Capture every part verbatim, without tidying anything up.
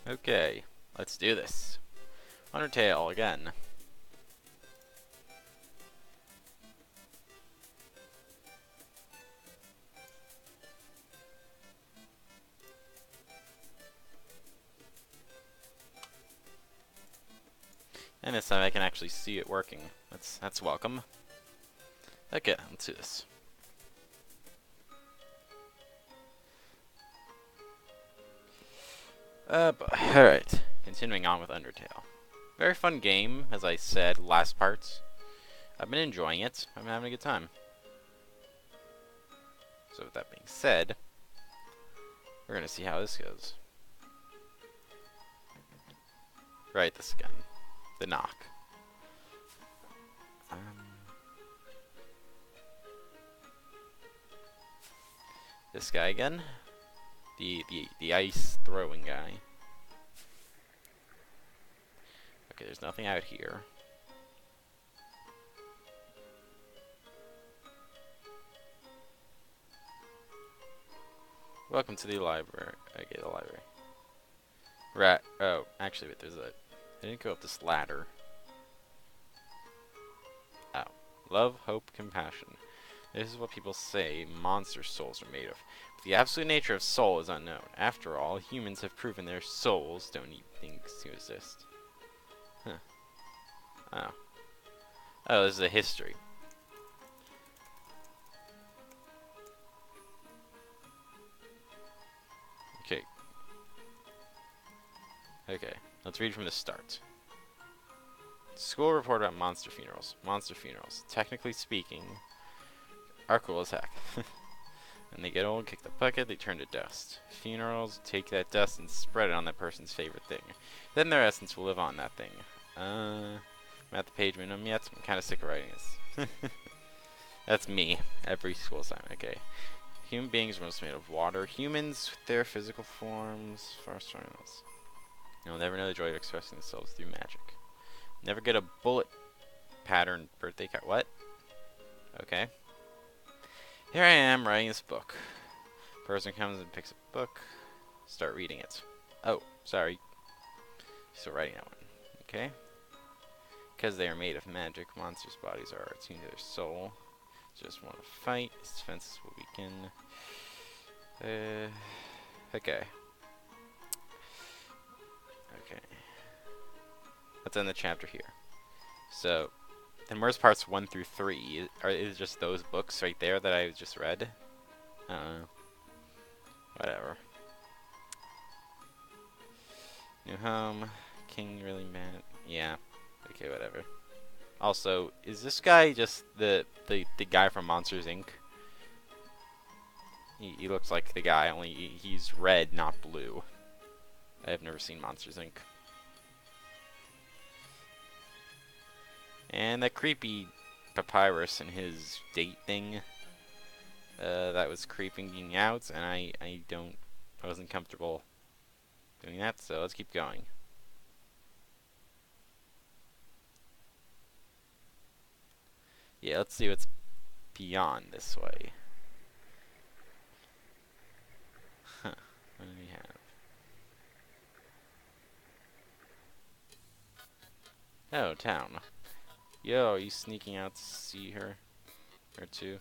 Okay, let's do this. Undertale again. And this time I can actually see it working. That's that's welcome. Okay, let's do this. Uh, alright. Continuing on with Undertale. Very fun game, as I said last parts. I've been enjoying it. I've been having a good time. So with that being said, we're gonna see how this goes. Right, this again. The knock. Um, this guy again. The, the, the ice throwing guy. Okay, there's nothing out here. Welcome to the library. Okay, the library. Right. Oh, actually, wait, there's a... I didn't go up this ladder. Oh. Love, hope, compassion. This is what people say monster souls are made of. But the absolute nature of soul is unknown. After all, humans have proven their souls don't need things to exist. Huh. Oh. Oh, this is a history. Okay. Okay. Let's read from the start. School report about monster funerals. Monster funerals. Technically speaking, are cool as heck. When they get old, kick the bucket, they turn to dust. Funerals, take that dust and spread it on that person's favorite thing. Then their essence will live on that thing. Uh, I'm at the page minimum yet. I'm kind of sick of writing this. That's me. Every school assignment. Okay. Human beings are mostly made of water. Humans, with their physical forms, far stronger than us. You'll never know the joy of expressing themselves through magic. Never get a bullet pattern birthday card. What? Okay. Here I am writing this book. Person comes and picks a book. Start reading it. Oh, sorry. Still writing that one. Okay. Because they are made of magic, monsters' bodies are attuned to their soul. Just want to fight. His defenses will weaken. Uh, okay. Okay. Let's end the chapter here. So, then where's parts one through three? Are is just those books right there that I just read? I don't know. Whatever. New home. King really mad. Yeah. Okay, whatever. Also, is this guy just the the, the guy from Monsters Incorporated? He, he looks like the guy, only he, he's red, not blue. I have never seen Monsters Incorporated. And that creepy papyrus and his date thing, uh, that was creeping me out, and I, I don't, I wasn't comfortable doing that, so let's keep going. Yeah, let's see what's beyond this way. Huh, what do we have? Oh, town. Yo, are you sneaking out to see her? Or two?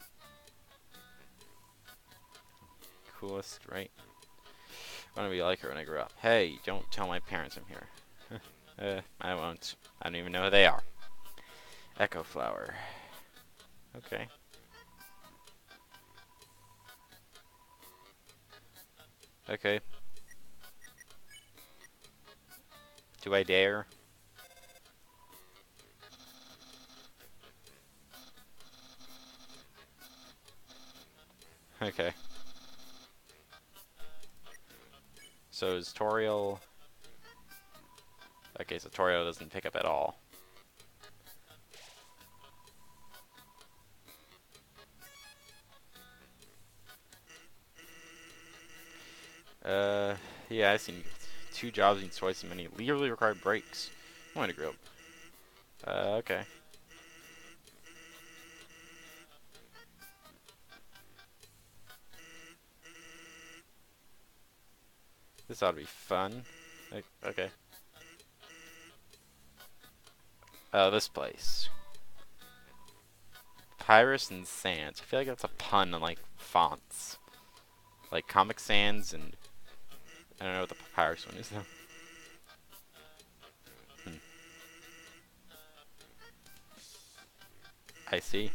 Coolest, right? I want to be like her when I grow up. Hey, don't tell my parents I'm here. uh, I won't. I don't even know who they are. Echo flower. Okay. Okay. Do I dare? Okay. So is Toriel... Okay, so Toriel doesn't pick up at all. Uh, yeah, I've seen two jobs need twice as many legally required breaks. I want to grow up. Uh, okay. This ought to be fun. Like, okay. Oh, this place. Papyrus and Sans. I feel like that's a pun on, like, fonts. Like, Comic Sans and... I don't know what the Papyrus one is, though. Hmm. I see.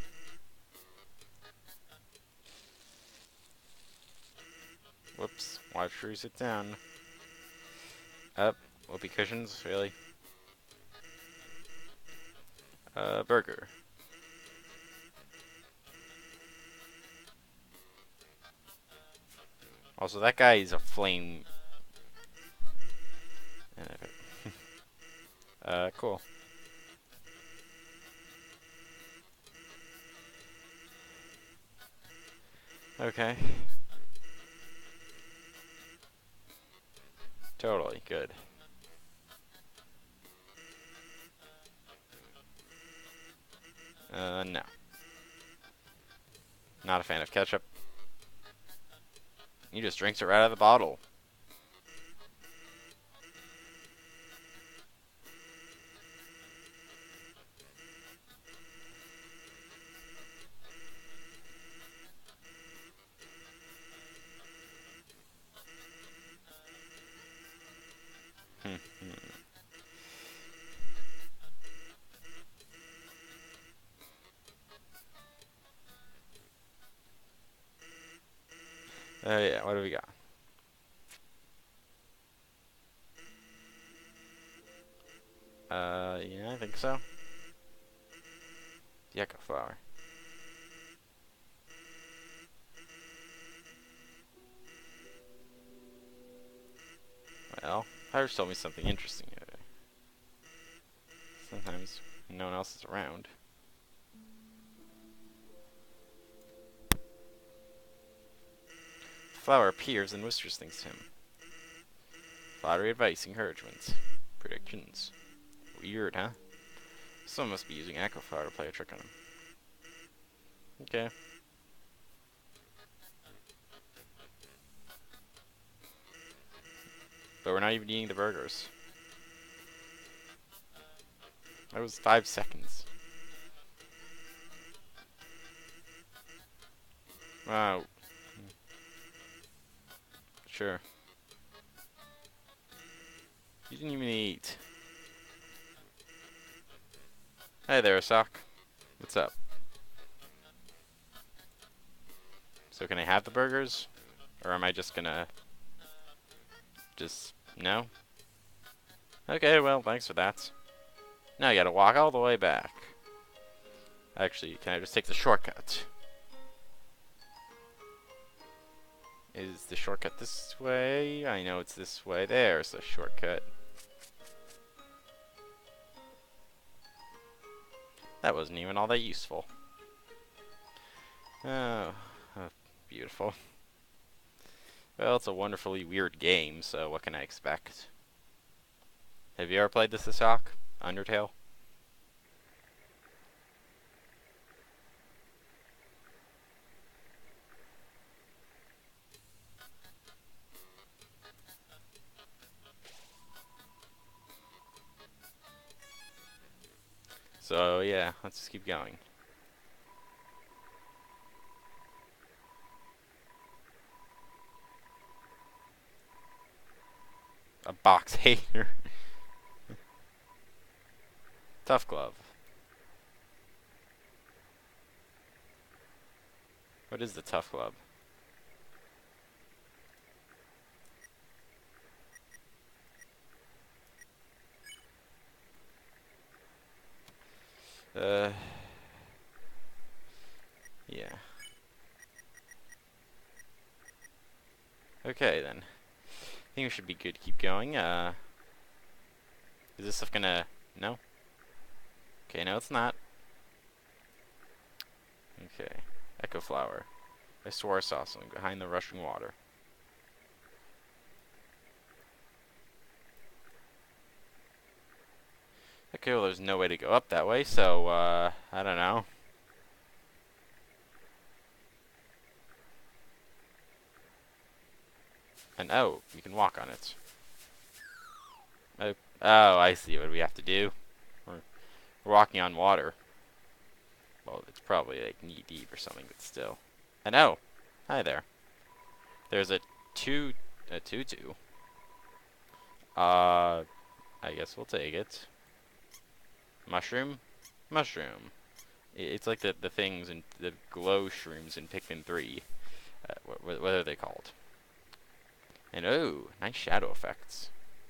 Whoops. Watch where you sit down. Up. Whoopee cushions, really? Uh, burger. Also, that guy is a flame. uh, cool. Okay. Totally. Good. Uh, no. Not a fan of ketchup. He just drinks it right out of the bottle. Hmm. Oh, yeah. What do we got? Uh, yeah, I think so. The Echo Flower. Well, Pirates told me something interesting the other day. Sometimes no one else is around. The flower appears and whispers things to him. Flattery, advice, encouragement, predictions. Weird, huh? Someone must be using Echo Flower to play a trick on him. Okay. But we're not even eating the burgers. That was five seconds. Wow. Sure. You didn't even eat. Hey there, Sock. What's up? So can I have the burgers? Or am I just gonna... Just... No? Okay, well, thanks for that. Now I gotta walk all the way back. Actually, can I just take the shortcut? Is the shortcut this way? I know it's this way. There's the shortcut. That wasn't even all that useful. Oh, oh, beautiful. Well, it's a wonderfully weird game, so what can I expect? Have you ever played this, the Sock? Undertale? So, yeah, let's just keep going. A box hater. Tough glove. What is the tough glove? Uh, yeah. Okay, then. I think we should be good to keep going. Uh, is this stuff gonna... No? Okay, no, it's not. Okay. Echo Flower. I swore I saw something behind the rushing water. Okay, well, there's no way to go up that way, so, uh, I don't know. And, oh, you can walk on it. Oh, oh, I see. What do we have to do? We're, we're walking on water. Well, it's probably like knee deep or something, but still. And oh, hi there. There's a two, a tutu. Uh, I guess we'll take it. Mushroom, mushroom. It's like the the things in the glow shrooms in Pikmin three. Uh, what, what are they called? And oh, nice shadow effects.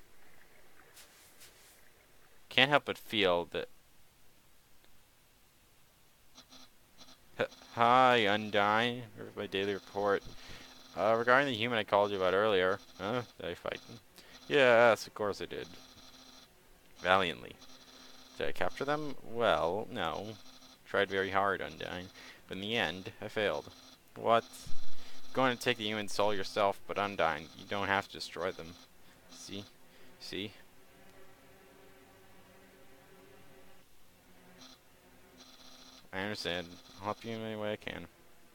Can't help but feel that. Hi, Undyne. Here's my daily report. Uh, regarding the human I called you about earlier. Huh? Did I fight them? Yes, of course I did. Valiantly. Did I capture them? Well, no. Tried very hard, Undyne. But in the end, I failed. What? Going to take the human soul yourself, but Undyne, you don't have to destroy them. See? See? I understand. I'll help you in any way I can.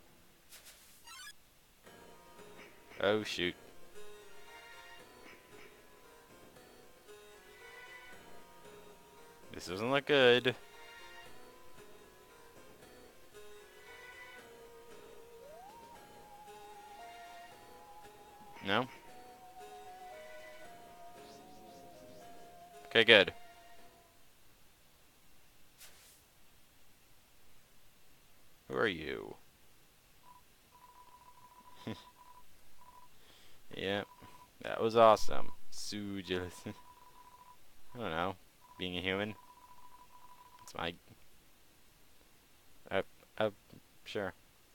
Oh, shoot. This doesn't look good. No? Okay, good. Who are you? Yep. That was awesome. So jealous. I don't know. Being a human. It's my... Uh, uh, sure.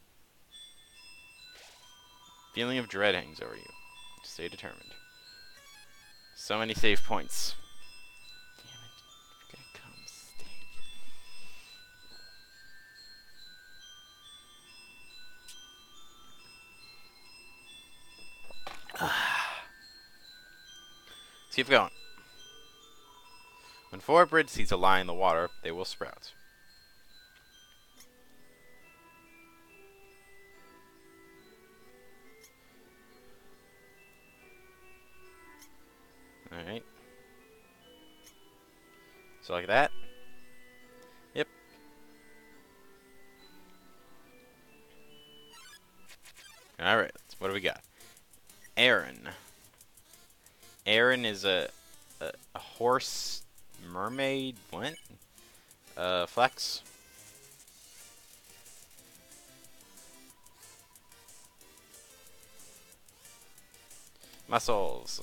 Feeling of dread hangs over you. Stay determined. So many save points. Damn it. You're gonna come stay. Let's keep going. When four bridge seeds lie in the water, they will sprout. Alright. So like that. Yep. Alright, what do we got? Aaron. Aaron is a, a, a horse mermaid. What? Uh, flex. Muscles.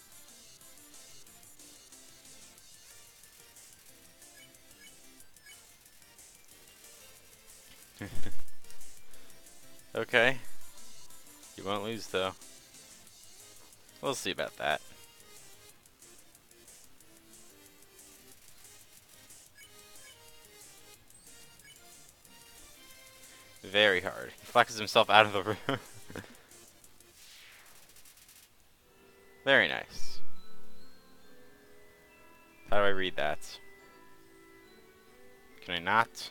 Okay. You won't lose, though. We'll see about that. Very hard. He flexes himself out of the room. Very nice. How do I read that? Can I not?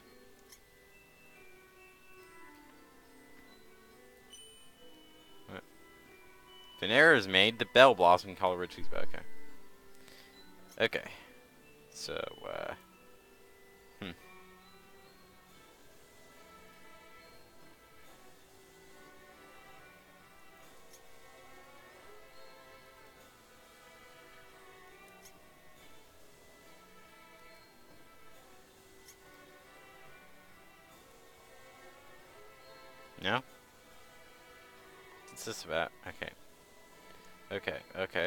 What? If an error is made, the bell blossom can call a ridge back. Okay. Okay. So, uh... Hmm. No? What's this about? Okay. Okay, okay.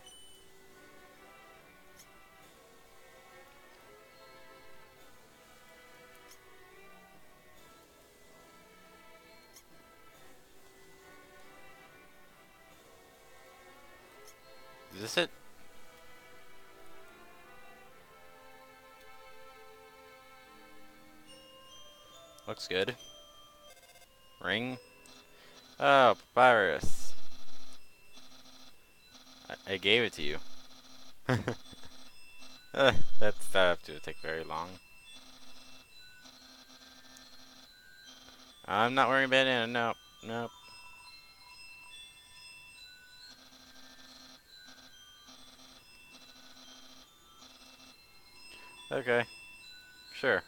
Is this it? Looks good. Ring. Oh, papyrus. I, I gave it to you. uh, that's that have to take very long. I'm not wearing a bandana. Nope. Nope. Okay. Sure.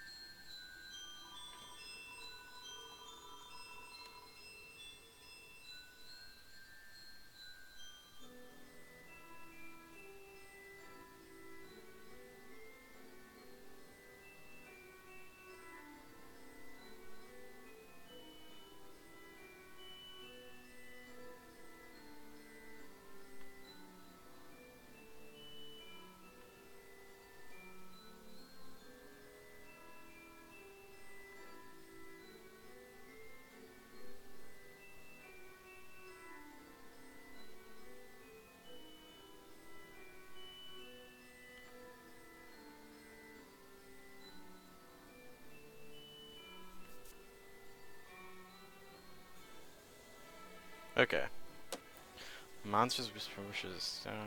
Okay. Monsters whisper wishes. Uh,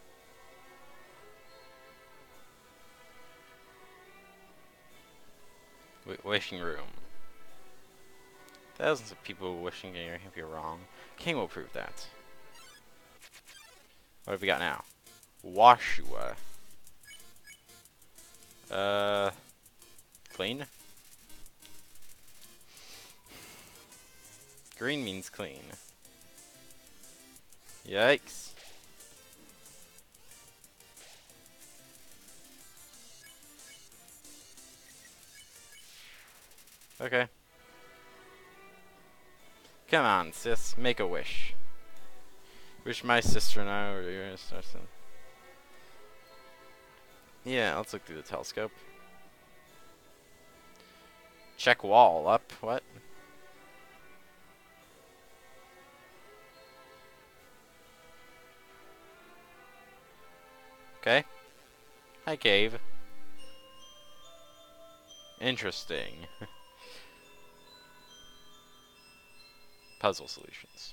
w wishing room. Thousands of people wishing if you're wrong. King will prove that. What have we got now? Washua. Uh, clean? Green means clean. Yikes. Okay. Come on, sis. Make a wish. Wish my sister and I were your sister. Yeah, let's look through the telescope. Check wall up. What? Okay. Hi, cave. Interesting. Puzzle solutions.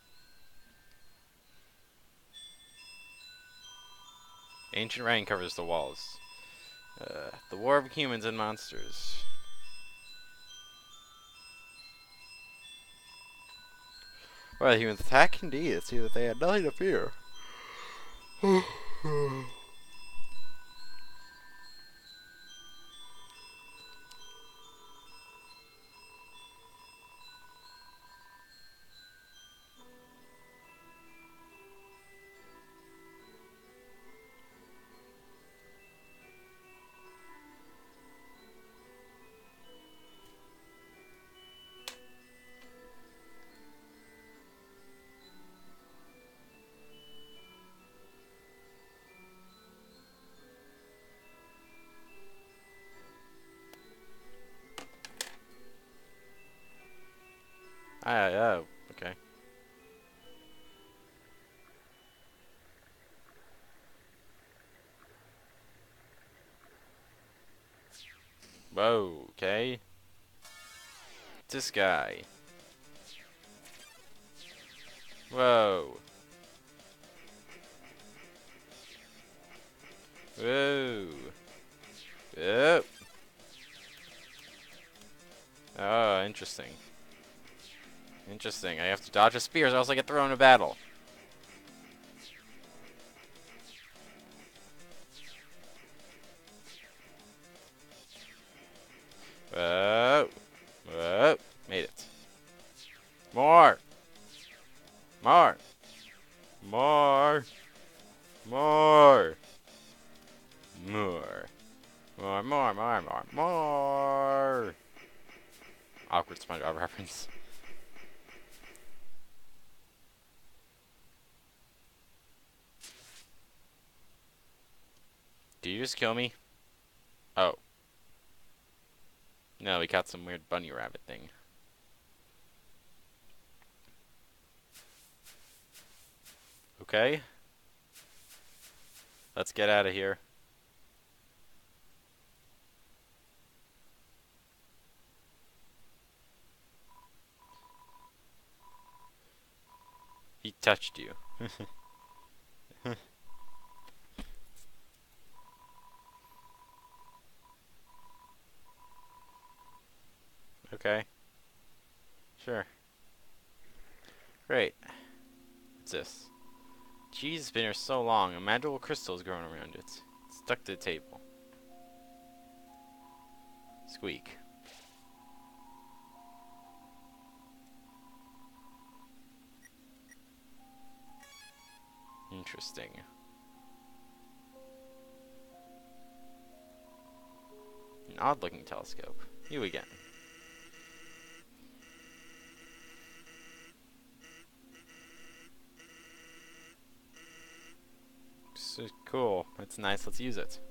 Ancient rain covers the walls. Uh, the war of humans and monsters. Well, humans attack indeed. It seems that they had nothing to fear. Ah, oh, okay. Whoa, okay. This guy. Whoa. Whoa. Yep. Oh, interesting. Interesting. I have to dodge his spears or else I get thrown in a battle. Whoa. Whoa. Made it. More. More. More. More. More. More, more, more, more, more. Awkward SpongeBob reference. Did you just kill me? Oh. No, we caught some weird bunny rabbit thing. Okay. Let's get out of here. He touched you. Okay. Sure. Great. What's this? Cheese has been here so long, a magical crystal has grown around it. It's stuck to the table. Squeak. Interesting. An odd-looking telescope. You again. So cool. It's nice. Let's use it.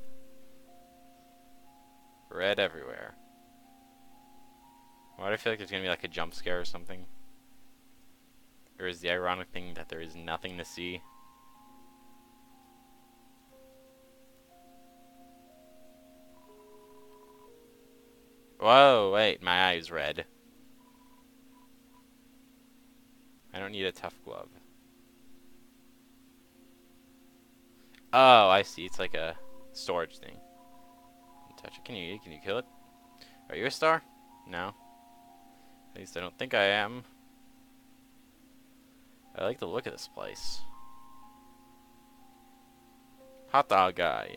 Red everywhere. Why do I feel like there's gonna be like a jump scare or something? Or is the ironic thing that there is nothing to see? Whoa, wait, my eye is red. I don't need a tough glove. Oh, I see. It's like a storage thing. Touch it. Can you can you kill it? Are you a star? No. At least I don't think I am. I like the look of this place. Hot dog guy.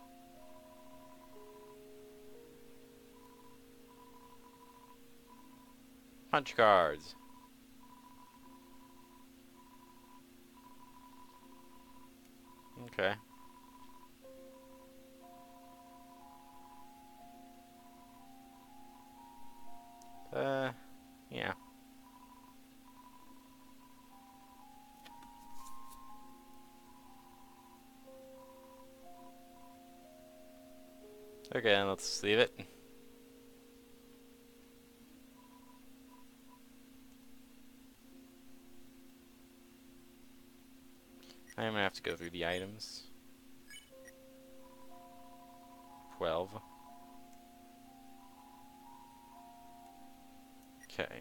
Punch cards. Okay. Uh, yeah. Okay, then let's leave it. I'm gonna have to go through the items. Twelve. Okay.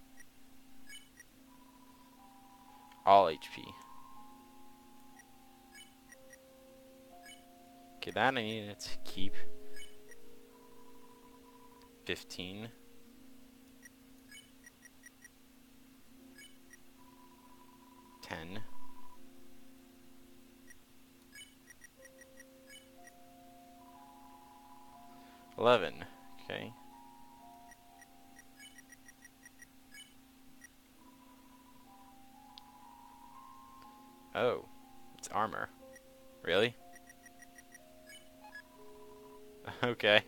All H P. Okay, that I need to keep. Fifteen. Ten. Eleven. Okay. Oh, it's armor. Really? Okay.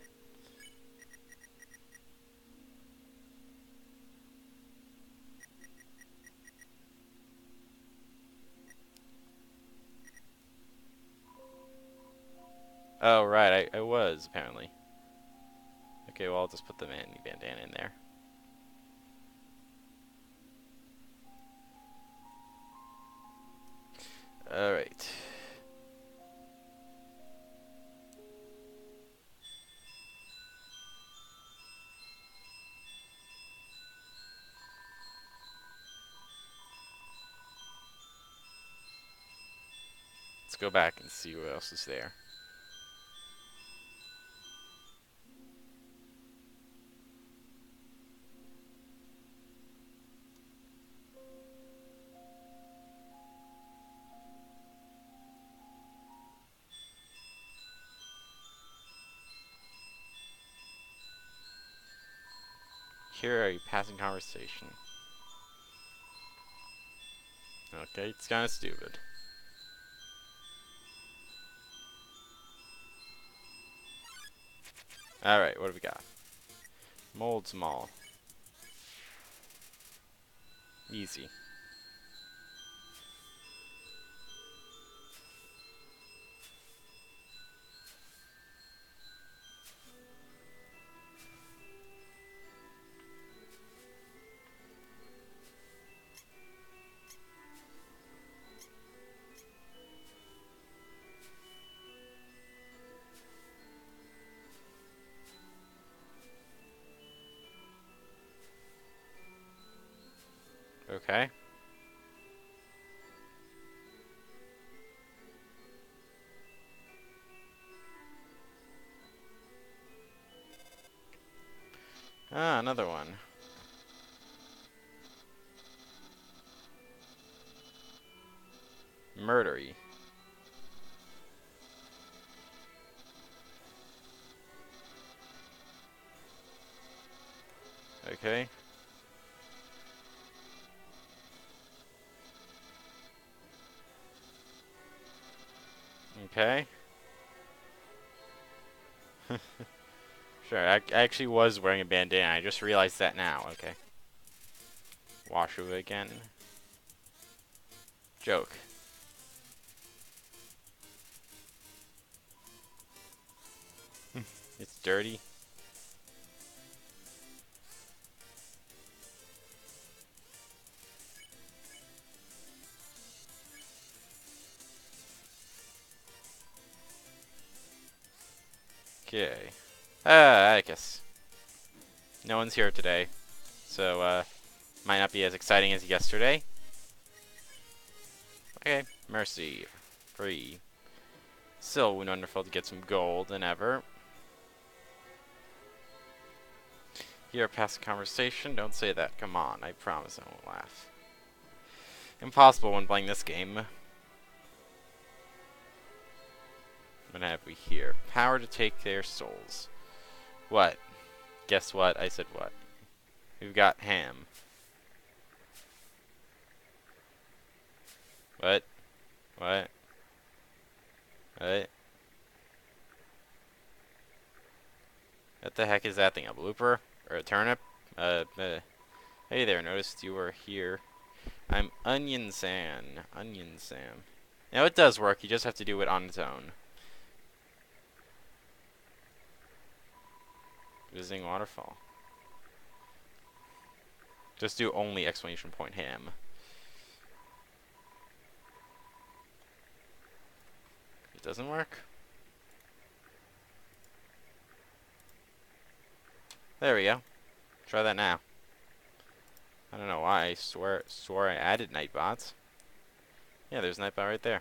Oh, right, I, I was, apparently. Okay, well, I'll just put the man bandana in there. Alright. Let's go back and see what else is there. Here are you passing conversation. Okay, it's kind of stupid. Alright, what do we got? Mold small. Easy. Okay. Ah, another one. Murdery. Okay. Okay. Sure, I, I actually was wearing a bandana. I just realized that now. Okay. Wash away again. Joke. It's dirty. Okay. Ah, I guess. No one's here today. So, uh, might not be as exciting as yesterday. Okay. Mercy. Free. Still wonderful to get some gold than ever. Here, past conversation. Don't say that. Come on. I promise I won't laugh. Impossible when playing this game. What have we here? Power to take their souls. What? Guess what? I said what? We've got ham. What? What? What? What the heck is that thing? A blooper? Or a turnip? Uh, uh, hey there, noticed you were here. I'm Onion Sam. Onion Sam. Now it does work, you just have to do it on its own. Visiting waterfall. Just do only exclamation point ham. It doesn't work? There we go. Try that now. I don't know why. I swear, swore I added Nightbots. Yeah, there's Nightbot right there.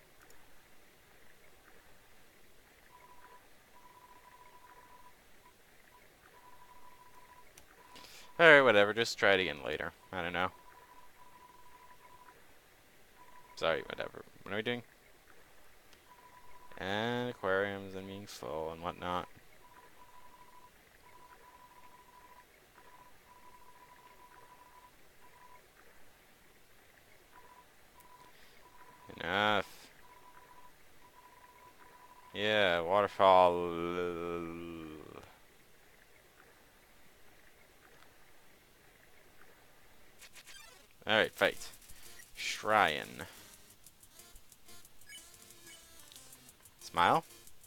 Alright, whatever. Just try it again later. I don't know. Sorry, whatever. What are we doing? And aquariums and being full and whatnot. Enough. Yeah, waterfall. Alright, fight. Shrine. Smile.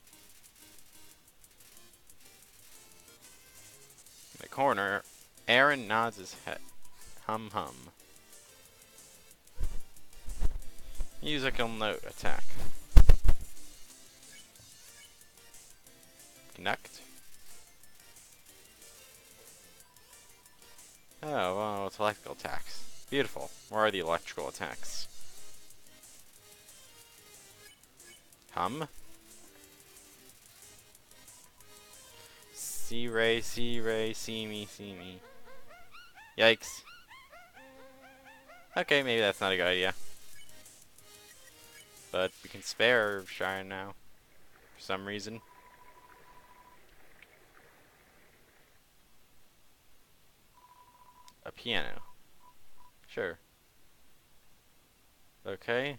In the corner, Aaron nods his head. Hum hum. Musical note attack. Connect. Oh, well, it's electrical attacks. Beautiful. Where are the electrical attacks? Hum. See Ray, see Ray, see me, see me. Yikes. Okay, maybe that's not a good idea. But we can spare Shine now. For some reason. A piano. Sure. Okay.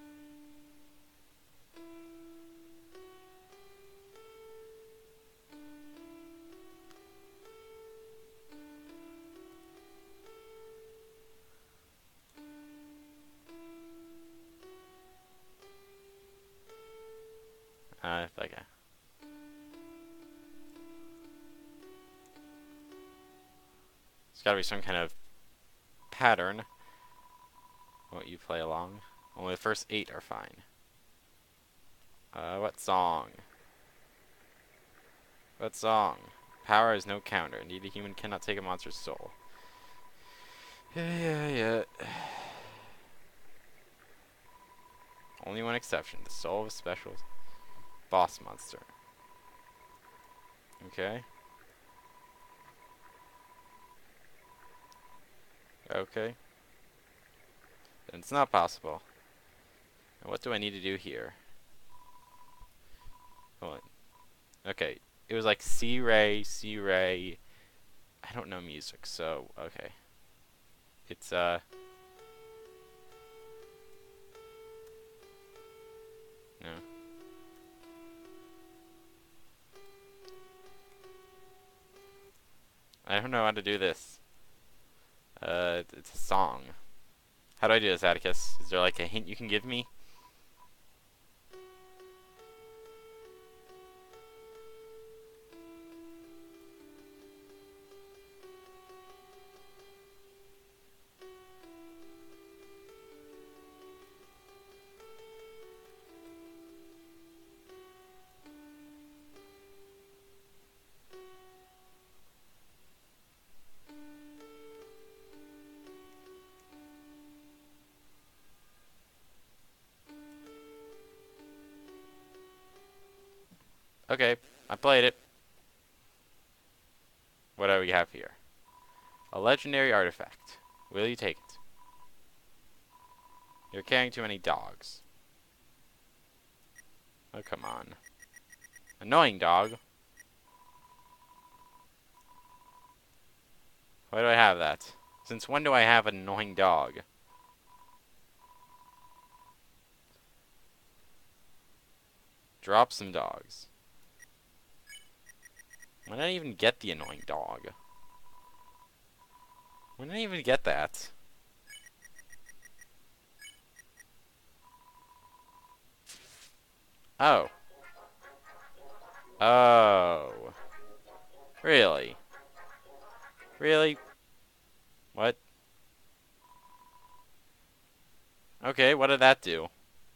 Uh, okay. There's gotta be some kind of pattern. What you play along. Only the first eight are fine. Uh, what song? What song? Power is no counter. Indeed, a human cannot take a monster's soul. Yeah, yeah, yeah. Only one exception. The soul of a special boss monster. Okay. Okay. Then it's not possible. Now what do I need to do here? Hold on. Okay. It was like C-Ray, C-Ray, I don't know music, so okay. It's uh. No. I don't know how to do this. Uh, it's a song. How do I do this, Atticus? Is there like a hint you can give me? Okay, I played it. What do we have here? A legendary artifact. Will you take it? You're carrying too many dogs. Oh, come on. Annoying dog. Why do I have that? Since when do I have an annoying dog? Drop some dogs. When did I even get the annoying dog? When did I even get that? Oh. Oh. Really? Really? What? Okay, what did that do?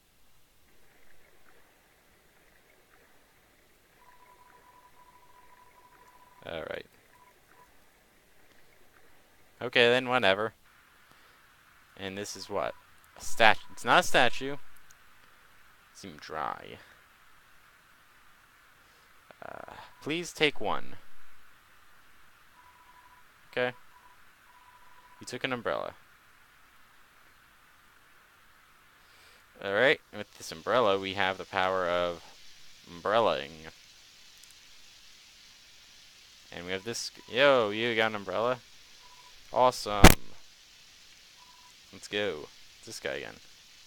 Alright. Okay, then whatever. And this is what? A statue. It's not a statue. It seemed dry. Uh, please take one. Okay. You took an umbrella. Alright, with this umbrella, we have the power of umbrellaing. And we have this. Yo, you got an umbrella? Awesome. Let's go. It's this guy again.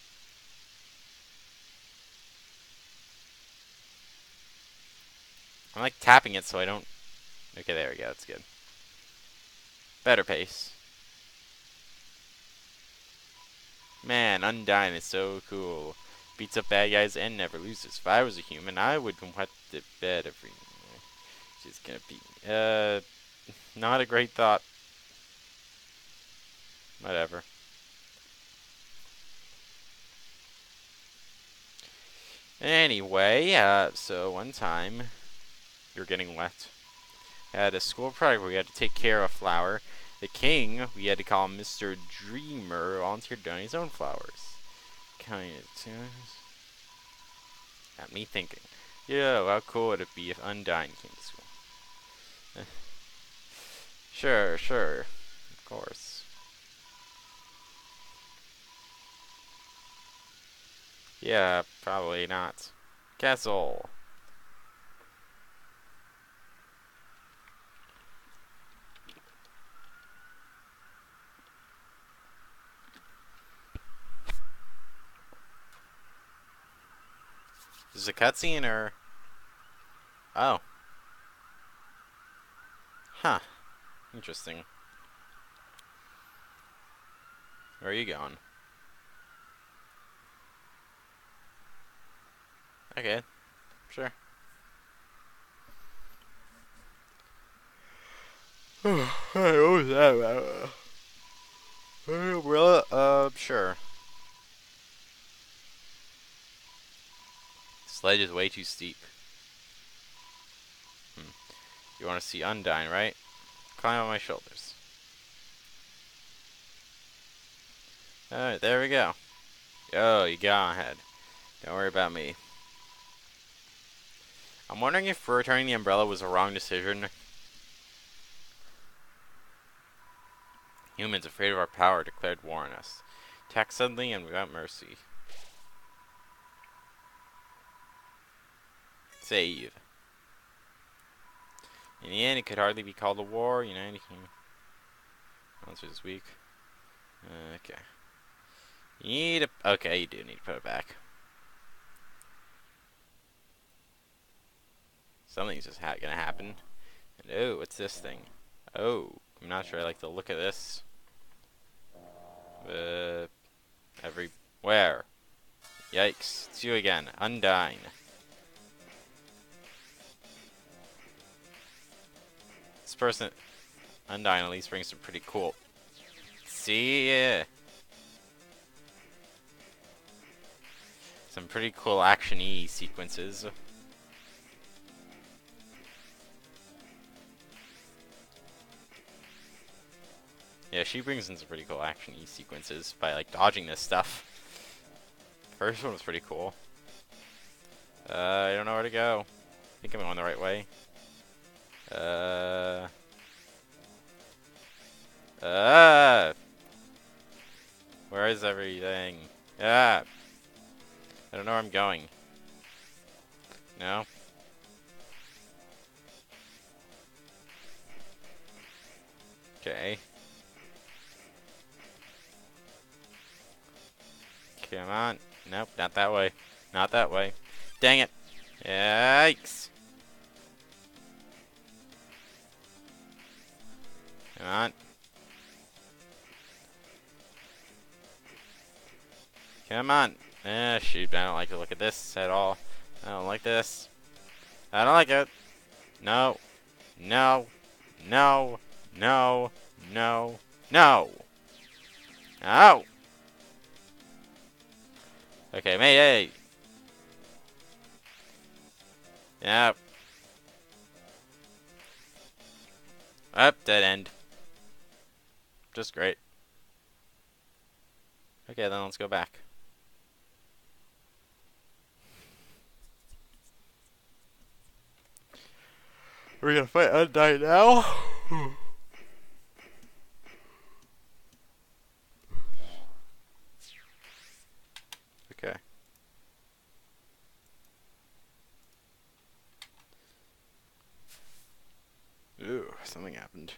I'm like tapping it so I don't. Okay, there we go. That's good. Better pace. Man, Undyne is so cool. Beats up bad guys and never loses. If I was a human, I would wet the bed every. She's gonna beat me. Uh, not a great thought. Whatever. Anyway, uh, so one time, you're getting wet. At a school project where we had to take care of a flower. The king, we had to call him Mister Dreamer, volunteered to donate his own flowers. Kind of got me thinking. Yo, how cool would it be if Undyne came to school? Sure, sure. Of course. Yeah, probably not. Castle. Is it a cutscene or? Oh. Huh. Interesting. Where are you going? Okay. Sure. What was that about? Umbrella? Uh, sure. This ledge is way too steep. Hmm. You want to see Undyne, right? Climb on my shoulders. Alright, there we go. Yo, you go ahead. Don't worry about me. I'm wondering if returning the umbrella was a wrong decision. Humans, afraid of our power, declared war on us. Attack suddenly and without mercy. Save. In the end, it could hardly be called a war. You know, anything. Monsters is weak. Okay. You need to. Okay, you do need to put it back. Something's just ha gonna happen. And, oh, what's this thing? Oh, I'm not sure I like the look of this. Uh, everywhere. Yikes. It's you again. Undyne. This person, Undyne, at least brings some pretty cool. See? Yeah. Some pretty cool action-y sequences. Yeah, she brings in some pretty cool action-y sequences by, like, dodging this stuff. First one was pretty cool. Uh, I don't know where to go. I think I'm going the right way. Uh... Uh... Where is everything? Ah! I don't know where I'm going. No? Okay. Come on. Nope, not that way. Not that way. Dang it. Yikes. Come on. Come on. Ah, shoot. I don't like to look at this at all. I don't like this. I don't like it. No. No. No. No. No. No. No. Okay, Mayday. Yep. Up, dead end. Just great. Okay, then let's go back. We're gonna fight Undyne now. Okay. Ooh, something happened.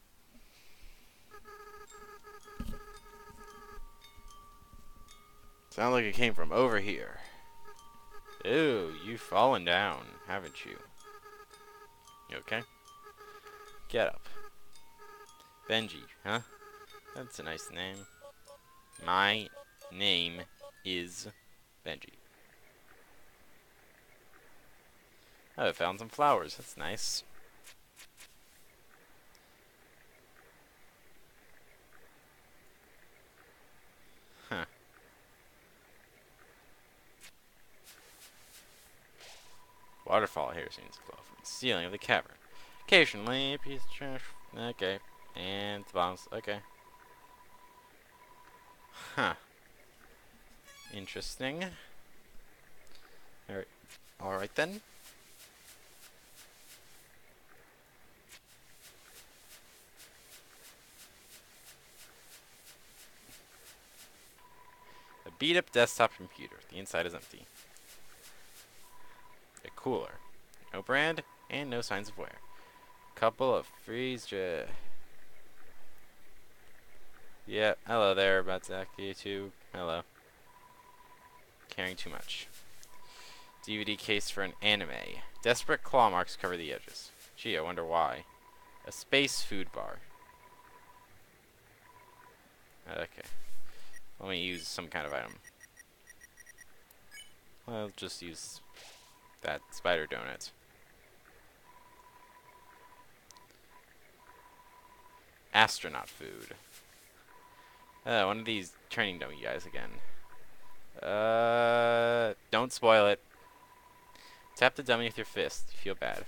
Sounds like it came from over here. Ooh, you've fallen down, haven't you? You okay? Get up. Benji, huh? That's a nice name. My name is Benji. Oh, I found some flowers. That's nice. Huh. Waterfall here seems to flow from the ceiling of the cavern. Occasionally, a piece of trash. Okay. And the bombs. Okay. Huh. Interesting. Alright. Alright then. A beat up desktop computer. The inside is empty. A cooler. No brand and no signs of wear. Couple of freeze j Yeah, hello there, Batsaki too. Hello. Caring too much. D V D case for an anime. Desperate claw marks cover the edges. Gee, I wonder why. A space food bar. Okay. Let me use some kind of item. I'll just use that spider donut. Astronaut food. Uh, one of these training dummy guys again. Uh, don't spoil it. Tap the dummy with your fist. You feel bad.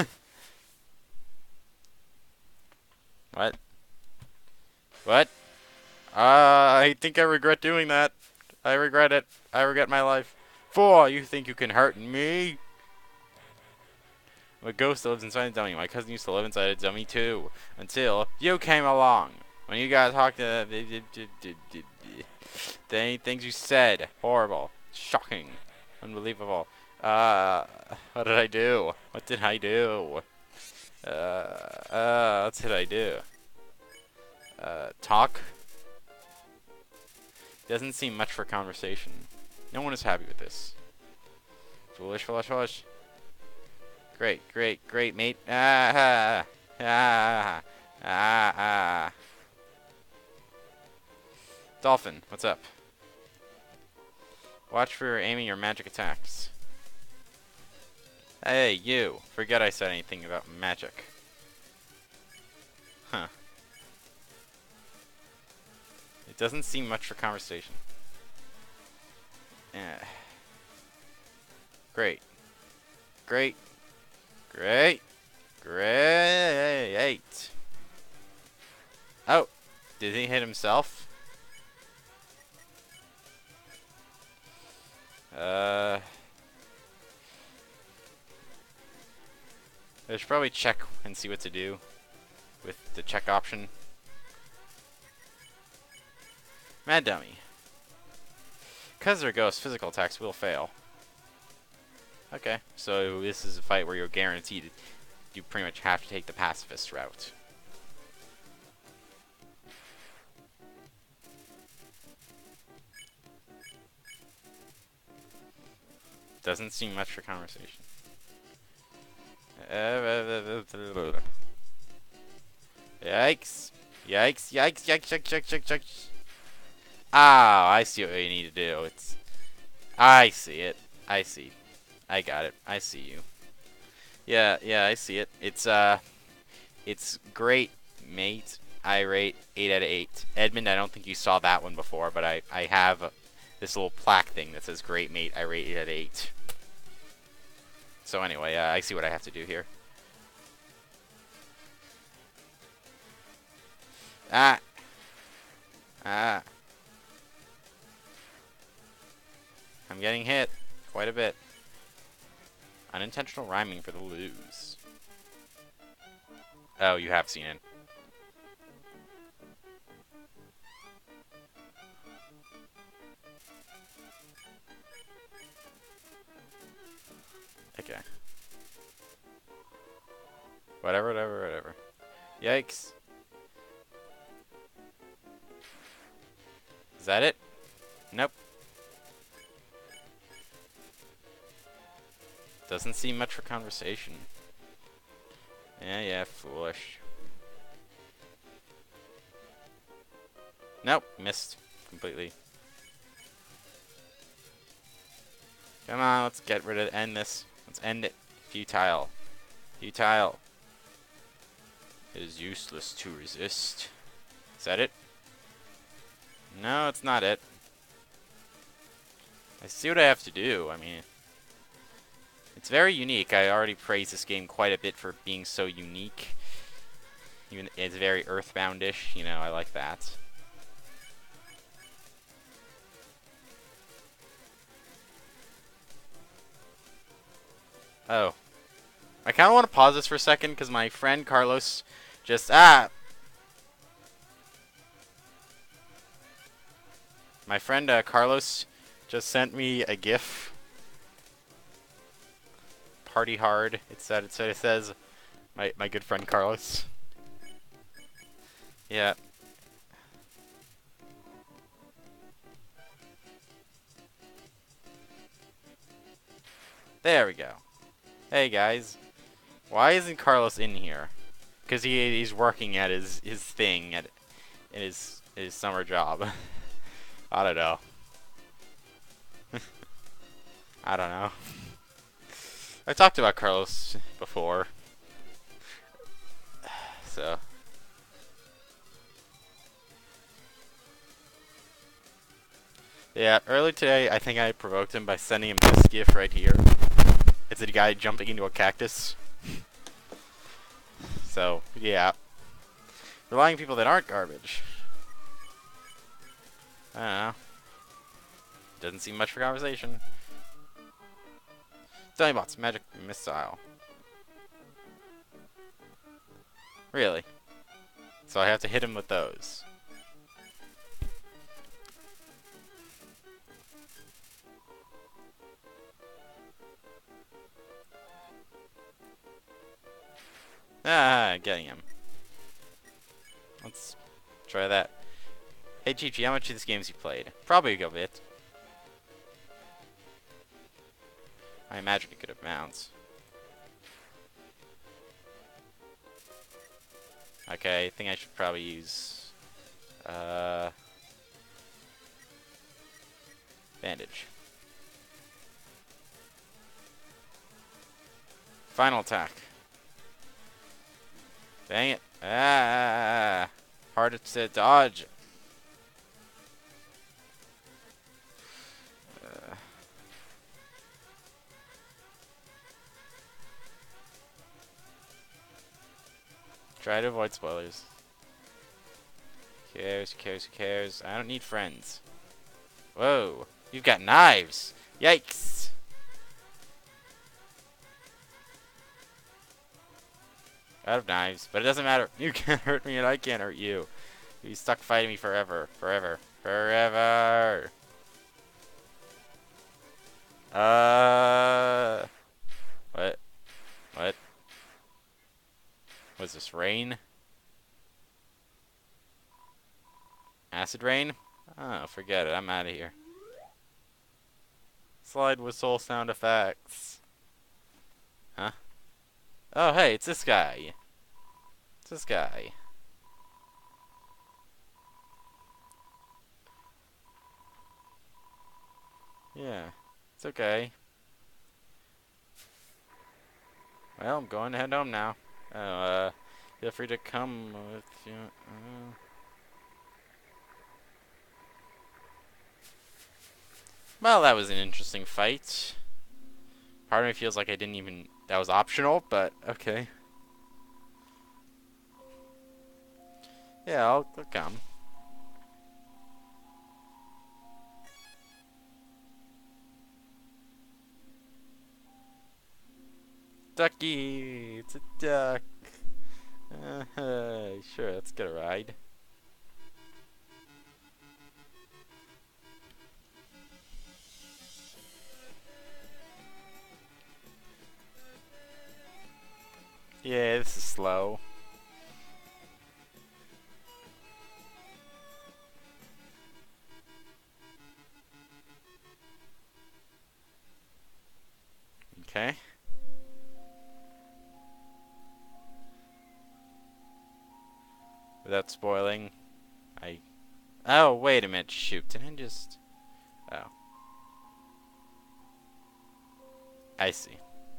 What? What? Uh, I think I regret doing that. I regret it. I regret my life. Four, you think you can hurt me? I'm a ghost that lives inside a dummy. My cousin used to live inside a dummy too. Until you came along. When you guys talked to the things you said. Horrible. Shocking. Unbelievable. Uh, what did I do? What did I do? Uh, uh, what did I do? Uh, talk? Doesn't seem much for conversation. No one is happy with this. Foolish, foolish, foolish. Great, great, great, mate. Ah, ah, ah, ah, ah. Dolphin, what's up? Watch for aiming your magic attacks. Hey, you. Forget I said anything about magic. Huh. It doesn't seem much for conversation. Eh. Great. Great. Great. Great. Oh. Did he hit himself? Uh... I should probably check and see what to do with the check option. Mad Dummy. Because they're ghosts, physical attacks will fail. Okay, so this is a fight where you're guaranteed you pretty much have to take the pacifist route. Doesn't seem much for conversation. Yikes. Yikes. Yikes, yikes, yikes, yikes, yikes, yikes. Ah, I see what you need to do. It's... I see it. I see. I got it. I see you. Yeah, yeah, I see it. It's, uh... It's great, mate. I rate eight out of eight. Edmund, I don't think you saw that one before, but I, I have... Uh, this little plaque thing that says great, mate. I rate it at eight. So anyway, uh, I see what I have to do here. Ah. Ah. I'm getting hit quite a bit. Unintentional rhyming for the lose. Oh, you have seen it. Okay. Whatever, whatever, whatever. Yikes. Is that it? Nope. Doesn't seem much for conversation. Yeah, yeah, foolish. Nope, missed completely. Come on, let's get rid of end this. Let's end it. Futile. Futile. It is useless to resist. Is that it? No, it's not it. I see what I have to do. I mean, it's very unique. I already praised this game quite a bit for being so unique. Even it's very Earthbound-ish. You know, I like that. Oh. I kind of want to pause this for a second because my friend Carlos just... Ah! My friend uh, Carlos just sent me a GIF. Party hard. It said it, said, it says, my, my good friend Carlos. Yeah. There we go. Hey guys. Why isn't Carlos in here? Because he he's working at his, his thing at in his his summer job. I don't know. I don't know. I talked about Carlos before. So. Yeah, earlier today I think I provoked him by sending him this GIF right here. It's a guy jumping into a cactus. So, yeah. Relying on people that aren't garbage. I don't know. Doesn't seem much for conversation. Dummy-bots, magic missile. Really? So I have to hit him with those. Ah, getting him. Let's try that. Hey, Chi Chi, how much of these games you played? Probably a good bit. I imagine you could have mounts. Okay, I think I should probably use uh, bandage. Final attack. Dang it. Ah, hard to dodge. Uh, try to avoid spoilers. Who cares, who cares, who cares? I don't need friends. Whoa, you've got knives. Yikes. Out of knives, but it doesn't matter. You can't hurt me and I can't hurt you. You'll be stuck fighting me forever. Forever. Forever. Uh. What? What? Was this rain? Acid rain? Oh, forget it. I'm out of here. Slide whistle sound effects. Huh? Oh, hey, it's this guy. It's this guy. Yeah, it's okay. Well, I'm going to head home now. Oh, uh, feel free to come with you. Uh, well, that was an interesting fight. Part of me feels like I didn't even... That was optional, but okay. Yeah, I'll, I'll come. Ducky! It's a duck! Uh -huh. Sure, let's get a ride. Yeah, this is slow. Okay. Without spoiling, I... Oh, wait a minute. Shoot, did I just... Oh. I see.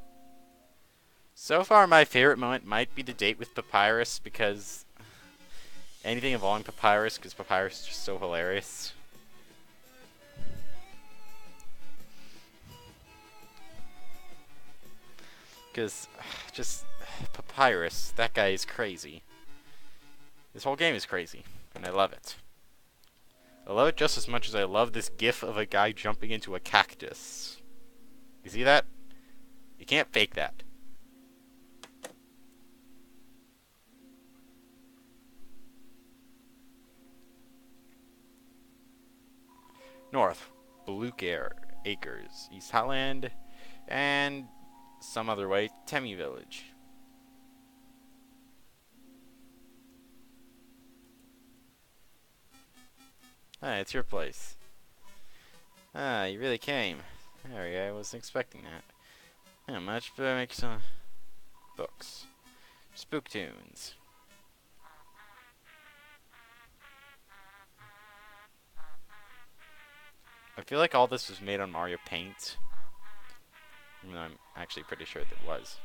So far, my favorite moment might be the date with Papyrus, because anything involving Papyrus, because Papyrus is just so hilarious. Because, just, Papyrus, that guy is crazy. This whole game is crazy, and I love it. I love it just as much as I love this gif of a guy jumping into a cactus. You see that? You can't fake that. North, Blue Acres, East Highland, and some other way, Temmie Village. Ah, it's your place. Ah, you really came. There we go, I wasn't expecting that. How much, but I make some books. Spook tunes. I feel like all this was made on Mario Paint. Even though I'm actually pretty sure that it was.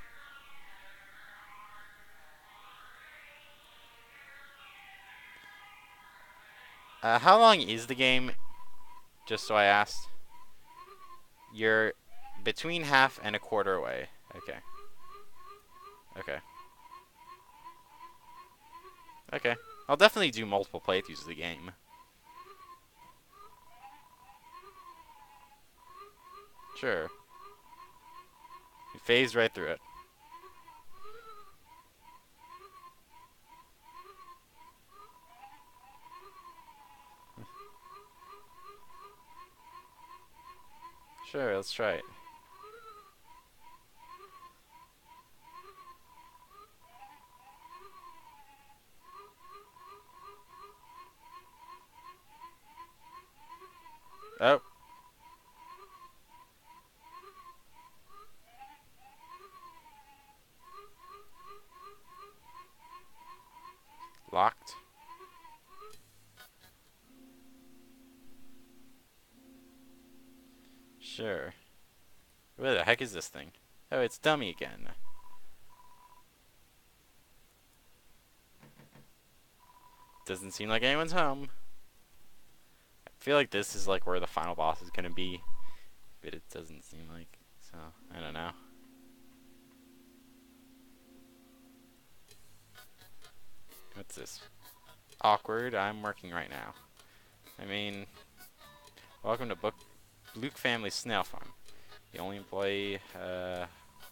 Uh, how long is the game? Just so I asked. You're between half and a quarter away. Okay. Okay. Okay. I'll definitely do multiple playthroughs of the game. Sure. You phased right through it. Sure, let's try it. Sure. What the heck is this thing? Oh, it's dummy again. Doesn't seem like anyone's home. I feel like this is like where the final boss is gonna be, but it doesn't seem like. So, I don't know. What's this? Awkward. I'm working right now. I mean, welcome to Book Luke Family Snail Farm. The only employee, uh...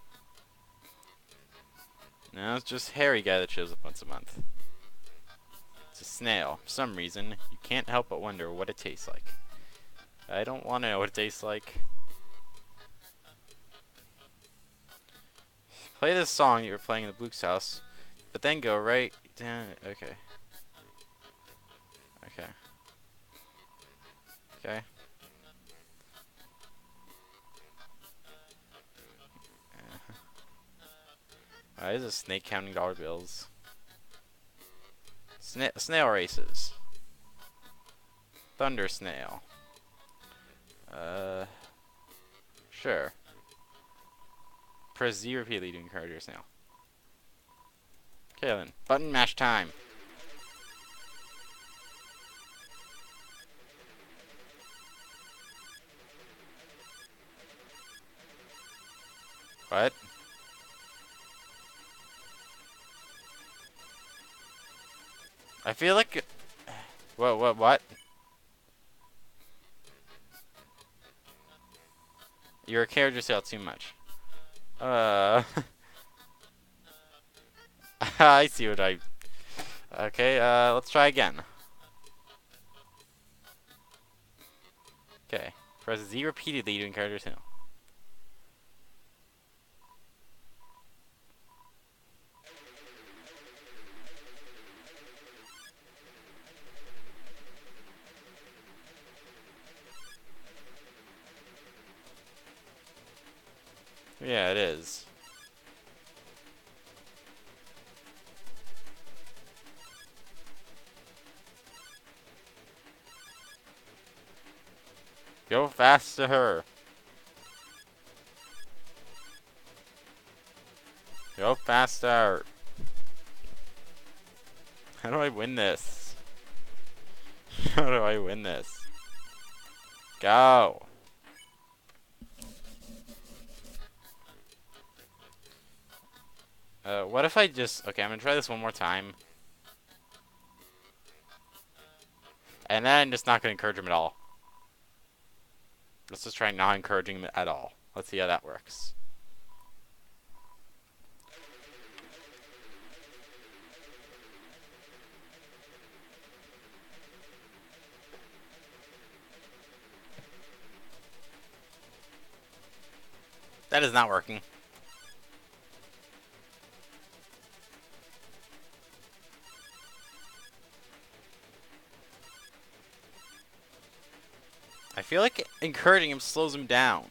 No, it's just Harry guy that shows up once a month. It's a snail. For some reason, you can't help but wonder what it tastes like. I don't want to know what it tastes like. Play this song you were playing in the Luke's house, but then go right down. Okay. Okay. Okay. Uh-huh. Why is a snake counting dollar bills? Sna snail races. Thunder snail. Uh. Sure. Press Z repeatedly to encourage your snail. Okay then. Button mash time. What? I feel like... What, what, what? You're a character yourself too much. Uh... I see what I... Okay, uh, let's try again. Okay. Press Z repeatedly to encourage your snail. Yeah, it is. Go faster. Go faster. How do I win this? How do I win this? Go. Uh, what if I just... Okay, I'm gonna try this one more time. And then I'm just not gonna encourage him at all. Let's just try not encouraging him at all. Let's see how that works. That is not working. I feel like encouraging him slows him down.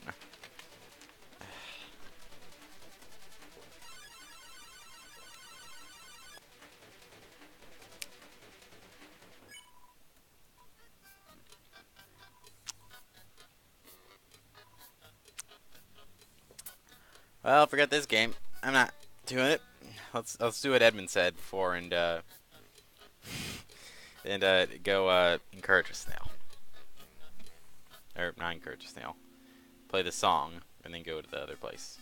Well, forget this game. I'm not doing it. Let's let's do what Edmund said before and uh and uh go uh encourage a snail. Or not encourage a snail. Play the song and then go to the other place.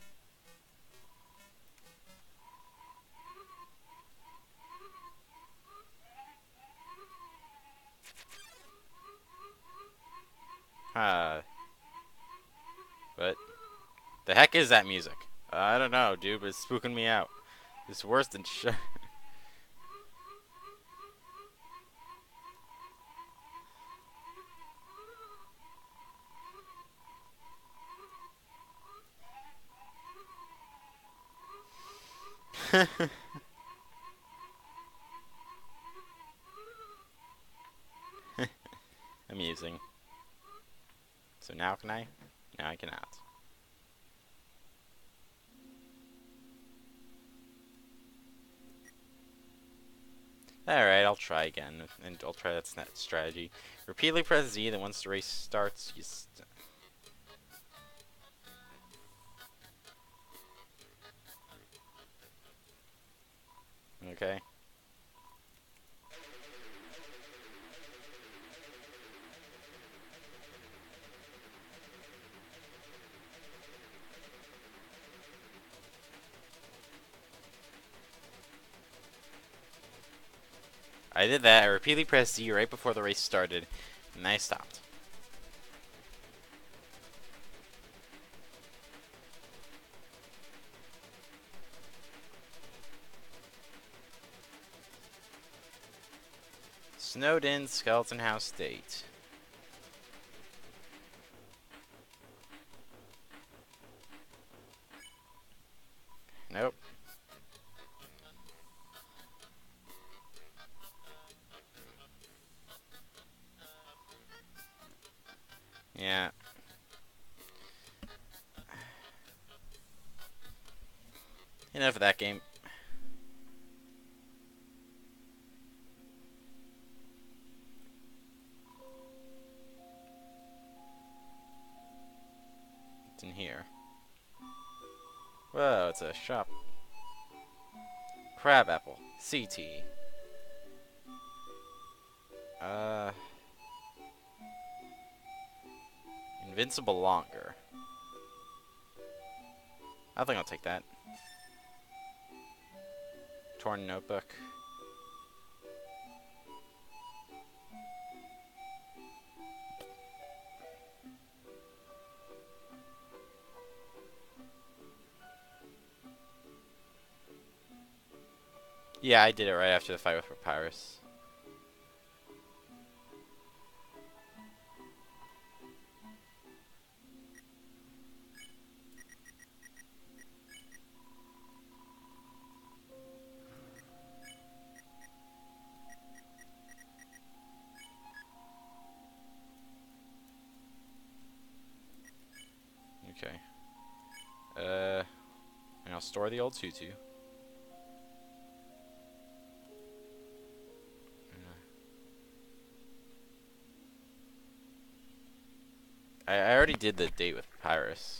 Uh What the heck is that music? Uh, I don't know, dude, but it's spooking me out. It's worse than sh Amusing. So now can I? Now I cannot. Alright, I'll try again, and I'll try that strategy. Repeatedly press Z, then once the race starts, you st okay. I did that. I repeatedly pressed Z right before the race started, and I stopped. Snowden, Skeleton House State. Nope. Yeah. Enough of that game. It's in here. Whoa, it's a shop. Crab apple. C T. Uh. Invincible longer. I think I'll take that. Torn notebook. Yeah, I did it right after the fight with Papyrus. Okay. Uh, and I'll store the old tutu. I, I already did the date with Papyrus.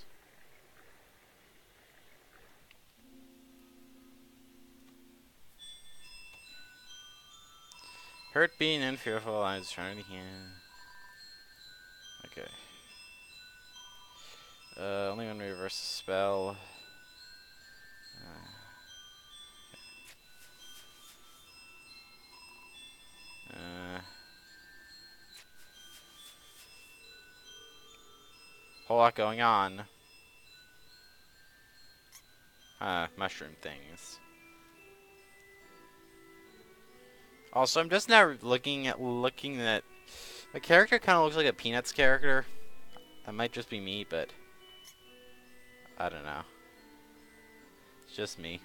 Hurt being unfearful, I was trying to hear. Okay. Uh, only when we reverse a spell. Uh, uh, whole lot going on. Uh, mushroom things. Also, I'm just now looking at looking at the character. Kind of looks like a Peanuts character. That might just be me, but I don't know. It's just me.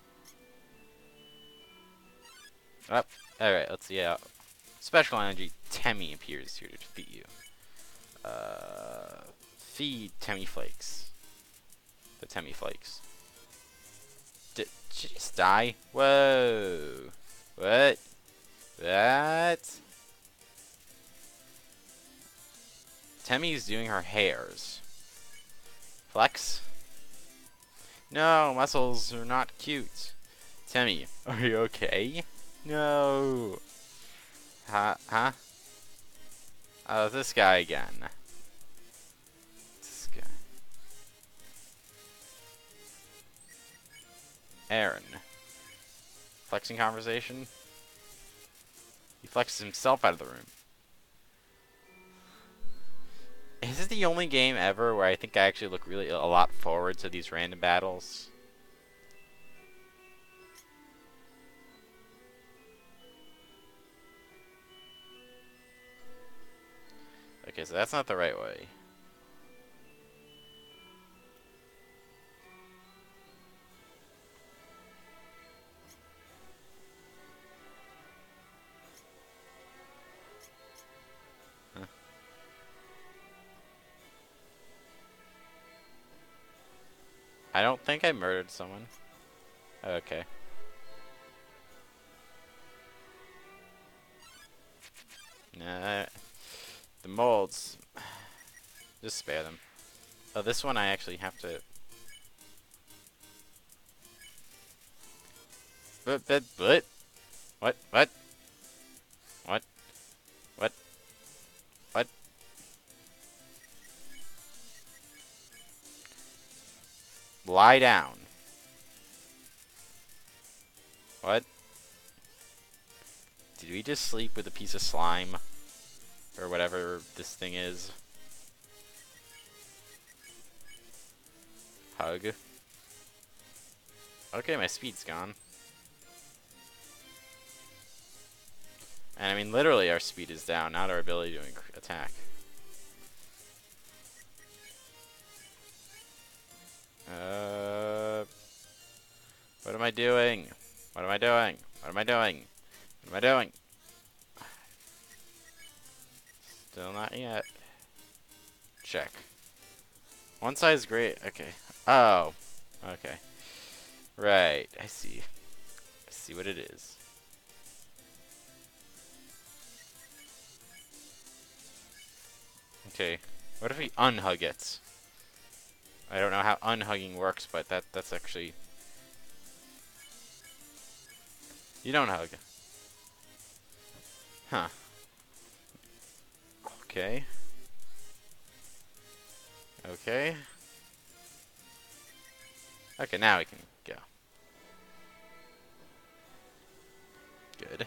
Oh, alright, let's see how. Special energy, Temmie appears here to defeat you. Uh, feed Temmie Flakes. The Temmie Flakes. Did she just die? Whoa. What? What? Temmie's doing her hairs. Flex? No, muscles are not cute. Temmie, are you okay? No. Huh? Huh? Oh, this guy again. This guy. Aaron. Flexing conversation? He flexes himself out of the room. Is this the only game ever where I think I actually look really a lot forward to these random battles? Okay, so that's not the right way. Huh. I don't think I murdered someone. Okay. Nah, the molds. Just spare them. Oh, this one I actually have to. But but but What? What? What? What? What? Lie down. What? Did we just sleep with a piece of slime? Or whatever this thing is? Hug. Okay, my speed's gone. And I mean, literally our speed is down, not our ability to attack. Uh, what am I doing? What am I doing? What am I doing? What am I doing? Still not yet. Check. One side is great. Okay. Oh. Okay. Right. I see. I see what it is. Okay. What if we unhug it? I don't know how unhugging works, but that that's actually... You don't hug. Huh. Okay. Okay. Okay, now we can go. Good.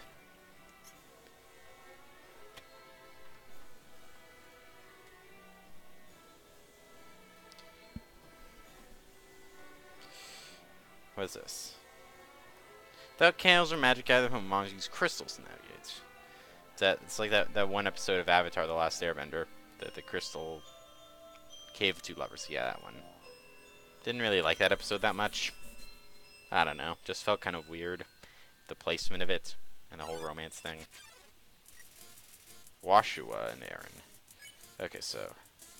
What is this? Without candles or magic gathered from among these crystals to navigate. It's, that, it's like that, that one episode of Avatar: The Last Airbender. The, the crystal cave of two lovers. Yeah, that one. Didn't really like that episode that much. I don't know. Just felt kind of weird. The placement of it. And the whole romance thing. Washua and Aaron. Okay, so.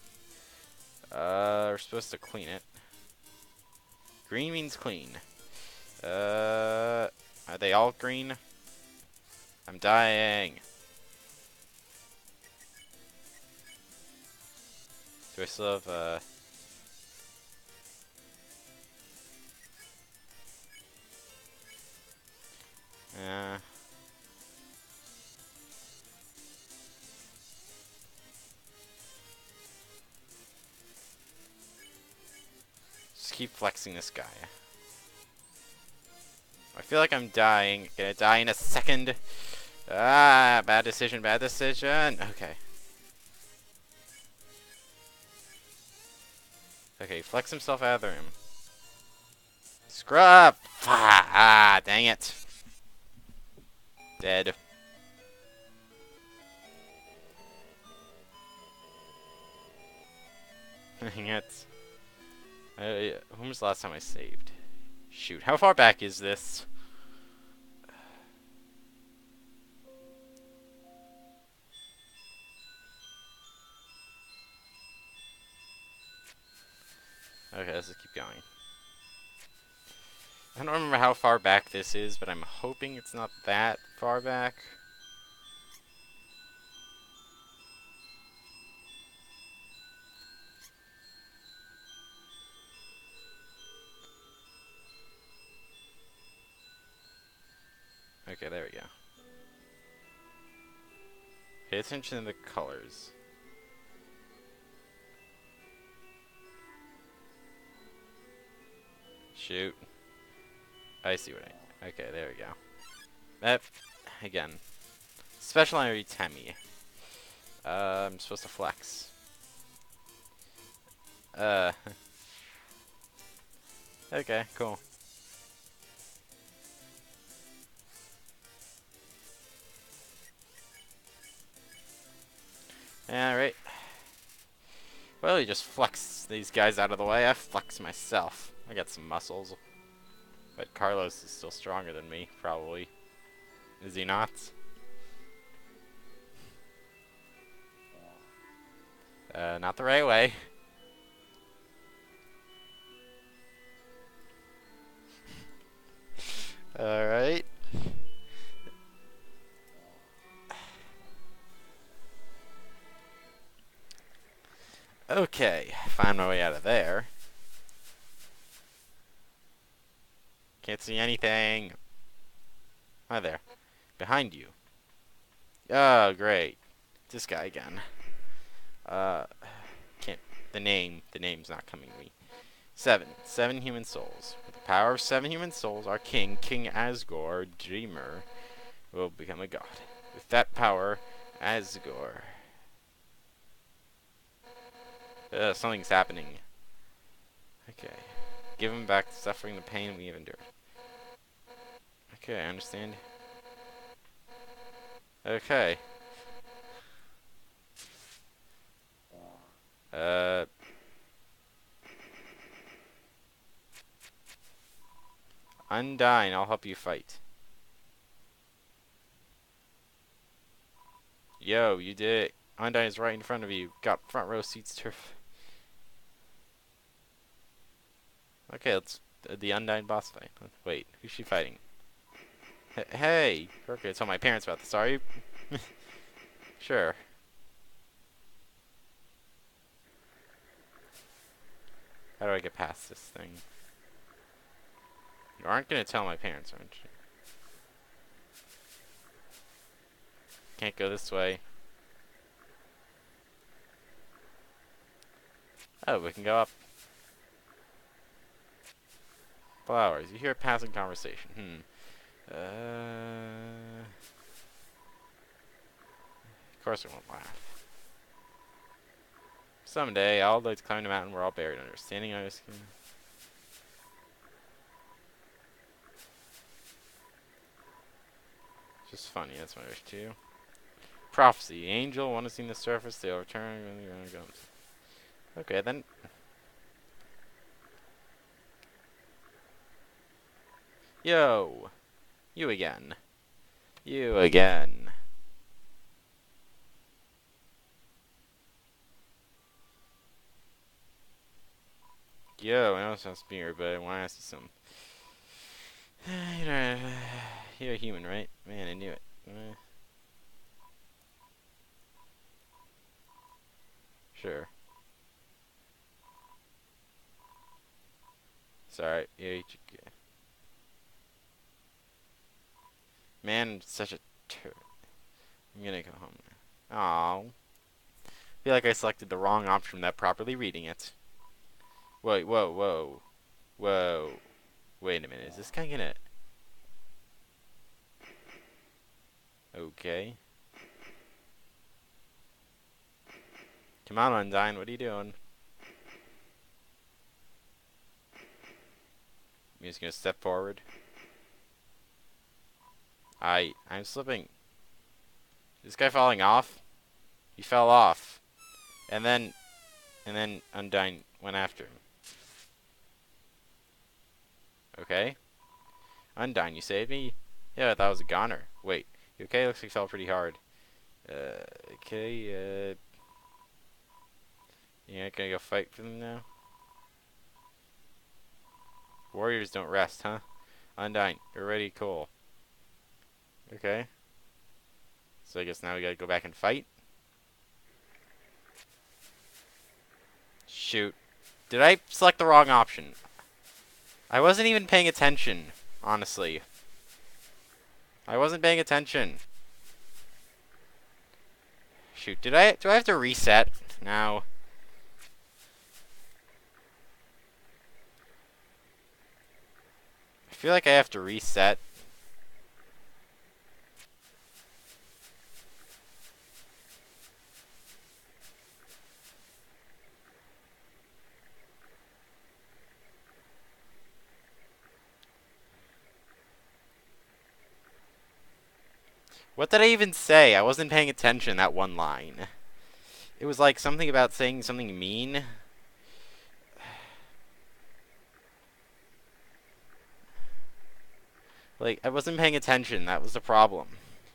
Uh, we're supposed to clean it. Green means clean. Uh, are they all green? I'm dying. Do I still have, uh... Uh... Just keep flexing this guy. I feel like I'm dying. Gonna die in a second. Ah, bad decision, bad decision. Okay. Okay, flex himself out of the room. Scrub! Ah, dang it. Dead. Dang it. Uh, when was the last time I saved? Shoot, how far back is this? Okay, let's just keep going. I don't remember how far back this is, but I'm hoping it's not that far back. Okay, there we go. Pay attention to the colors. Shoot. I see what I... Okay, there we go. That, again. Special Enemy Temmie. Uh, I'm supposed to flex. Uh. Okay, cool. Alright. Well, you just flex these guys out of the way. I flex myself. I got some muscles. But Carlos is still stronger than me, probably. Is he not? Uh, not the right way. Alright. Okay, find my way out of there. Can't see anything. Hi there. Behind you. Oh, great. This guy again. Uh, can't. The name. The name's not coming to me. Seven. Seven human souls. With the power of seven human souls, our king, King Asgore, Dreamer, will become a god. With that power, Asgore. Uh, something's happening. Okay. Give him back the suffering, the pain we have endured. Okay, I understand. Okay. Uh. Undyne, I'll help you fight. Yo, you did it. Undyne is right in front of you. Got front row seats to. Okay, let's. Uh, the Undyne boss fight. Wait, who's she fighting? H hey! Okay, tell my parents about this, are you? Sure. How do I get past this thing? You aren't gonna tell my parents, aren't you? Can't go this way. Oh, we can go up. Flowers. You hear a passing conversation. Hmm. Uh. Of course I won't laugh. Someday, I'll like to climb the mountain we're all buried under. Standing on your skin. Just funny, that's my wish too. Prophecy. Angel, want to see the surface, they'll return when you're gonna go. Okay, then. Yo! You again. You again. Yo, I know it sounds weird, but I want to ask you something. You know, you're a human, right? Man, I knew it. Uh, sure. Sorry. Yeah, you, man, such a turd. I'm gonna go home now. Aww. I feel like I selected the wrong option without properly reading it. Wait, whoa, whoa. Whoa. Wait a minute, is this guy gonna... Okay. Come on, Undyne, what are you doing? You're just gonna step forward? I... I'm slipping. Is this guy falling off? He fell off. And then... And then Undyne went after him. Okay. Undyne, you saved me? Yeah, I thought I was a goner. Wait. You okay? Looks like you fell pretty hard. Uh, okay, uh... You ain't gonna go fight for them now? Warriors don't rest, huh? Undyne, you're ready, cool. Okay. So I guess now we gotta go back and fight? Shoot. Did I select the wrong option? I wasn't even paying attention, honestly. I wasn't paying attention. Shoot, did I, do I have to reset now? I feel like I have to reset. What did I even say? I wasn't paying attention, that one line. It was like something about saying something mean. Like, I wasn't paying attention, that was the problem.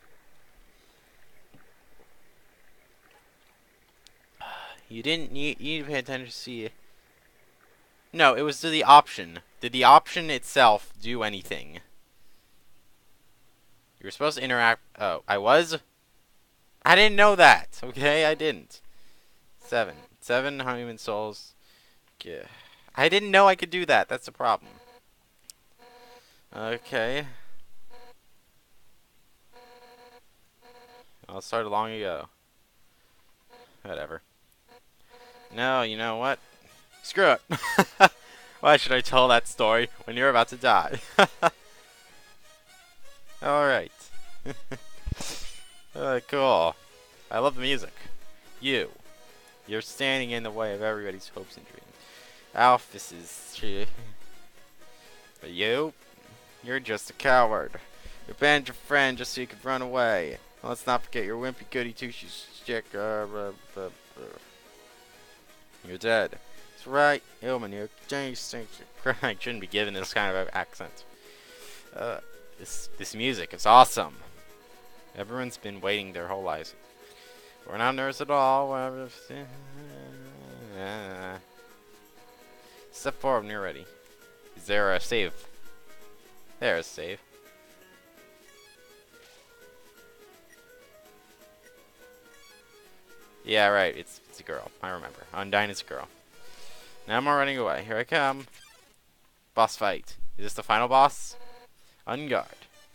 You didn't need, you need to pay attention to see... No, it was to the option. Did the option itself do anything? You were supposed to interact... Oh, I was? I didn't know that, okay? I didn't. Seven. Seven human souls. Yeah. I didn't know I could do that. That's the problem. Okay. Well, it started long ago. Whatever. No, you know what? Screw it. Why should I tell that story when you're about to die? Alright. uh, cool. I love the music. You. You're standing in the way of everybody's hopes and dreams. Alf, this is true. But you? You're just a coward. You abandoned your friend just so you could run away. Well, let's not forget your wimpy goody two-shoes chick. Uh, uh, uh, uh. You're dead. That's right, Hillman. You shouldn't be given this kind of accent. Uh, this this music is awesome. Everyone's been waiting their whole lives. We're not nervous at all. Whatever. Step forward when you're ready. Is there a save? There's a save. Yeah, right. It's it's a girl. I remember. Undyne is a girl. Now I'm running away. Here I come. Boss fight. Is this the final boss? On guard.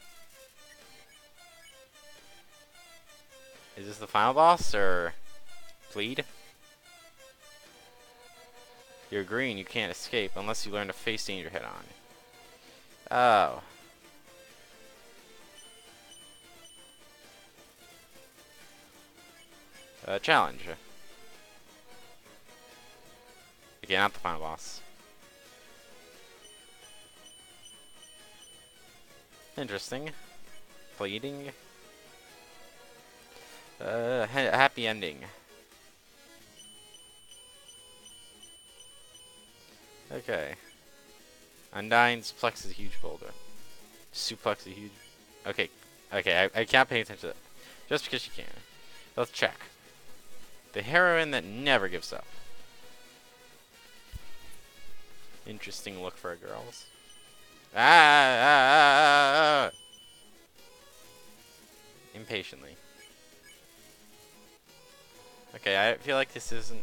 Is this the final boss or plead? You're green. You can't escape unless you learn to face danger head on. Oh. Uh, challenge. Again, not the final boss. Interesting. Pleading. Uh, ha happy ending. Okay. Undyne suplexes a huge boulder. Suplex a huge... Okay. Okay, I, I can't pay attention to that. Just because she can. Let's check. The heroine that never gives up. Interesting look for girls. Ah, ah, ah, ah, ah. Impatiently. Okay, I feel like this isn't...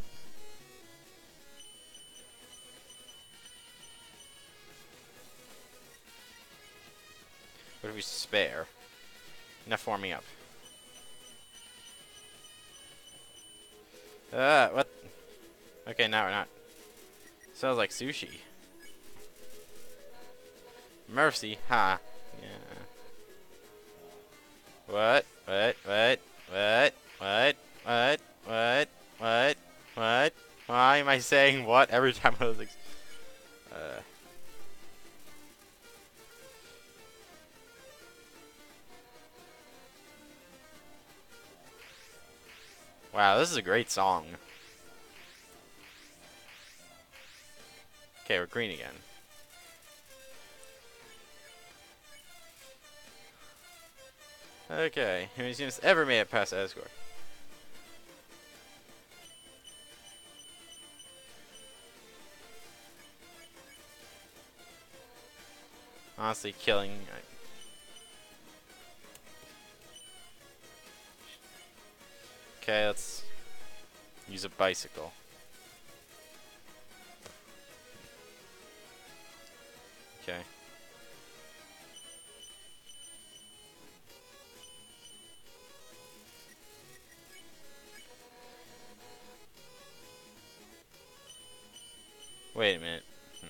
What if we spare? Enough warming up. Uh, what? Okay, now we're not. Sounds like sushi. Mercy, huh? Yeah. What? What? What? What? What? What? What? What? What? Why am I saying what every time I was like... Uh... Wow, this is a great song. Okay, we're green again. Okay, who has ever made it past Asgore? Honestly, killing... Okay, let's use a bicycle. Okay. Wait a minute. Hmm.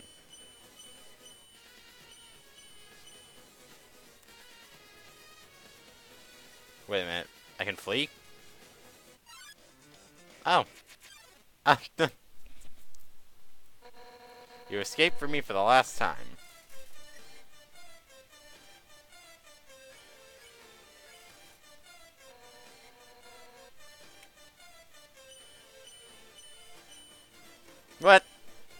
Wait a minute. I can flee? Oh. Ah. You escaped from me for the last time. What?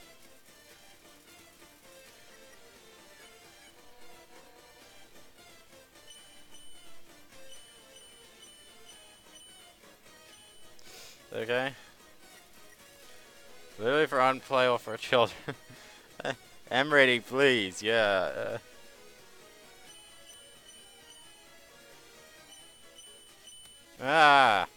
Okay. Literally for unplayable for children. M rating, please. Yeah. Uh. Ah.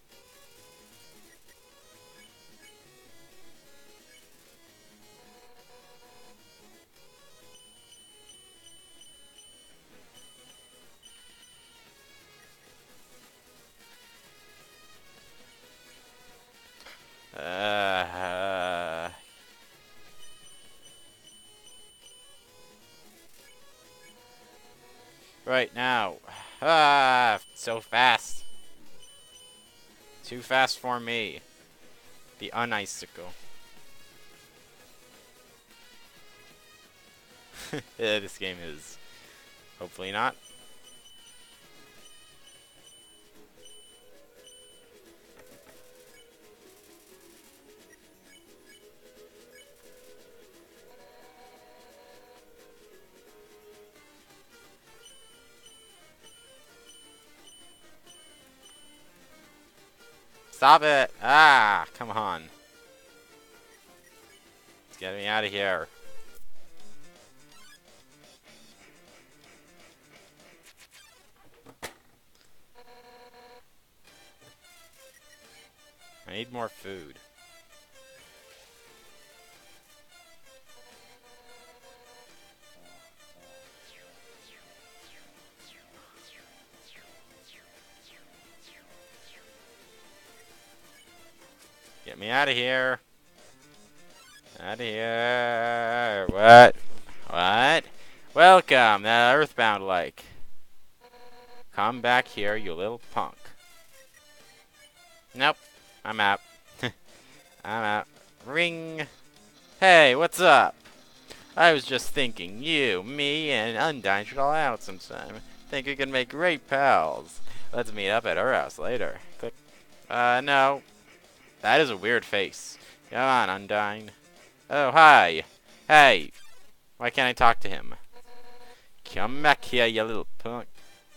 Right now. Ah, so fast. Too fast for me. The unicicle. Yeah, this game is hopefully not. Stop it! Ah, come on. Let's get me out of here. I need more food. Get me out of here. Out of here. What? What? Welcome, that Earthbound like. Come back here, you little punk. Nope. I'm out. I'm out. Ring. Hey, what's up? I was just thinking you, me, and Undyne should all out sometime. Think we can make great pals. Let's meet up at her house later. Click. Uh, no. That is a weird face. Come on, Undyne. Oh, hi. Hey. Why can't I talk to him? Come back here, you little punk.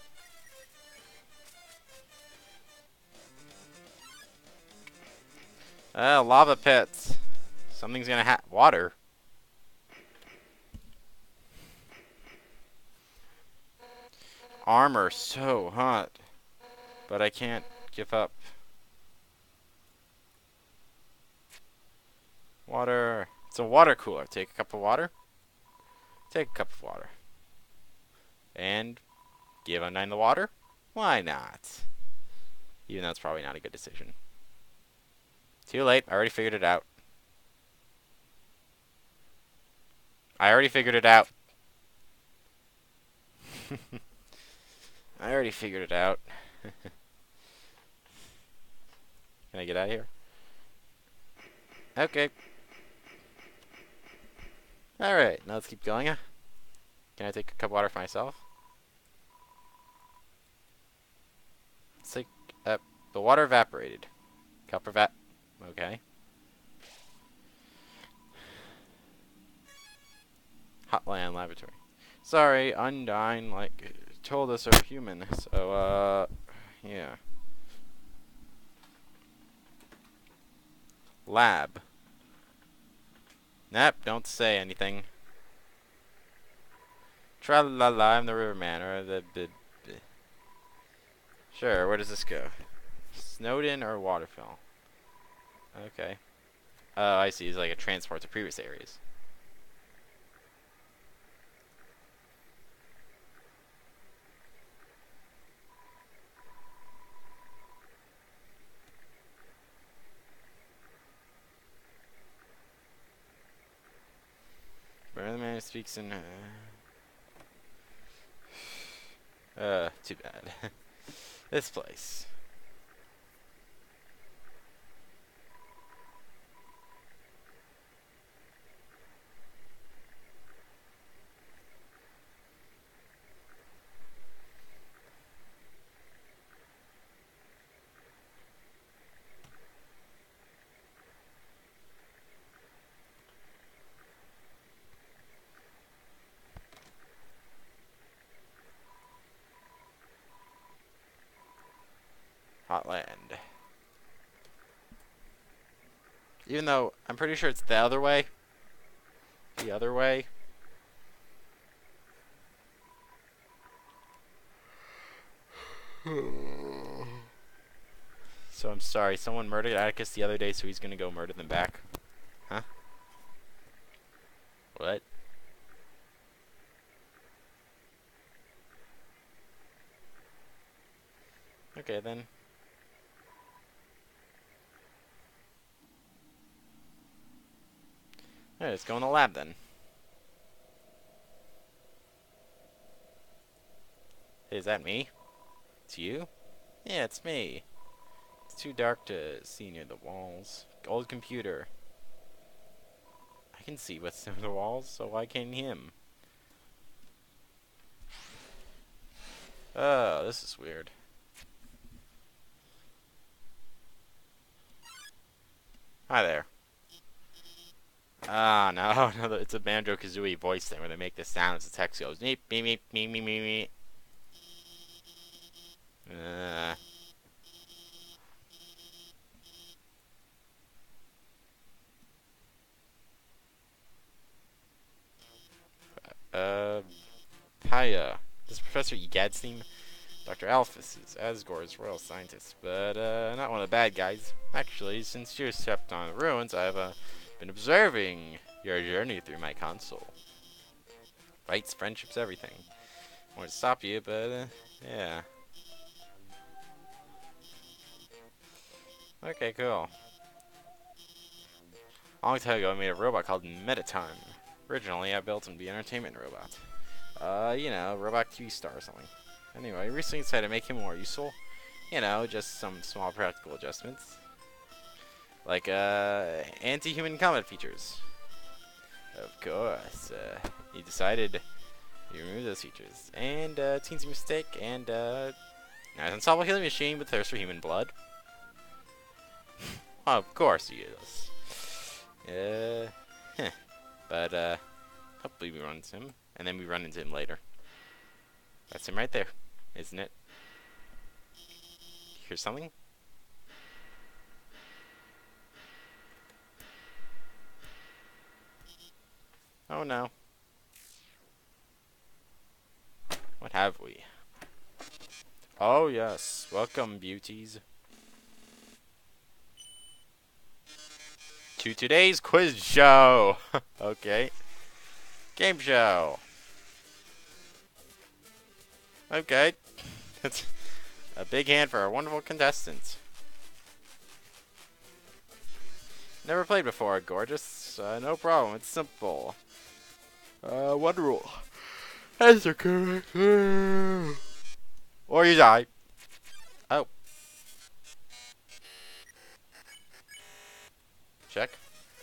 Oh, lava pits. Something's gonna ha- water. Armor, so hot. But I can't give up. Water. It's a water cooler. Take a cup of water. Take a cup of water. And give Undyne the water? Why not? Even though it's probably not a good decision. Too late. I already figured it out. I already figured it out. I already figured it out. Can I get out of here? Okay. Alright, now let's keep going. Can I take a cup of water for myself? Let's take, uh, the water evaporated. Cup evap. Okay. Hotland laboratory. Sorry, Undyne, like, told us are human, so, uh, yeah. Lab. Nope, don't say anything. Tra-la-la, I'm the Riverman, or the... the, the. Sure, where does this go? Snowden or Waterfall? Okay. Oh, I see, it's like a transport to previous areas. Where the man who speaks in... Uh, uh too bad. This place. Hotland. Even though I'm pretty sure it's the other way. The other way. So I'm sorry, someone murdered Atticus the other day, so he's gonna go murder them back. Huh? What? Okay then. Alright, let's go in the lab then. Hey, is that me? It's you? Yeah, it's me. It's too dark to see near the walls. Old computer. I can see what's near the walls, so why can't him? Oh, this is weird. Hi there. Ah, no, no, it's a Banjo-Kazooie voice thing where they make this sound as the text goes meep, meep, meep, meep, meep, meep, meep. Uh, uh, hiya. This is Professor Egadstein. Doctor Alphys is Asgore's royal scientist, but uh, not one of the bad guys. Actually, since you stepped on the ruins, I've uh, been observing your journey through my console. Fights, friendships, everything. I wanted to stop you, but uh, yeah. Okay, cool. A long time ago, I made a robot called Metatime. Originally, I built him to be an entertainment robot. Uh, you know, robot Q star or something. Anyway, I recently decided to make him more useful. You know, just some small practical adjustments. Like, uh, anti-human combat features. Of course, uh, you decided you remove those features. And, uh, teensy mistake, and, uh, now an unsolvable healing machine with thirst for human blood. Well, of course he is. Uh, heh. But, uh, hopefully we run into him, and then we run into him later. That's him right there, isn't it? Hear something? Oh no. What have we? Oh yes, welcome beauties to today's quiz show. Okay. Game show. Okay. That's a big hand for our wonderful contestant. Never played before, gorgeous. Uh, no problem, it's simple. Uh, one rule. Answer correct. Or you die. Oh. Check.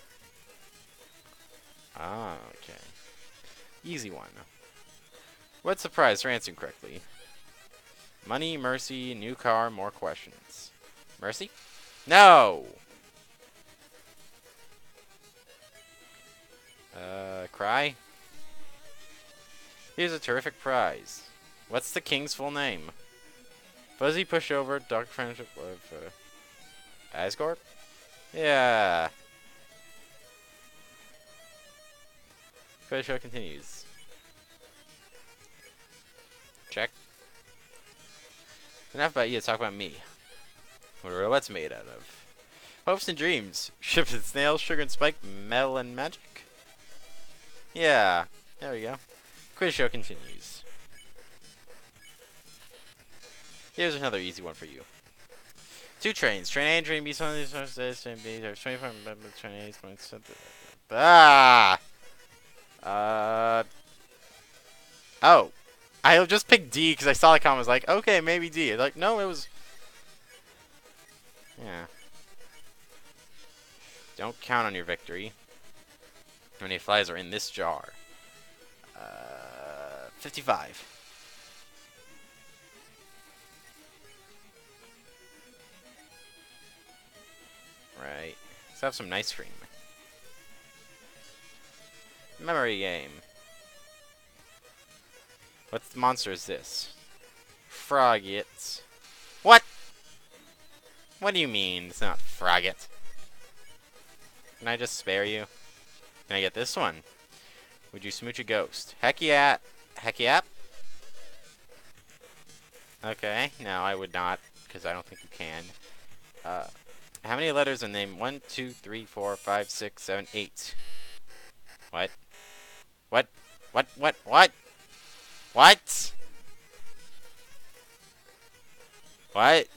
Ah, okay. Easy one. What's the prize for answering correctly? Money, mercy, new car, more questions. Mercy? No! Uh, cry? Here's a terrific prize. What's the king's full name? Fuzzy pushover, dark friendship of uh, Asgore? Yeah. Quiz show continues. Check. Enough about you, talk about me. What are robots made out of? Hopes and dreams. Ships and snails, sugar and spike, metal and magic? Yeah. There we go. Quiz show continues. Here's another easy one for you. Two trains. Train A and Train B. Train B. Train A. Ah! Uh. Oh. I just picked D because I saw the comment. I was like, okay, maybe D. Like, no, it was. Yeah. Don't count on your victory. How many flies are in this jar? Uh, fifty-five. Right. Let's have some ice cream. Memory game. What monster is this? Frogget. What? What do you mean it's not Frogget? Can I just spare you? Can I get this one? Would you smooch a ghost? Heck yeah. Heck yeah. Okay. No, I would not, because I don't think you can. Uh, how many letters in the name? One, two, three, four, five, six, seven, eight. What? What? What? What? What? What? What?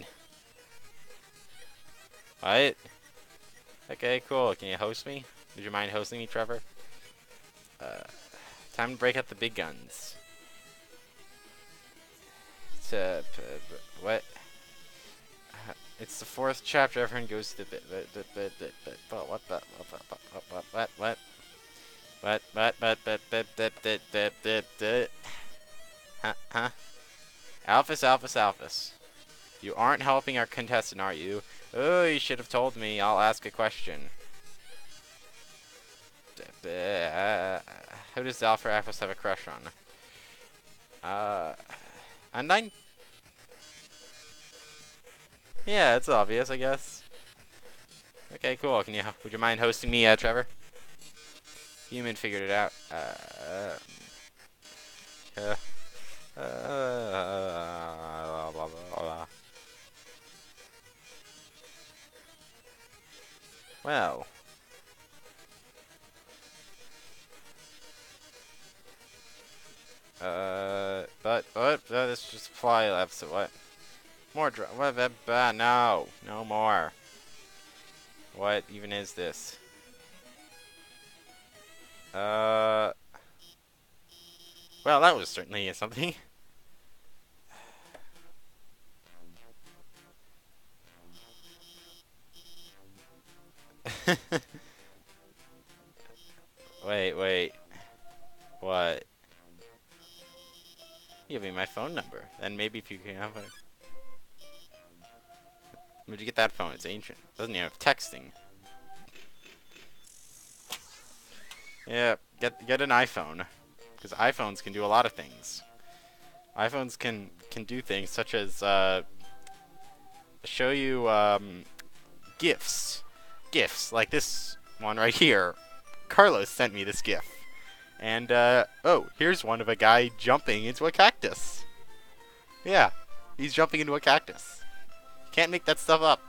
What? Okay, cool. Can you host me? Would you mind hosting me, Trevor? Uh, time to break out the big guns. Uh, p- p- what? Uh, It's the fourth chapter. Everyone goes to the bit. But but but but but but what but what what what what what what what what what but but but but but but but huh huh Alphys Alphys Alphys. You aren't helping our contestant, are you? Oh, you should have told me. I'll ask a question. Uh, who does Alpha Alphys have a crush on? Uh, Undyne? Yeah, it's obvious, I guess. Okay, cool. Can you? Would you mind hosting me, uh, Trevor? Human figured it out. Uh, uh, uh, blah, blah, blah, blah. Well, uh, but but uh, this just fly left. So what? More dr- what? Uh, uh, no, no more. What even is this? Uh, well, that was certainly something. Wait, wait. What? Give me my phone number. Then maybe if you can have a... Where'd you get that phone? It's ancient. Doesn't even have texting. Yeah, get get an iPhone. Because iPhones can do a lot of things. iPhones can can do things such as uh, show you um, GIFs. GIFs, like this one right here. Carlos sent me this GIF. And, uh, oh, here's one of a guy jumping into a cactus. Yeah, he's jumping into a cactus. Can't make that stuff up.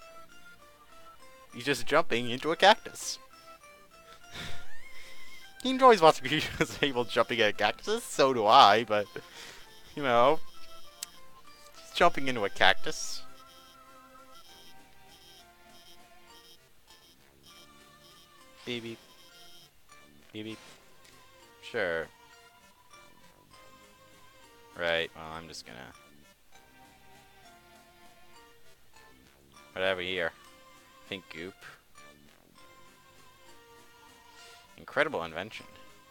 He's just jumping into a cactus. He enjoys watching people jumping at cactuses, so do I, but, you know, he's jumping into a cactus. Beep beep. Beep beep. Sure. Right, well, I'm just gonna... Whatever here. Pink goop. Incredible invention.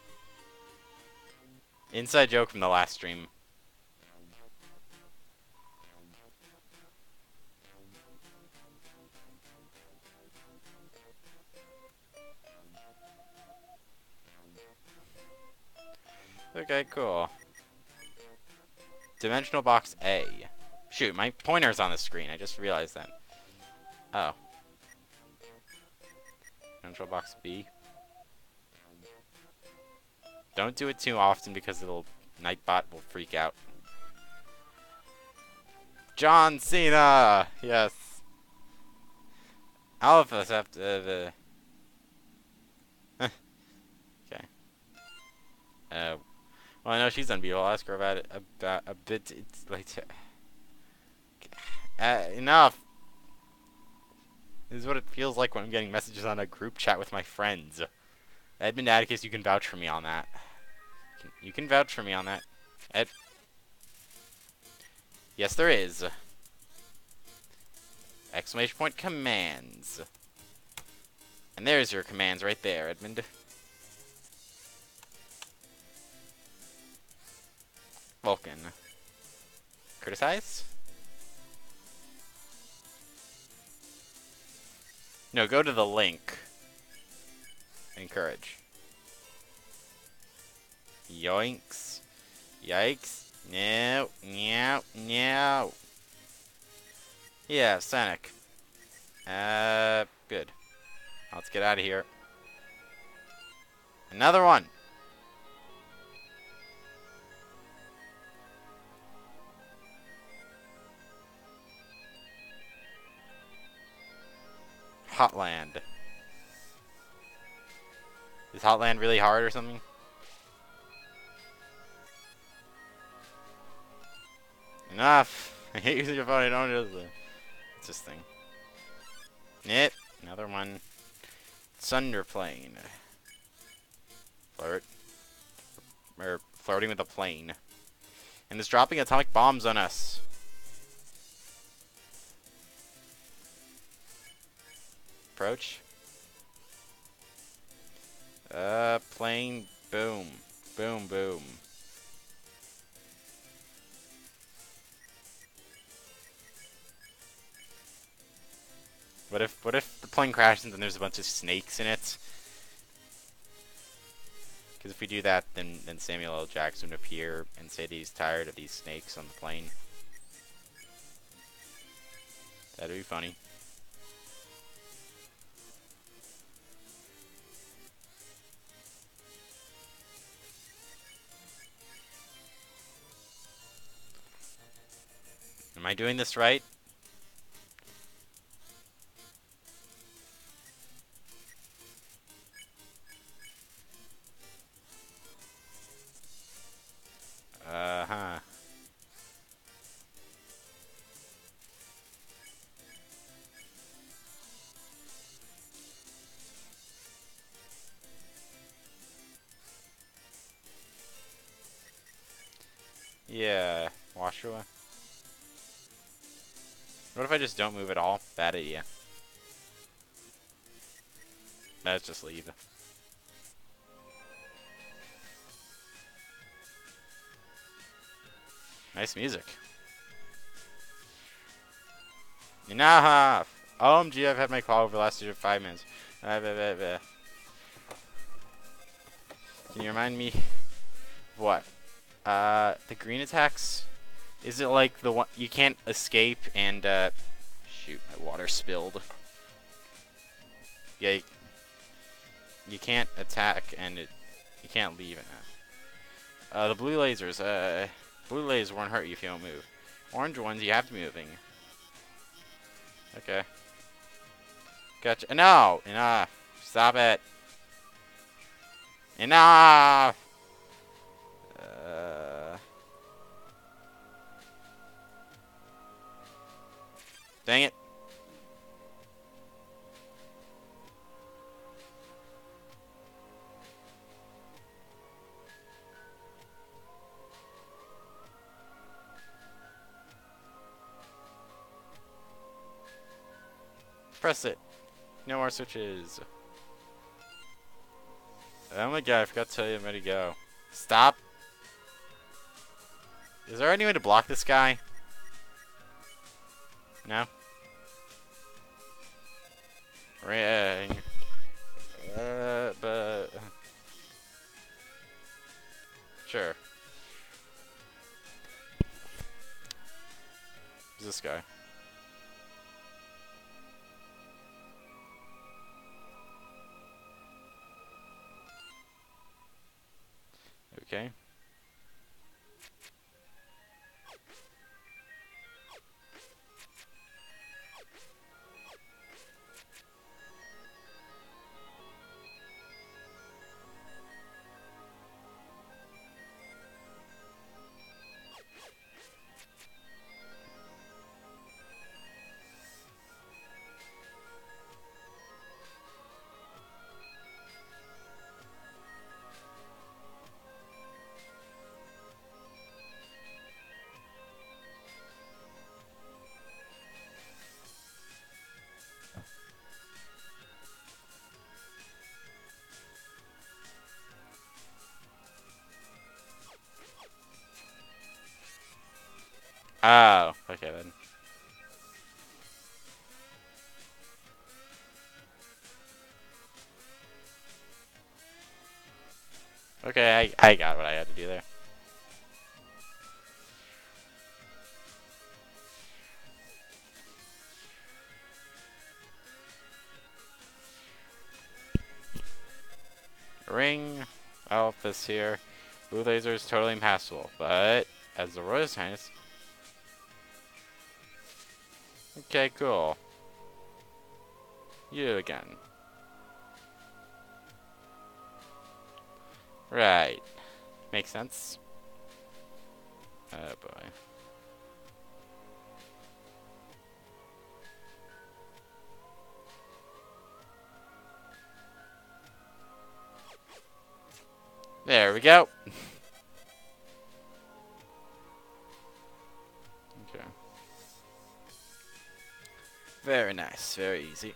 Inside joke from the last stream. Okay, cool. Dimensional box A. Shoot, my pointer's on the screen. I just realized that. Oh. Dimensional box B. Don't do it too often because it'll Nightbot will freak out. John Cena! Yes. Alphys have to... Uh, okay. Uh, well, I know she's unbeatable. I'll ask her about it about a bit. It's like... Uh, enough! This is what it feels like when I'm getting messages on a group chat with my friends. Edmund Atticus, you can vouch for me on that. You can vouch for me on that. Ed. Yes, there is. Exclamation point commands. And there's your commands right there, Edmund. Vulcan. Criticize? No, go to the link. Encourage. Yoinks. Yikes. No. No. No. Yeah, Sonic. Uh, good. Let's get out of here. Another one. Hotland. Is Hotland really hard or something? Enough. I hate using your phone. I don't use it. What's this thing? Yep. Another one. Thunderplane. Flirt. Or flirting with a plane. And is dropping atomic bombs on us. Approach. Uh, plane. Boom. Boom, boom. What if, what if the plane crashes and there's a bunch of snakes in it? Because if we do that, then, then Samuel L. Jackson would appear and say that he's tired of these snakes on the plane. That'd be funny. Am I doing this right? Uh-huh. Yeah. Wash away. What if I just don't move at all? Bad idea. Let's just leave. Nice music. Enough! O M G, I've had my call over the last five minutes. Uh, blah, blah, blah. Can you remind me what? Uh, the green attacks? Is it like the one you can't escape and uh shoot, my water spilled. Yeah, you, you can't attack and it you can't leave it now. Uh the blue lasers, uh blue lasers won't hurt you if you don't move. Orange ones you have to be moving. Okay. Gotcha. No! Enough! Stop it! Enough! Uh, dang it. Press it. No more switches. Oh my god, I forgot to tell you I'm ready to go. Stop. Is there any way to block this guy? No? Ring. Uh, but... Sure. Who's this guy? Okay. Oh, okay then. Okay, I, I got what I had to do there. Ring. Alphys here. Blue laser is totally impassable, but as the Royal Highness. Okay, cool. You again. Right. Makes sense. Oh boy. There we go. Okay. Very nice. Very easy.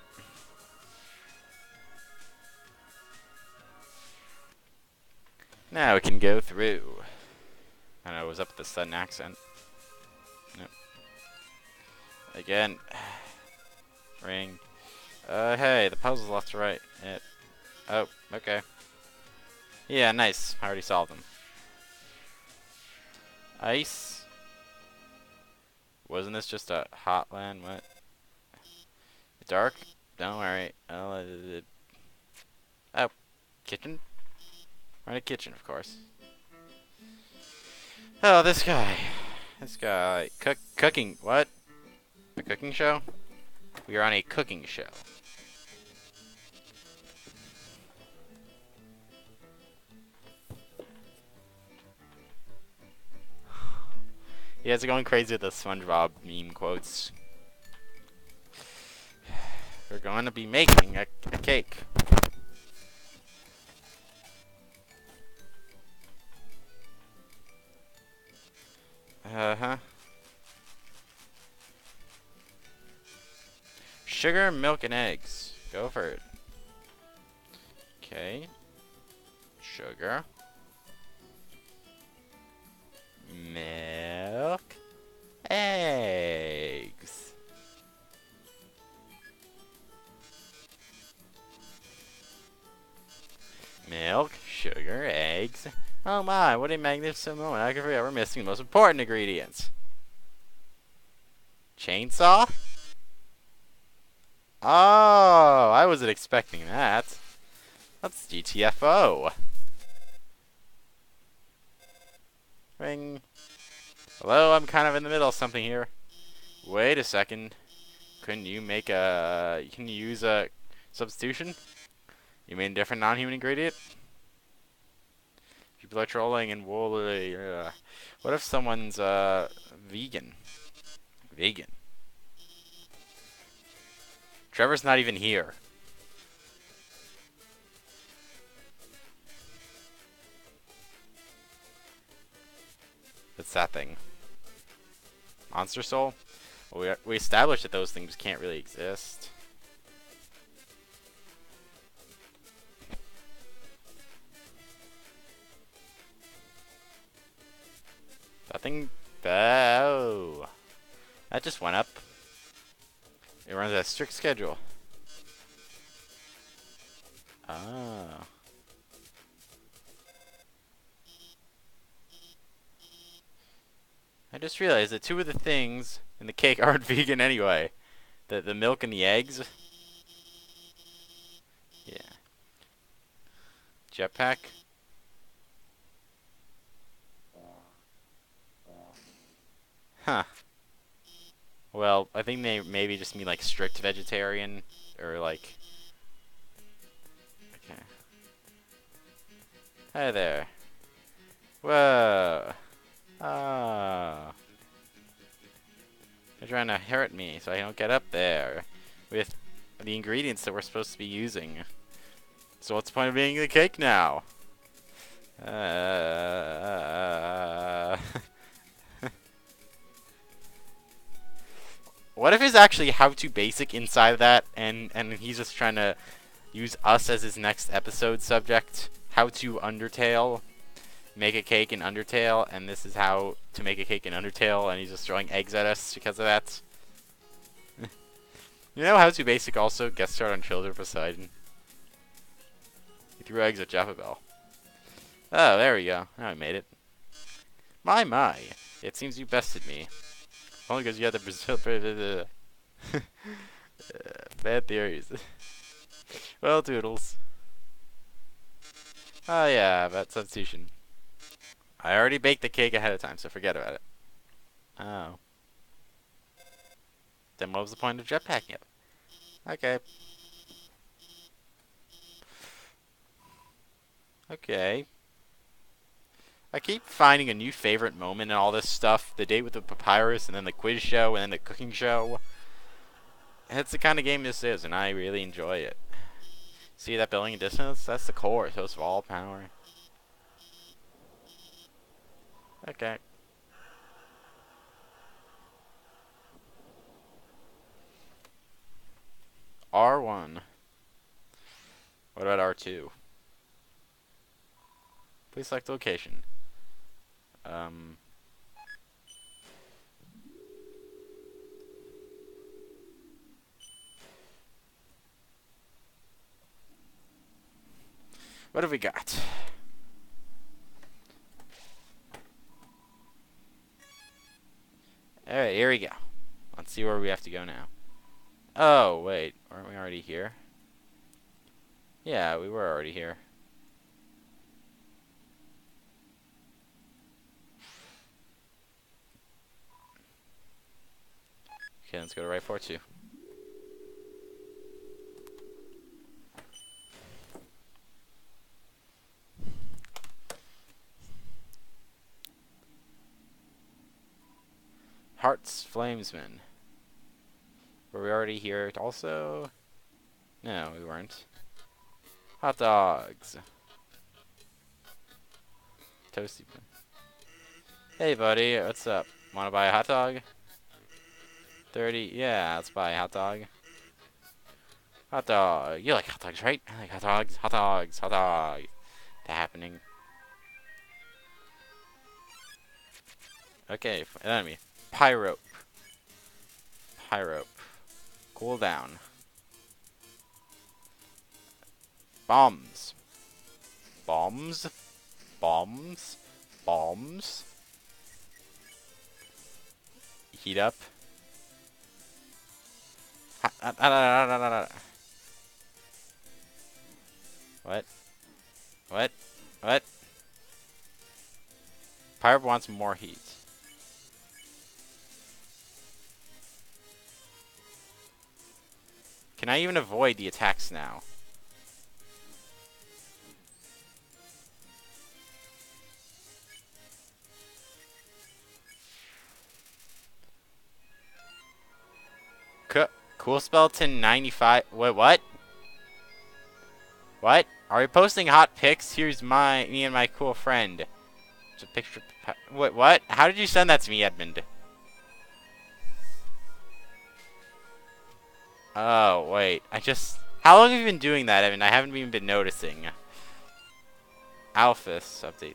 Now we can go through. I know it was up with the sudden accent. Nope. Again. Ring. Uh, hey, the puzzle's left to right. It. Oh, okay. Yeah, nice. I already solved them. Ice. Wasn't this just a hotland? What? Dark? Don't worry. Oh, uh, oh, kitchen? Right, a kitchen, of course. Oh, this guy. This guy. Cook, cooking. What? A cooking show? We are on a cooking show. You guys are going crazy with the SpongeBob meme quotes. We're going to be making a, a cake. Uh-huh. Sugar, milk, and eggs. Go for it. Okay. Sugar. Milk. Eggs. Milk, sugar, eggs. Oh my, what a magnificent moment. I could forget we're missing the most important ingredients. Chainsaw? Oh, I wasn't expecting that. That's G T F O. Ring. Hello, I'm kind of in the middle of something here. Wait a second. Couldn't you make a... Can you use a substitution? You mean a different non-human ingredient? People are trolling and woolly. Uh, what if someone's uh, vegan? Vegan. Trevor's not even here. What's that thing? Monster Soul? Well, we, we established that those things can't really exist. That thing... Oh. That just went up. It runs a strict schedule. Ah. I just realized that two of the things in the cake aren't vegan anyway. The the milk and the eggs. Yeah. Jetpack. Huh. Well, I think they maybe just mean like strict vegetarian or like. Okay. Hi there. Whoa. Ah. They're trying to hurt me so I don't get up there with the ingredients that we're supposed to be using. So what's the point of being the cake now? Uh, what if it's actually how to basic inside of that and, and he's just trying to use us as his next episode subject? How to Undertale. Make a cake in Undertale, and this is how to make a cake in Undertale, and he's just throwing eggs at us because of that. You know how to basic also guest starred on Children of Poseidon? He threw eggs at Jeffabel. Oh, there we go. Now I made it. My, my. It seems you bested me. Only because you had the Brazil... uh, bad theories. Well, doodles. Oh, yeah, about substitution. I already baked the cake ahead of time, so forget about it. Oh. Then what was the point of jetpacking it? Okay. Okay. I keep finding a new favorite moment in all this stuff. The date with the papyrus, and then the quiz show, and then the cooking show. It's the kind of game this is, and I really enjoy it. See that building in distance? That's the core, source of all power. Okay. R one. What about R two? Please select location. Um... What have we got? Alright, here we go. Let's see where we have to go now. Oh, wait. Aren't we already here? Yeah, we were already here. Okay, let's go to right four two. Hearts Flamesman. Were we already here also? No, we weren't. Hot dogs. Toasty. Hey, buddy, what's up? Wanna buy a hot dog? thirty. Yeah, let's buy a hot dog. Hot dog. You like hot dogs, right? I like hot dogs. Hot dogs. Hot dog. That happening. Okay, enemy. Pyrope. Pyrope. Cool down. Bombs. Bombs. Bombs. Bombs. Heat up. What? What? What? Pyrope wants more heat. Can I even avoid the attacks now? Co cool Skeleton ninety-five. Wait, what? What? Are we posting hot pics? Here's my me and my cool friend. It's a picture. Wait, what? How did you send that to me, Edmund? Oh, wait. I just... How long have you been doing that, Evan? I haven't even been noticing. Alphys updates.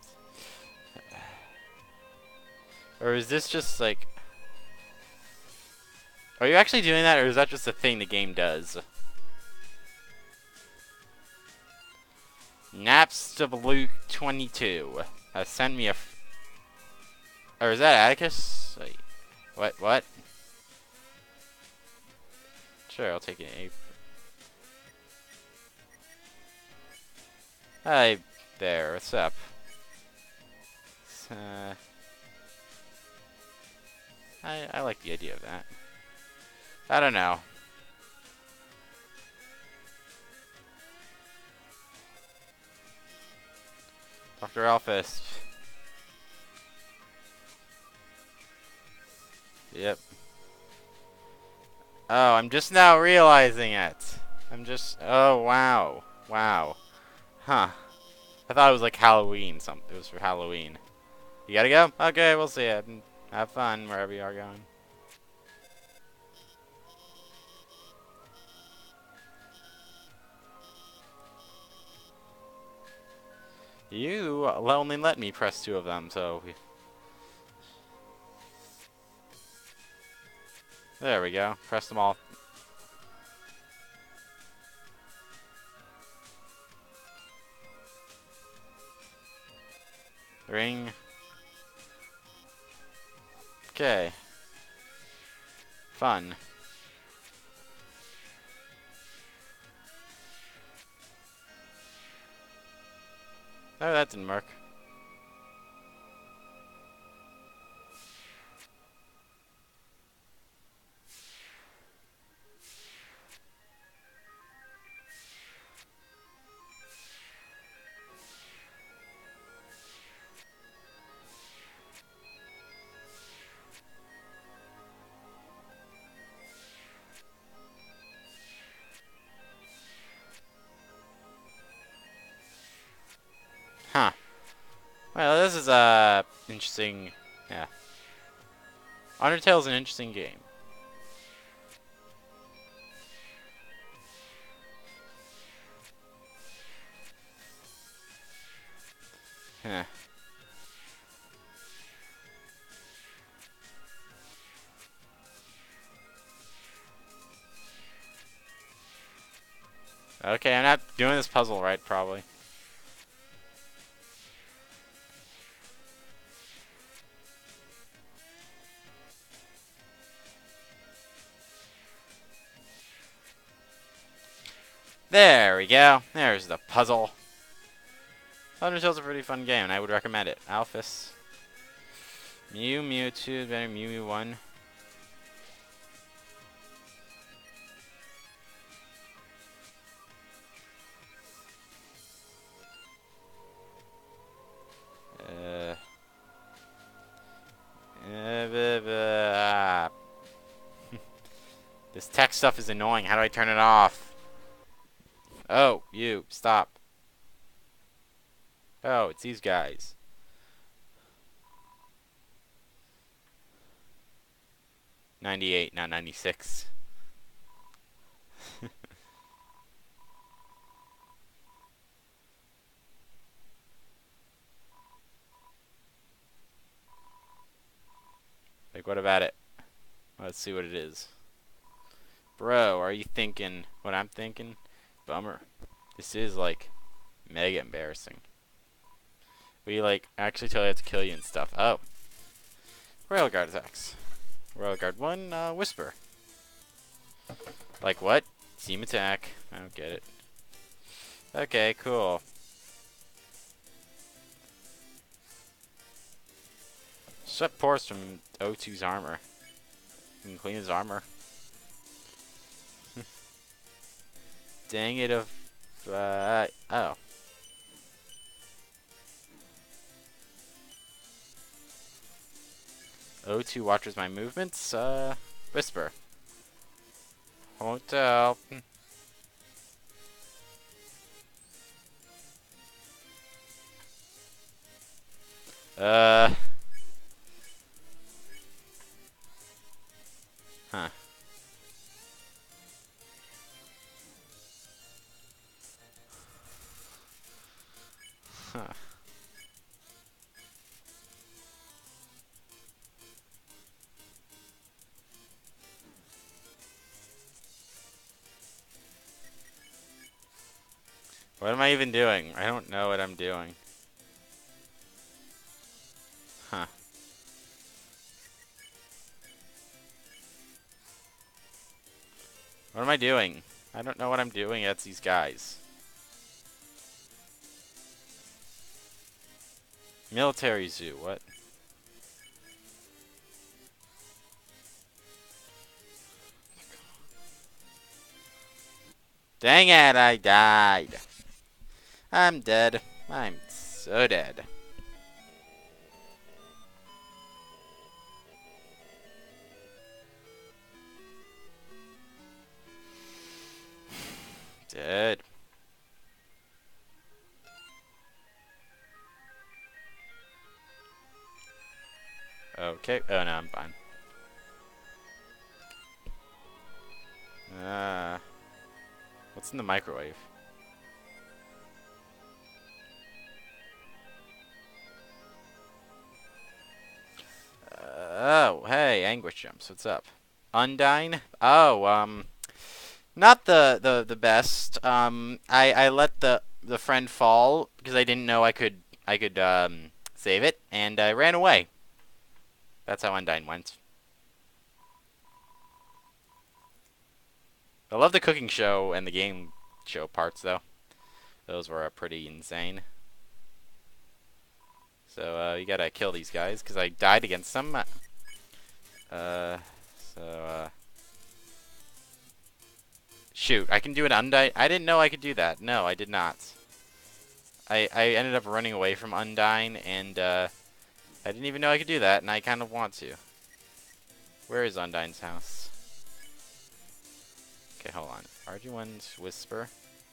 Or is this just, like... Are you actually doing that, or is that just a thing the game does? Napstabluke twenty-two has sent me a... F or is that Atticus? Wait. What? What? Sure, I'll take it. Hi there, what's up? Uh, I, I like the idea of that. I don't know. Doctor Alphys. Yep. Oh, I'm just now realizing it. I'm just... Oh, wow. Wow. Huh. I thought it was like Halloween. Something. It was for Halloween. You gotta go? Okay, we'll see it. Have fun wherever you are going. You only let me press two of them, so... There we go. Press them all. Ring. Okay. Fun. Oh, that didn't work. Huh. Well, this is, uh, interesting. Yeah. Undertale is an interesting game. Huh. Okay, I'm not doing this puzzle right, probably. There we go. There's the puzzle. Undertale's a pretty fun game, and I would recommend it. Alphys. Mew, Mewtwo, better Mew, Mew one. Uh... Uh, blah, blah. This text stuff is annoying. How do I turn it off? Oh, you. Stop. Oh, it's these guys. ninety-eight, not ninety-six. Like, what about it? Let's see what it is. Bro, are you thinking what I'm thinking? Bummer. This is, like, mega embarrassing. We, like, actually tell you have to kill you and stuff. Oh. Royal Guard attacks. Royal Guard one, uh, Whisper. Like what? Team attack. I don't get it. Okay, cool. Sweat pores from O two's armor. You can clean his armor. Dang it of... Uh, oh. O two watches my movements. Uh, Whisper. Won't help. Uh. Huh. Huh. What am I even doing? I don't know what I'm doing. Huh. What am I doing? I don't know what I'm doing. It's these guys. Military zoo. What? Dang it, I died. I'm dead. I'm so dead. Dead. Okay. Oh no, I'm fine. Uh, what's in the microwave? Uh, oh, hey, Anguish Jumps. What's up? Undyne? Oh, um, not the the the best. Um, I I let the the friend fall because I didn't know I could I could um save it, and I ran away. That's how Undyne went. I love the cooking show and the game show parts though. Those were uh, pretty insane. So uh, you gotta kill these guys because I died against them. Uh, so uh, shoot, I can do an Undyne. I didn't know I could do that. No, I did not. I I ended up running away from Undyne, and uh, I didn't even know I could do that, and I kind of want to. Where is Undyne's house? Okay, hold on. R G one's Whisper.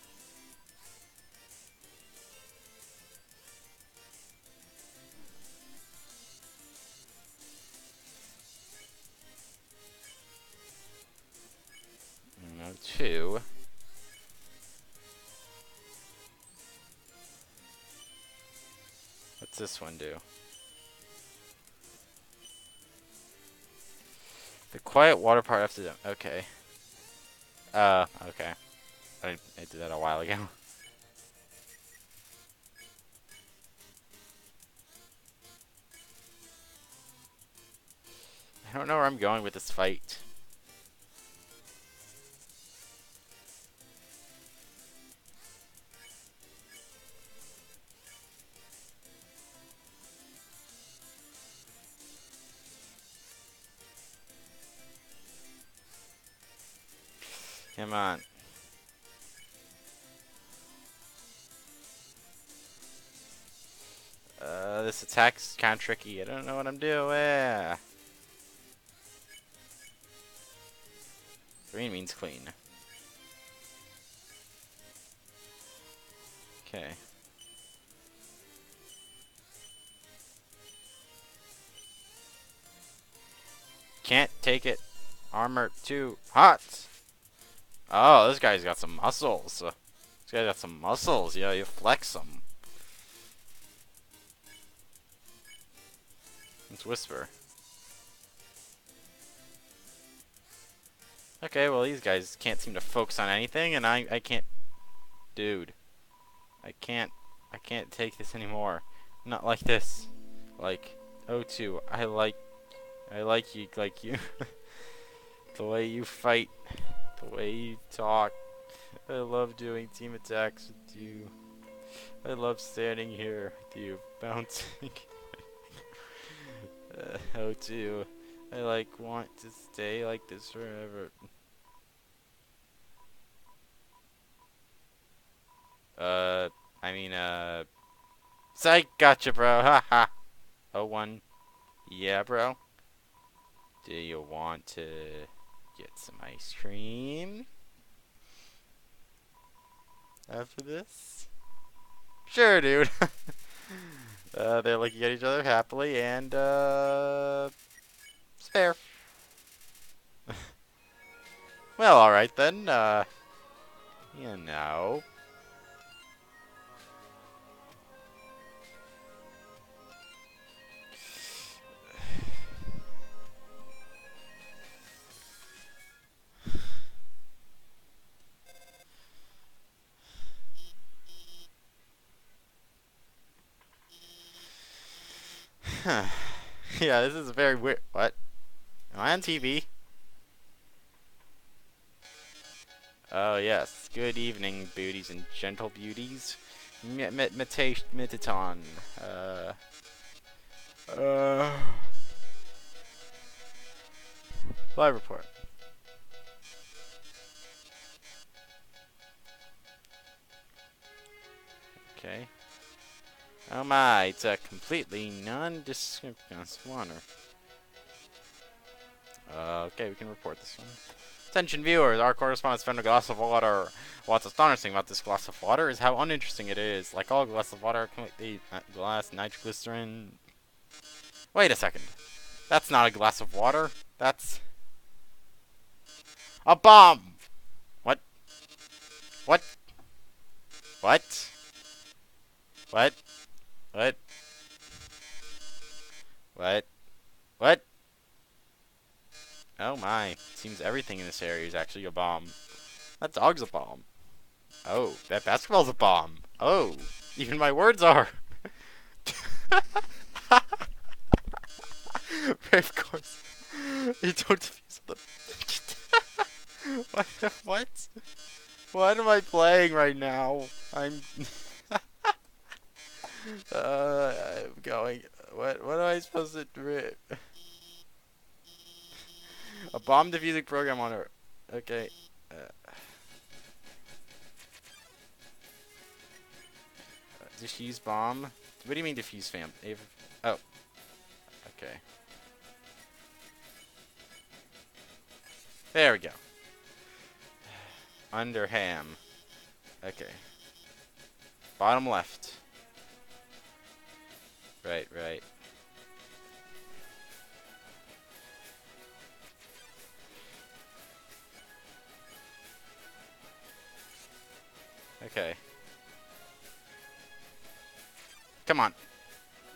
No, two. What What's this one do? The quiet water part after them. Okay. Uh, okay. I, I did that a while ago. I don't know where I'm going with this fight. Come on. Uh, this attack's kind of tricky. I don't know what I'm doing. Green means clean. Okay. Can't take it. Armor too hot. Oh, this guy's got some muscles. Uh, this guy's got some muscles. Yeah, you flex them. Let's whisper. Okay, well these guys can't seem to focus on anything, and I I can't. Dude, I can't I can't take this anymore. Not like this. Like O two. I like I like you like you. The way you fight. The way you talk. I love doing team attacks with you. I love standing here with you, bouncing. uh, O two. I like want to stay like this forever. Uh, I mean, uh, psych, gotcha, bro. Haha. oh one. Yeah, bro. Do you want to get some ice cream after this? Sure, dude. uh, they're looking at each other happily and, uh, spare. Well, alright then, uh, you know. Yeah, this is very weird. What? Am I on T V? Oh, yes. Good evening, beauties and gentle beauties. Metaton. Uh. Uh. Live report. Okay. Oh my, it's a completely nondescript water. Uh, okay, we can report this one. Attention viewers, our correspondent found a glass of water. What's astonishing about this glass of water is how uninteresting it is. Like all glass of water, completely uh, glass, nitroglycerin. Wait a second. That's not a glass of water. That's a bomb. What? What? What? What? What? What? What? Oh my. Seems everything in this area is actually a bomb. That dog's a bomb. Oh, that basketball's a bomb. Oh, even my words are. Of course. You don't defuse them. What? What? What am I playing right now? I'm. uh, I'm going. What? What am I supposed to do? A bomb defusing program on her. Okay. Uh, diffuse bomb. What do you mean diffuse, fam? Oh. Okay. There we go. Under ham. Okay. Bottom left. Right, right. Okay. Come on.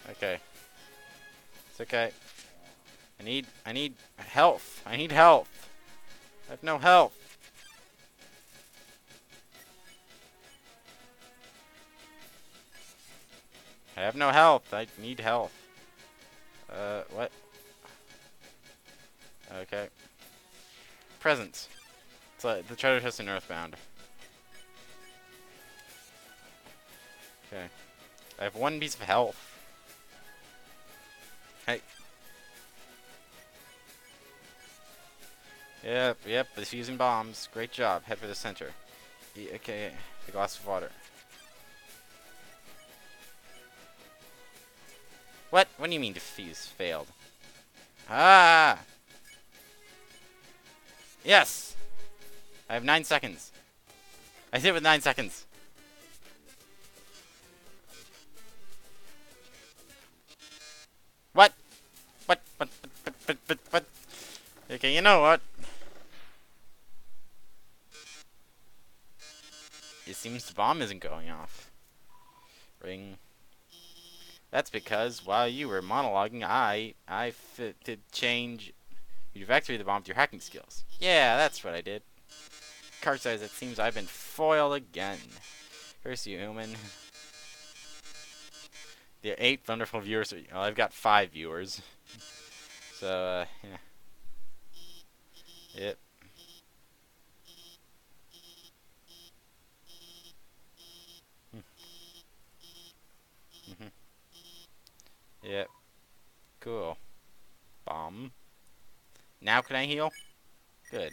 Okay. It's okay. I need, I need health. I need health. I have no health. I have no health. I need health. Uh, what? Okay. Presents. It's like the treasure chest in Earthbound. Okay. I have one piece of health. Hey. Yep, yep, defusing bombs. Great job. Head for the center. E okay, a glass of water. What? What do you mean defuse failed? Ah! Yes! I have nine seconds. I did it with nine seconds. What? What? What? What? What? What? What? Okay, you know what? It seems the bomb isn't going off. Ring. That's because while you were monologuing, I I fit to change. You activated the bomb with your hacking skills. Yeah, that's what I did. Card size. It seems I've been foiled again. Curse you, human. The eight wonderful viewers. Well, I've got five viewers. So uh, yeah. Yep. Mhm. Yep. Cool. Bomb. Now can I heal? Good.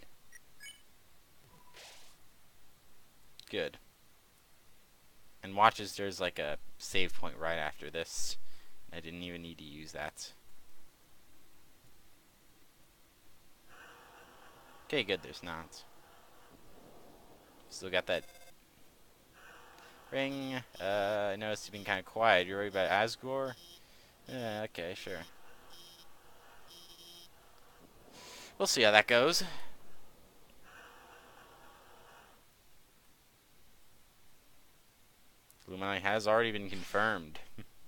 Good. And watches, there's like a save point right after this. I didn't even need to use that. Okay, good, there's not. Still got that ring. Uh, I noticed you've been kind of quiet. You're worried about Asgore? Yeah, okay, sure. We'll see how that goes. Lumini has already been confirmed.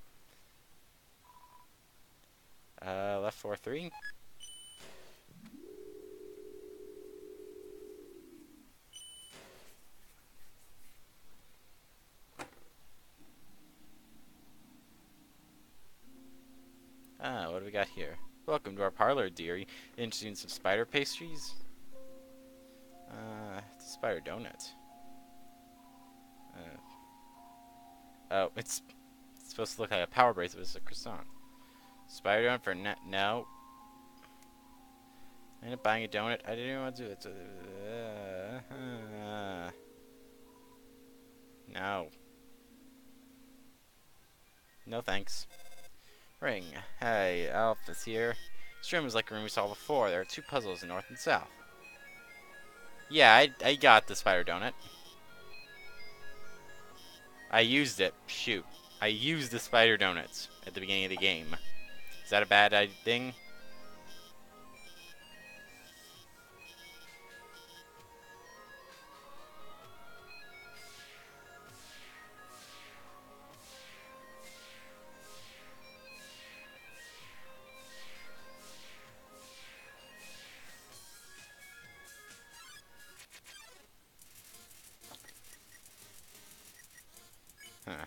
uh, left four three. Ah, what do we got here? Welcome to our parlor, dearie. Interested in some spider pastries? Uh, it's a spider donut. Uh, oh, it's, it's supposed to look like a power bracelet, but it's a croissant. Spider donut for ne no. I ended up buying a donut. I didn't even want to do it. Uh, uh, no. No thanks. Ring. Hey, Alpha's here. This room is like a room we saw before. There are two puzzles in north and south. Yeah, I, I got the spider donut. I used it. Shoot. I used the spider donuts at the beginning of the game. Is that a bad uh, thing? Huh.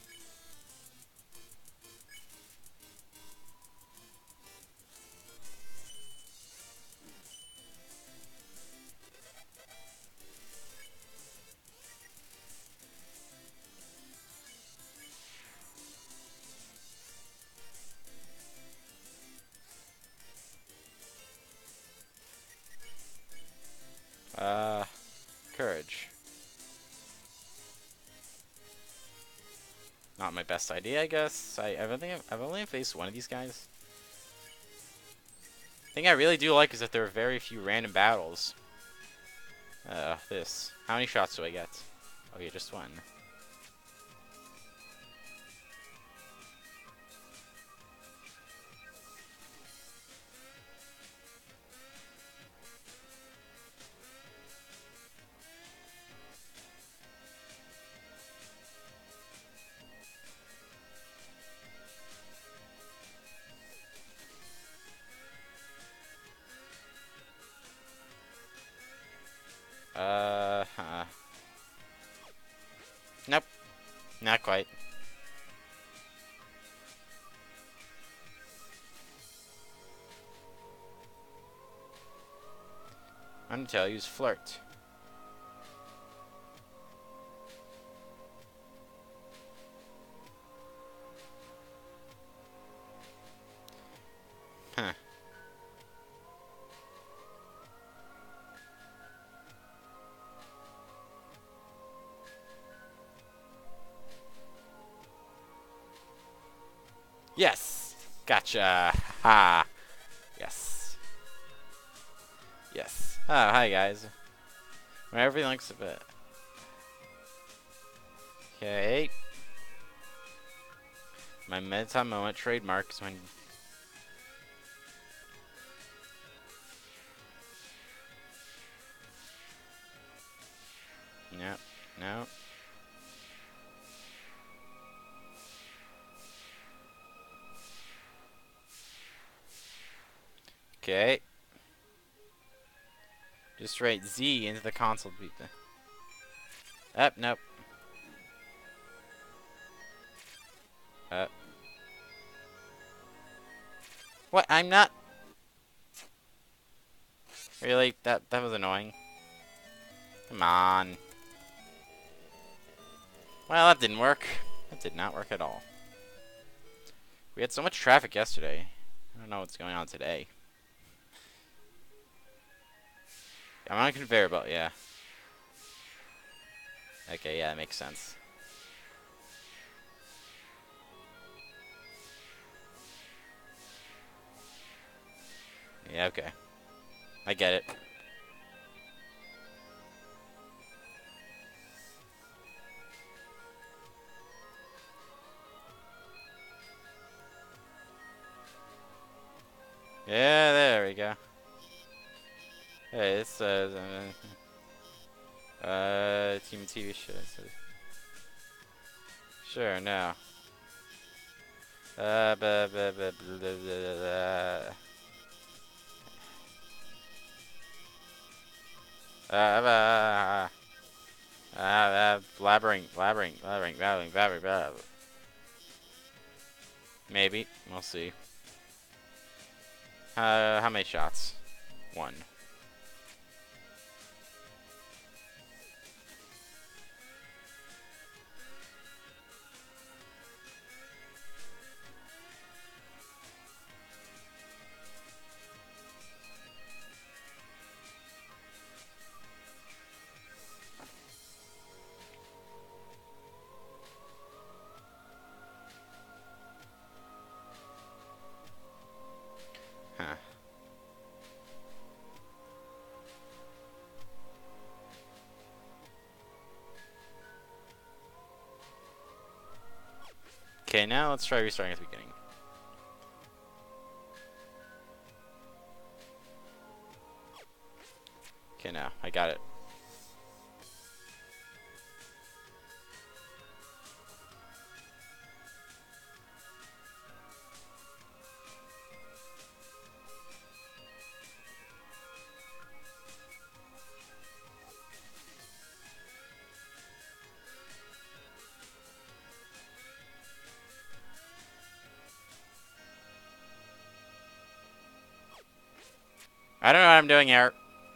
Uh, courage. Not my best idea, I guess. I, I think I've, I've only faced one of these guys. The thing I really do like is that there are very few random battles. Uh, this. How many shots do I get? Okay, just one. Nope. Not quite. Undertale use flirt. Huh. Yes! Gotcha! Ha! Yes. Yes. Oh, hi guys. When everything looks a bit... Okay. My meta moment trademark is when... No. No. Okay. Just write Z into the console beat. Up, nope. Uh. What? I'm not. Really? That that was annoying. Come on. Well, that didn't work. That did not work at all. We had so much traffic yesterday. I don't know what's going on today. I'm on a conveyor belt, yeah. Okay, yeah, that makes sense. Yeah, okay. I get it. Yeah, there we go. Hey, it says, uh, uh Team T V show. Sure, no. Uh, blah, blah, blah, blah, blah, blah. Uh, blah. Uh, uh, blabbering, blabbering, blabbering, blabbering, blabbering, blabbering. Maybe. We'll see. Uh, how many shots? One. Huh. Okay, now let's try restarting at the beginning. Okay, now I got it. I don't know what I'm doing here.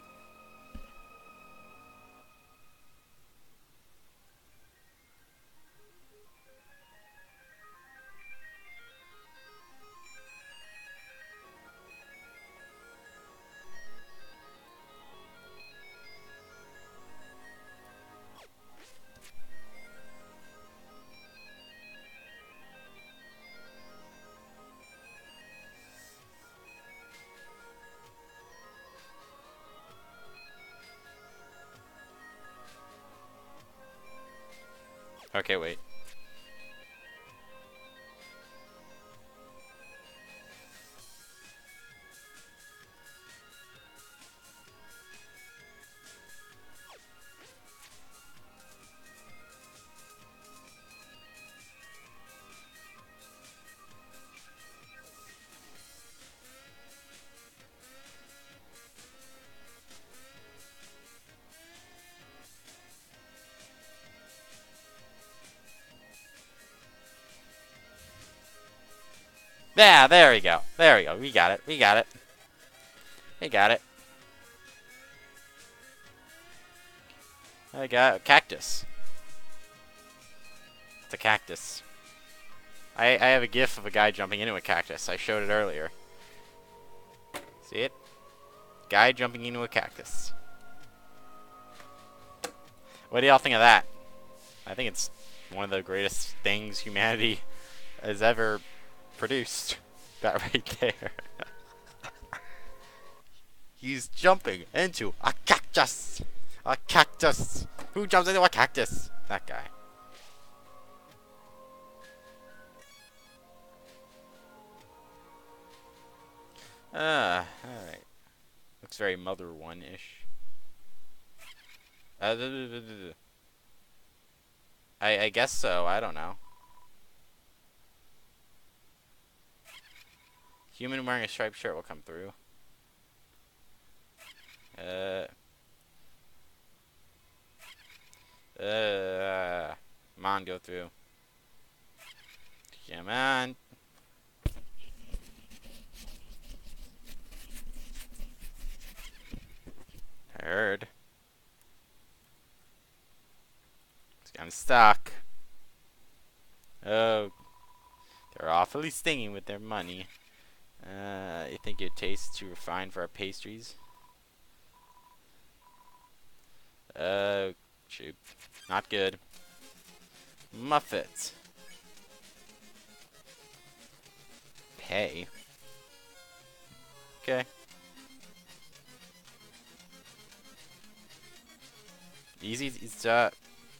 Okay, wait. Yeah, there we go. There we go. We got it. We got it. We got it. I got a cactus. It's a cactus. I, I have a gif of a guy jumping into a cactus. I showed it earlier. See it? Guy jumping into a cactus. What do y'all think of that? I think it's one of the greatest things humanity has ever produced. That right there. He's jumping into a cactus. A cactus. Who jumps into a cactus? That guy. Ah, uh, alright. Looks very Mother one-ish. Uh, I, I guess so. I don't know. Human wearing a striped shirt will come through. Uh. Uh. Come on, go through. Come on. I heard. I'm stuck. Oh. They're awfully stingy with their money. Uh, you think it tastes too refined for our pastries? Uh, shoot. Not good. Muffet. Pay. Okay. Easy. It's uh.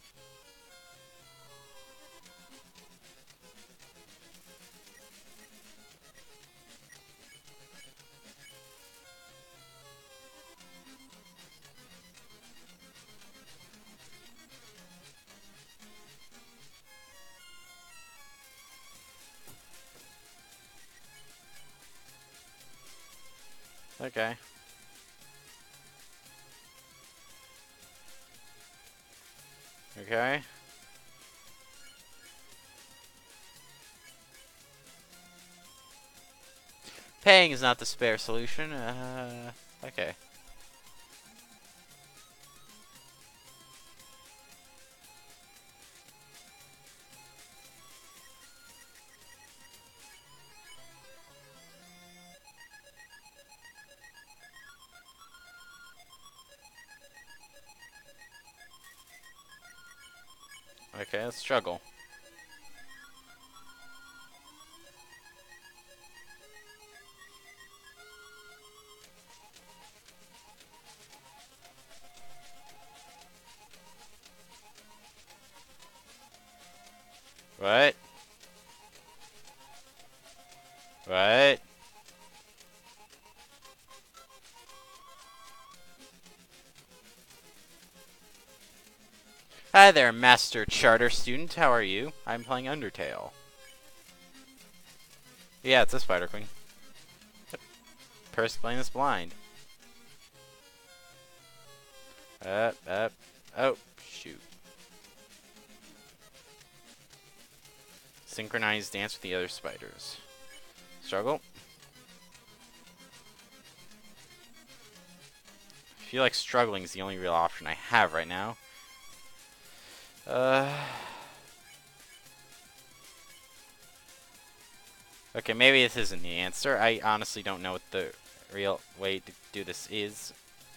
Okay. Okay. Paying is not the spare solution. Uh, okay. Okay, let's struggle. What? What? Hi there, Master Charter Student. How are you? I'm playing Undertale. Yeah, it's a Spider Queen. Yep. Person playing this blind. Up, up. Oh, shoot. Synchronized dance with the other spiders. Struggle. I feel like struggling is the only real option I have right now. Uh. Okay, maybe this isn't the answer. I honestly don't know what the real way to do this is.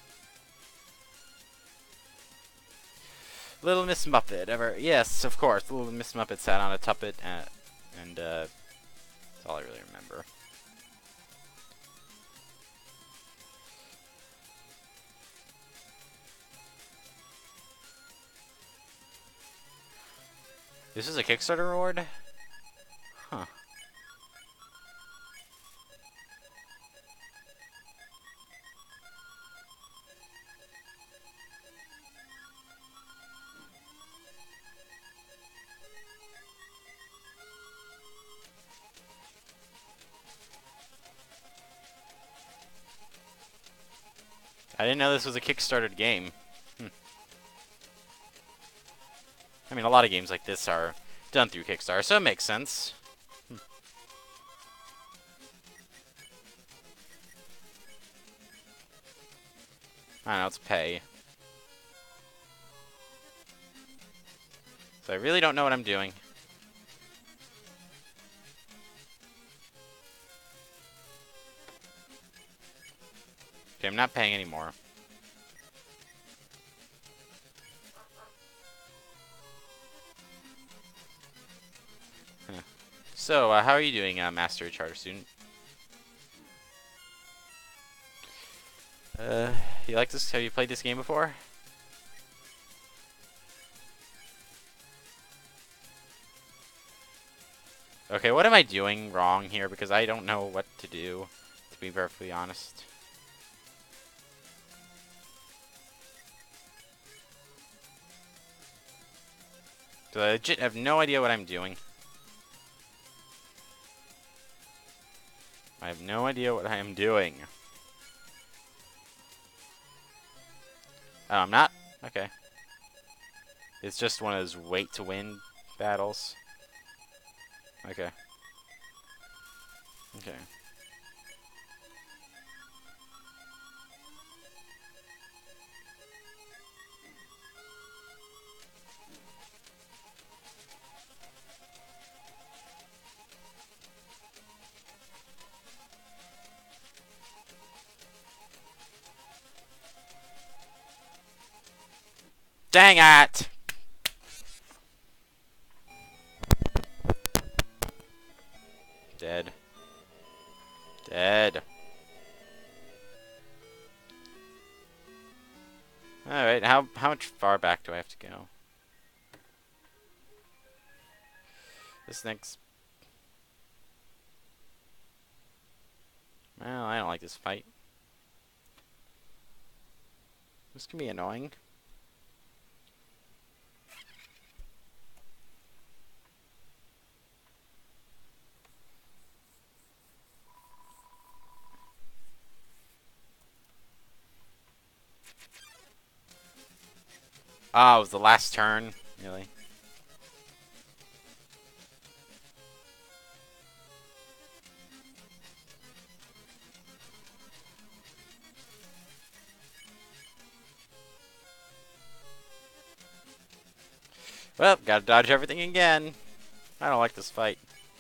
Little Miss Muppet, ever? Yes, of course. Little Miss Muppet sat on a tuppet, uh, and uh, that's all I really remember. This is a Kickstarter reward? Huh. I didn't know this was a Kickstarted game. Hmm. I mean, a lot of games like this are done through Kickstarter, so it makes sense. Hmm. I don't know, let's pay. So I really don't know what I'm doing. Okay, I'm not paying anymore. Huh. So, uh, how are you doing, uh, Master Charter student? Uh, you like this? Have you played this game before? Okay, what am I doing wrong here? Because I don't know what to do, to be perfectly honest. So I legit have no idea what I'm doing. I have no idea what I am doing. Oh, I'm not? Okay. It's just one of those wait to win battles. Okay. Okay. Dang it! Dead. Dead. Alright, how how much far back do I have to go? This next... Well, I don't like this fight. This can be annoying. Oh, it was the last turn? Really? Well, gotta dodge everything again. I don't like this fight.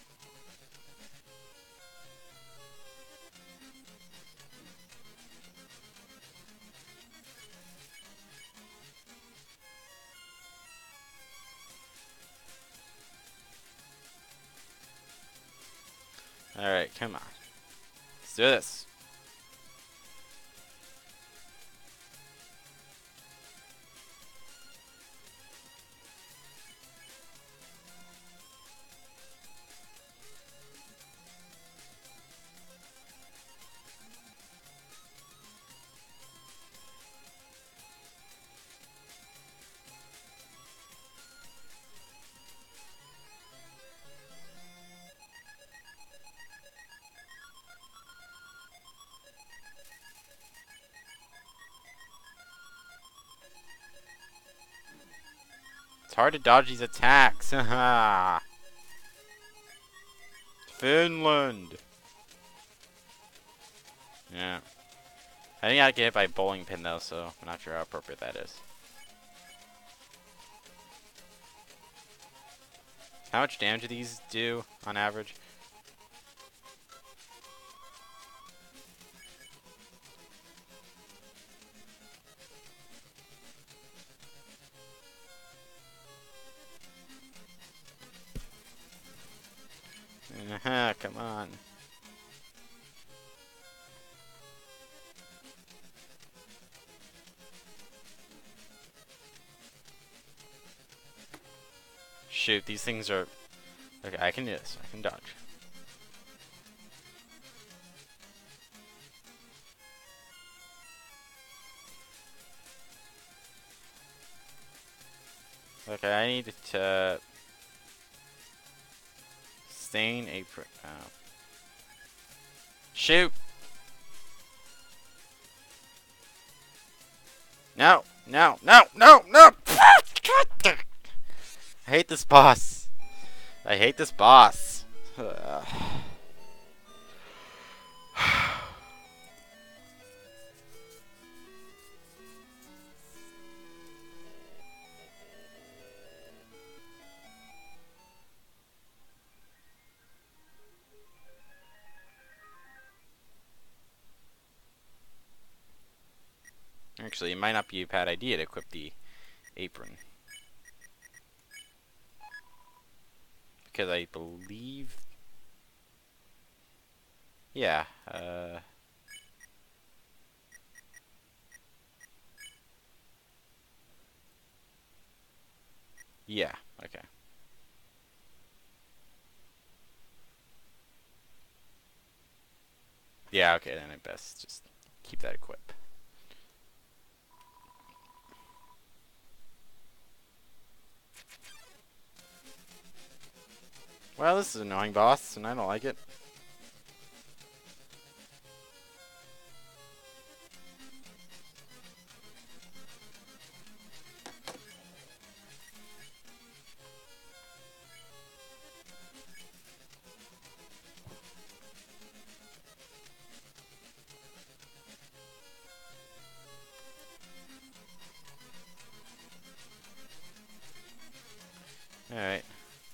Alright, come on. Let's do this. It's hard to dodge these attacks. Haha. Finland. Yeah. I think I get hit by a bowling pin though, so I'm not sure how appropriate that is. How much damage do these do on average? Uh-huh, come on. Shoot, these things are... Okay, I can do this. I can dodge. Okay, I need to... Stain a... Oh. Shoot! No! No! No! No! No! I hate this boss. I hate this boss. Actually, it might not be a bad idea to equip the apron. Because I believe... Yeah, uh... yeah, okay. Yeah, okay, then I best just keep that equipped. Well, this is an annoying boss, and I don't like it. Alright.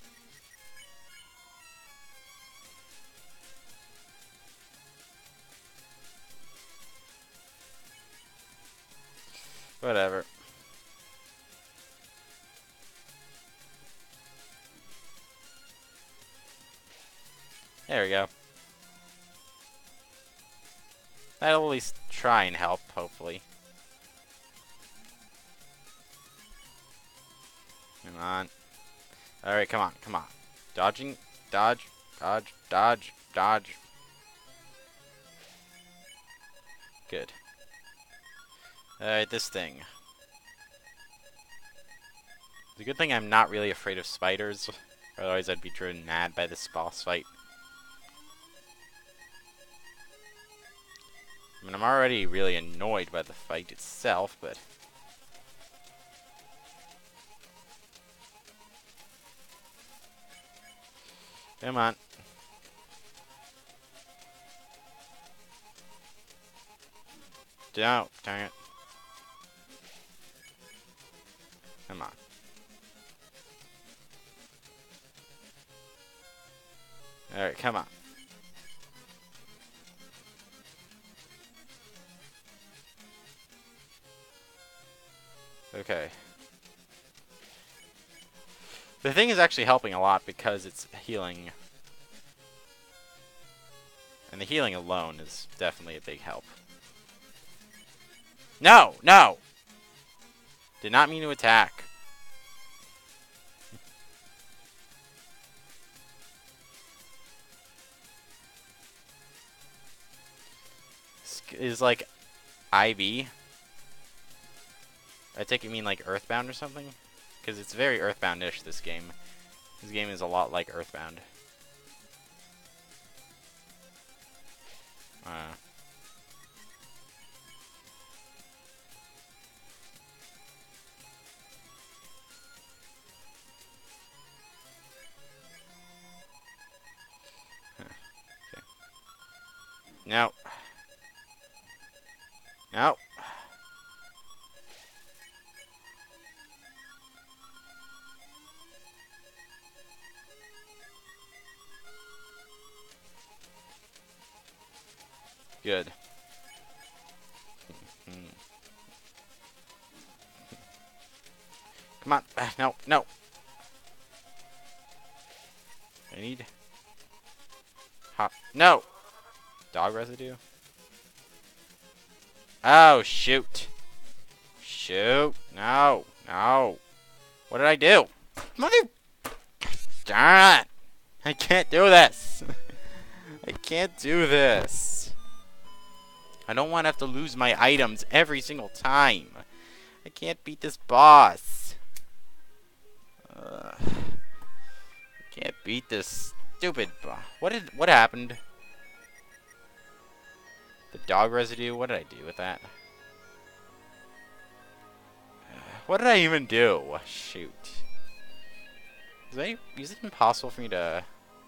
Whatever. There we go. That'll at least try and help, hopefully. Come on. Alright, come on, come on. Dodging, dodge, dodge, dodge, dodge. Good. Alright, this thing. It's a good thing I'm not really afraid of spiders, otherwise I'd be driven mad by this boss fight. I mean, I'm already really annoyed by the fight itself, but... Come on. No, dang it. Come on. Alright, come on. Okay. The thing is actually helping a lot because it's healing. And the healing alone is definitely a big help. No! No! Did not mean to attack. Is like I V. I take it mean like Earthbound or something? Because it's very Earthbound-ish, this game. This game is a lot like Earthbound. Uh, okay. No. No. Good. Come on. No, no. I need... Hop. No! Dog residue? Oh, shoot. Shoot. No. No. What did I do? Mother... Darn it. I can't do this. I can't do this. I don't want to have to lose my items every single time. I can't beat this boss. Uh, I can't beat this stupid boss. What did... What happened? The dog residue? What did I do with that? What did I even do? Shoot. Is, I, is it impossible for me to...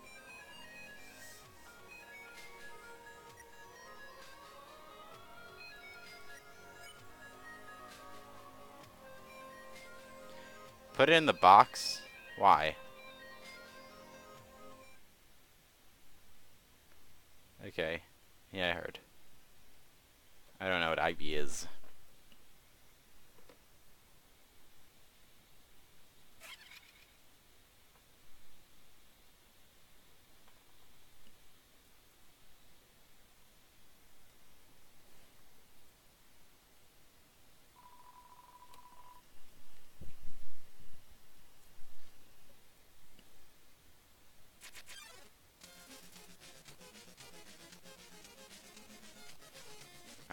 Put it in the box? Why? Okay. Yeah, I heard. I don't know what I B is.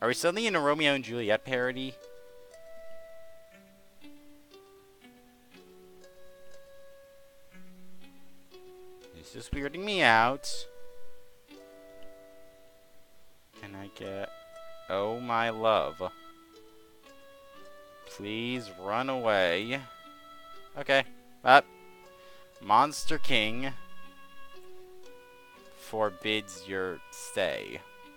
Are we suddenly in a Romeo and Juliet parody? This is weirding me out. Can I get... Oh my love. Please run away. Okay. Up. Monster King forbids your stay.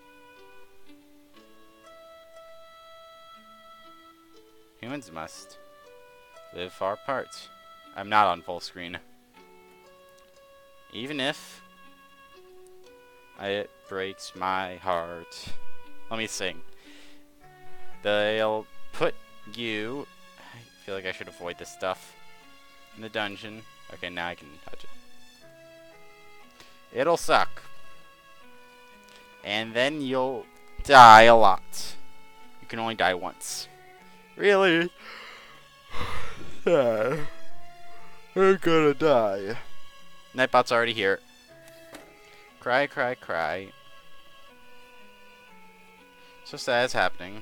Humans must live far apart. I'm not on full screen. Even if it breaks my heart. Let me sing. They'll put you... I feel like I should avoid this stuff. In the dungeon. Okay, now I can touch it. It'll suck. And then you'll die a lot. You can only die once. Really? Yeah. I'm gonna die. Nightbot's already here. Cry, cry, cry. So sad it's happening.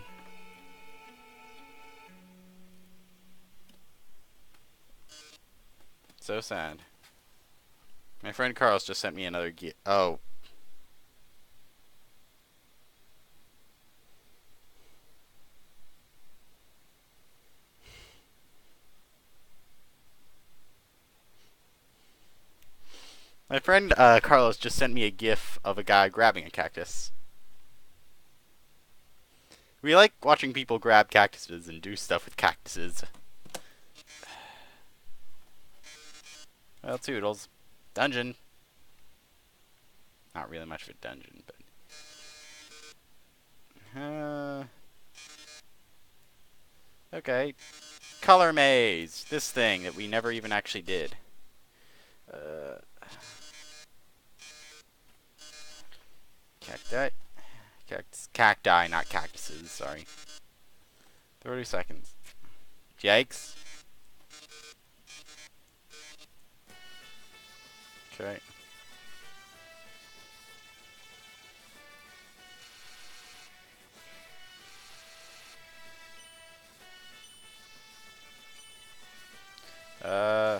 So sad. My friend Carlos just sent me another gift. Oh. My friend uh, Carlos just sent me a gif of a guy grabbing a cactus. We like watching people grab cactuses and do stuff with cactuses. Well, Toodles. Dungeon. Not really much of a dungeon, but... Uh... Okay. Color maze. This thing that we never even actually did. Uh... Cacti. Cactus. Cacti, not cactuses, sorry. thirty seconds. Yikes. Okay. Uh...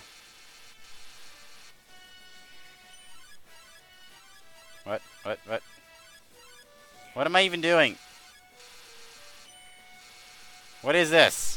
What? What? What? What am I even doing? What is this?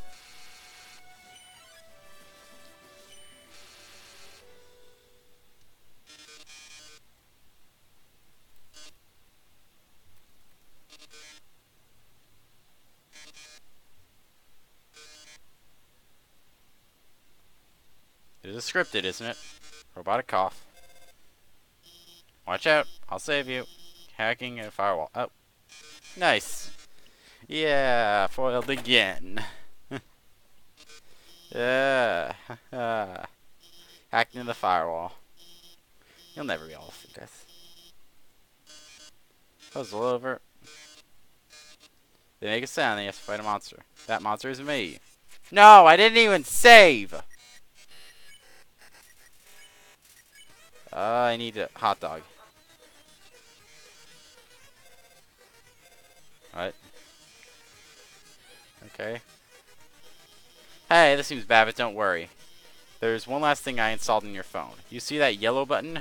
It is scripted, isn't it? Robotic cough. Watch out. I'll save you. Hacking a firewall. Oh. Nice. Yeah, foiled again. Yeah. Hacked into the firewall. You'll never be all through this. Puzzle over. They make a sound, they have to fight a monster. That monster is me. No, I didn't even save! Uh, I need a hot dog. What? Okay. Hey, this seems bad, but don't worry. There's one last thing I installed in your phone. You see that yellow button?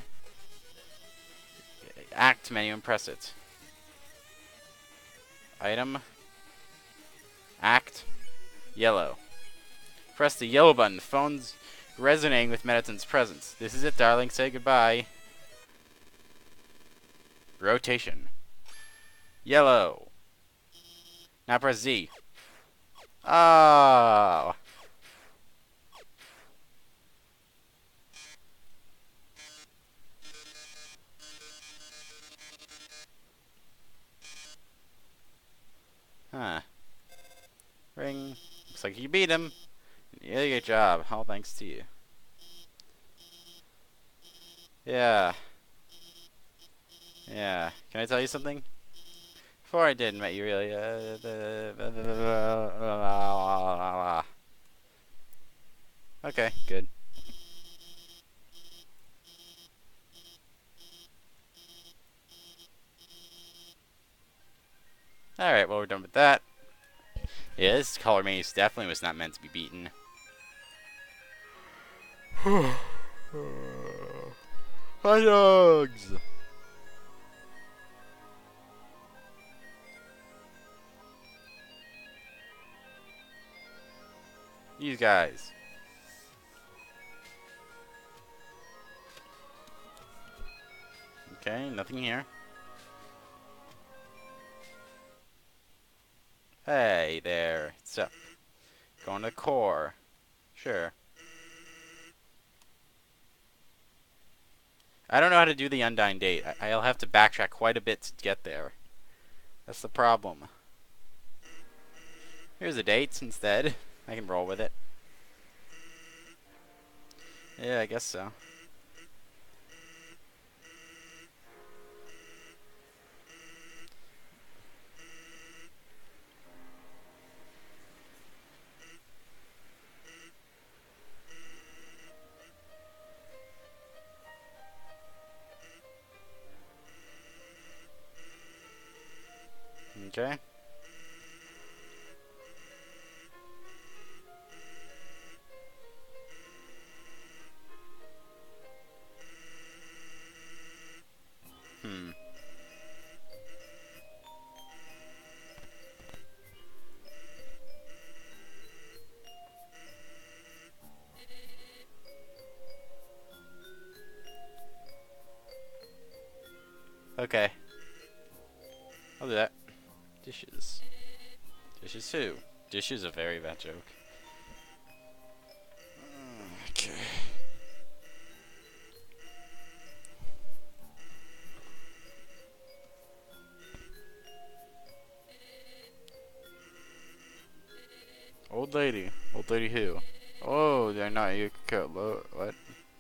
Act menu and press it. Item. Act. Yellow. Press the yellow button. The phone's resonating with Mediton's presence. This is it, darling. Say goodbye. Rotation. Yellow. Now press Z. Oh. Huh. Ring. Looks like you beat him. Yeah, good job. All thanks to you. Yeah. Yeah. Can I tell you something? Before I did, met you really. Uh, okay, good. Alright, well, we're done with that. Yeah, this color maze definitely was not meant to be beaten. Hot dogs! These guys. Okay, nothing here. Hey there. What's up? Going to the core. Sure. I don't know how to do the Undying Date. I I'll have to backtrack quite a bit to get there. That's the problem. Here's the dates instead. I can roll with it. Yeah, I guess so. Okay. Hmm. Okay. I'll do that. Dishes. Dishes who? Dishes a very bad joke. Okay. Old lady. Old lady who? Oh, they're not Yukiko. What?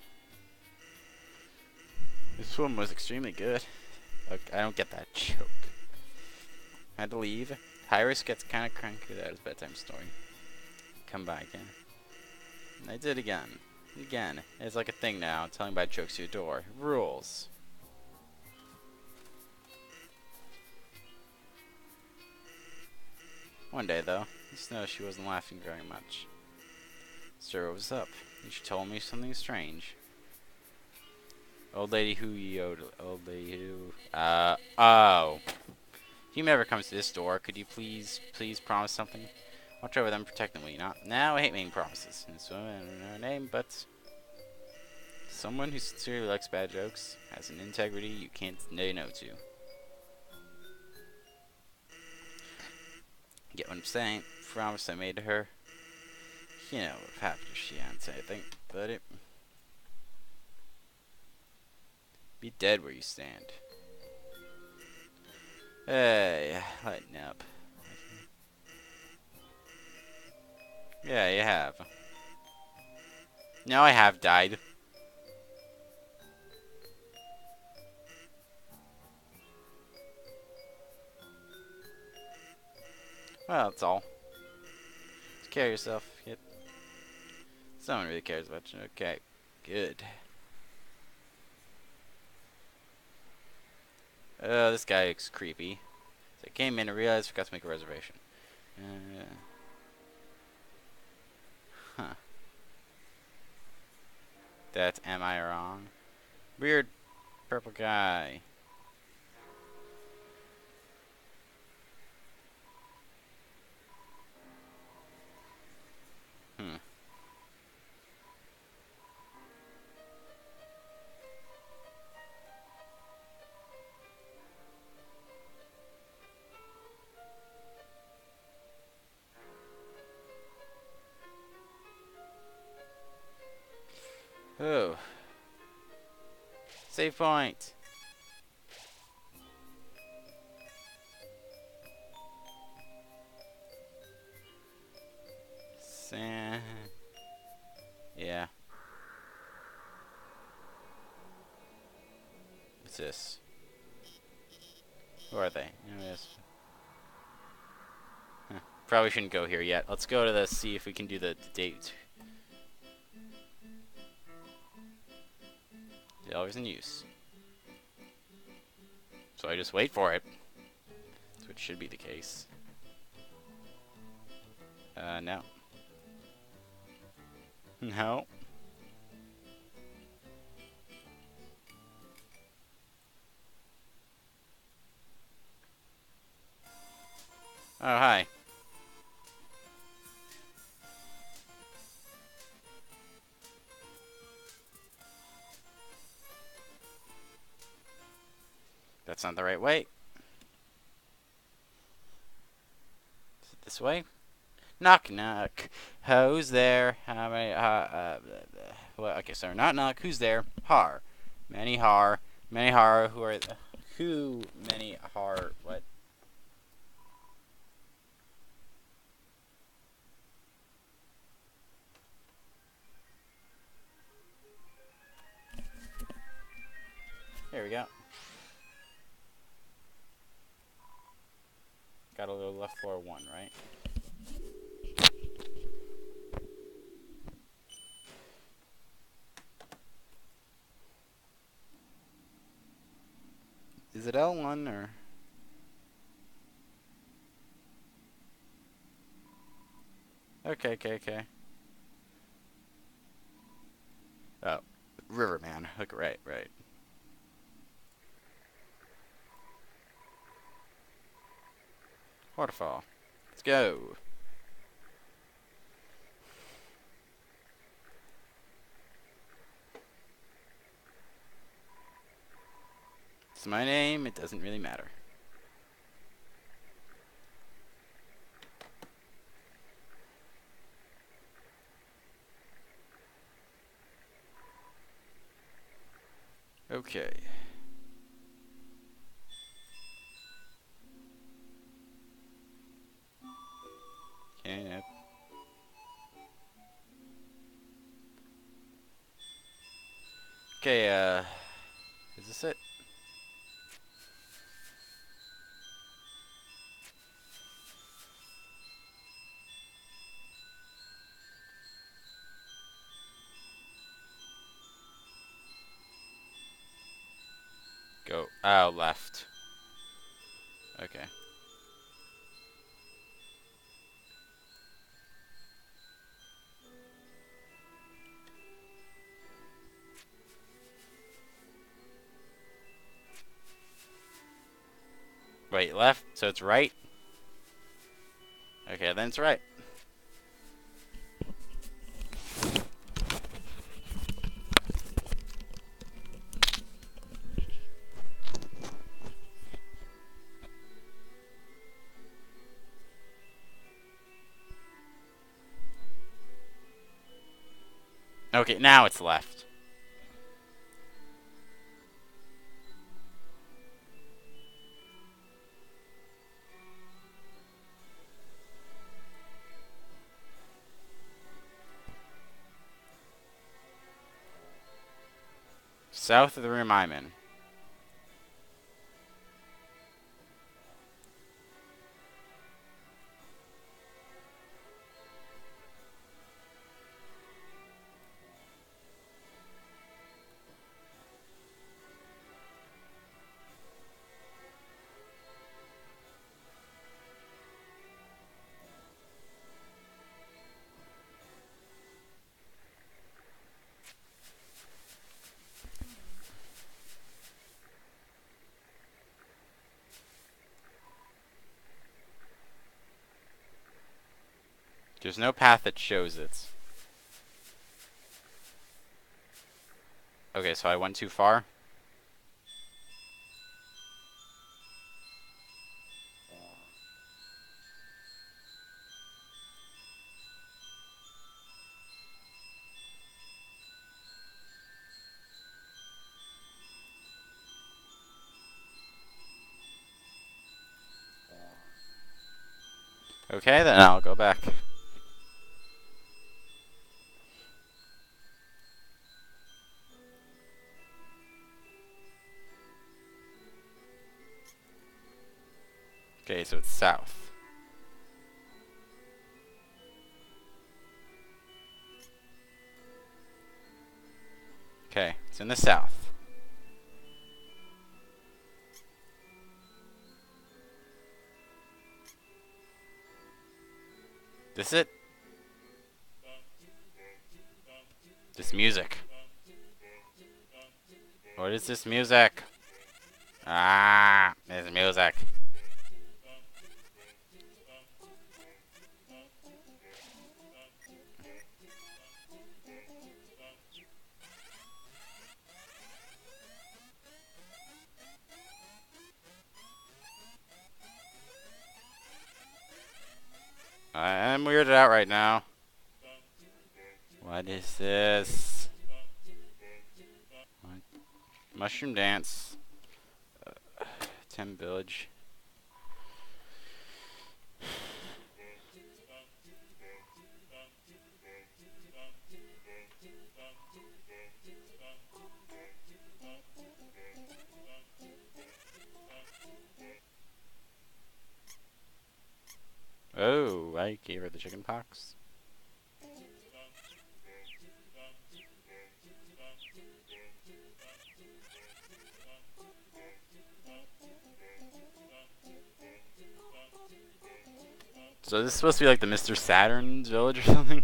This one was extremely good. Okay, I don't get that joke. I had to leave. Hyris gets kind of cranky at his bedtime story. Come by again. And I did again. Again. It's like a thing now, telling bad jokes to your door. Rules. One day, though, just noticed she wasn't laughing very much. Sir, what was up? She told me something strange. Old lady who yodel. Old lady who. Uh, oh. If you ever comes to this door, could you please, please promise something? Watch over them, protect them, will you not? Now, I hate making promises. And so, I don't know her name, but someone who sincerely likes bad jokes has an integrity you can't say no to. Get what I'm saying? Promise I made to her. You know what would have happened if she hadn't said anything, but it. Be dead where you stand. Hey, lighten up. Yeah, you have. No, I have died. Well, that's all. Take care of yourself. Yep. Someone really cares about you. Okay, good. Oh, this guy looks creepy. So I came in and realized I forgot to make a reservation. Uh, huh. That am I wrong? Weird purple guy. Hmm. Oh. Save point. Sa yeah. What's this? Who are they? Yes. Huh. Probably shouldn't go here yet. Let's go to the see if we can do the, the date. It's always in use. So I just wait for it. So which should be the case. Uh, no. No. Oh, hi. That's not the right way. Is it this way? Knock, knock. Who's there? How many? Uh, uh, blah, blah. Well, okay, so not knock. Who's there? Har. Many har. Many har. Who are? The, who? Many har. What? Here we go. Gotta go left floor one, right? Is it L one or? Okay, okay, okay. Oh, Riverman. Okay, right, right. Waterfall. Let's go. It's my name. It doesn't really matter. Okay. Okay, yep. Okay, uh... is this it? Go. Oh, left. Okay. Wait, left? So it's right? Okay, then it's right. Okay, now it's left. South of the room I'm in. There's no path that shows it. Okay, so I went too far? Okay, then I'll go back. Okay, so it's south. Okay, it's in the south. This it? This music. What is this music? Ah, this music. I am weirded out right now. What is this? What? Mushroom dance. Uh, Tim Village. Oh, I gave her the chicken pox. So this is supposed to be like the Mister Saturn's village or something?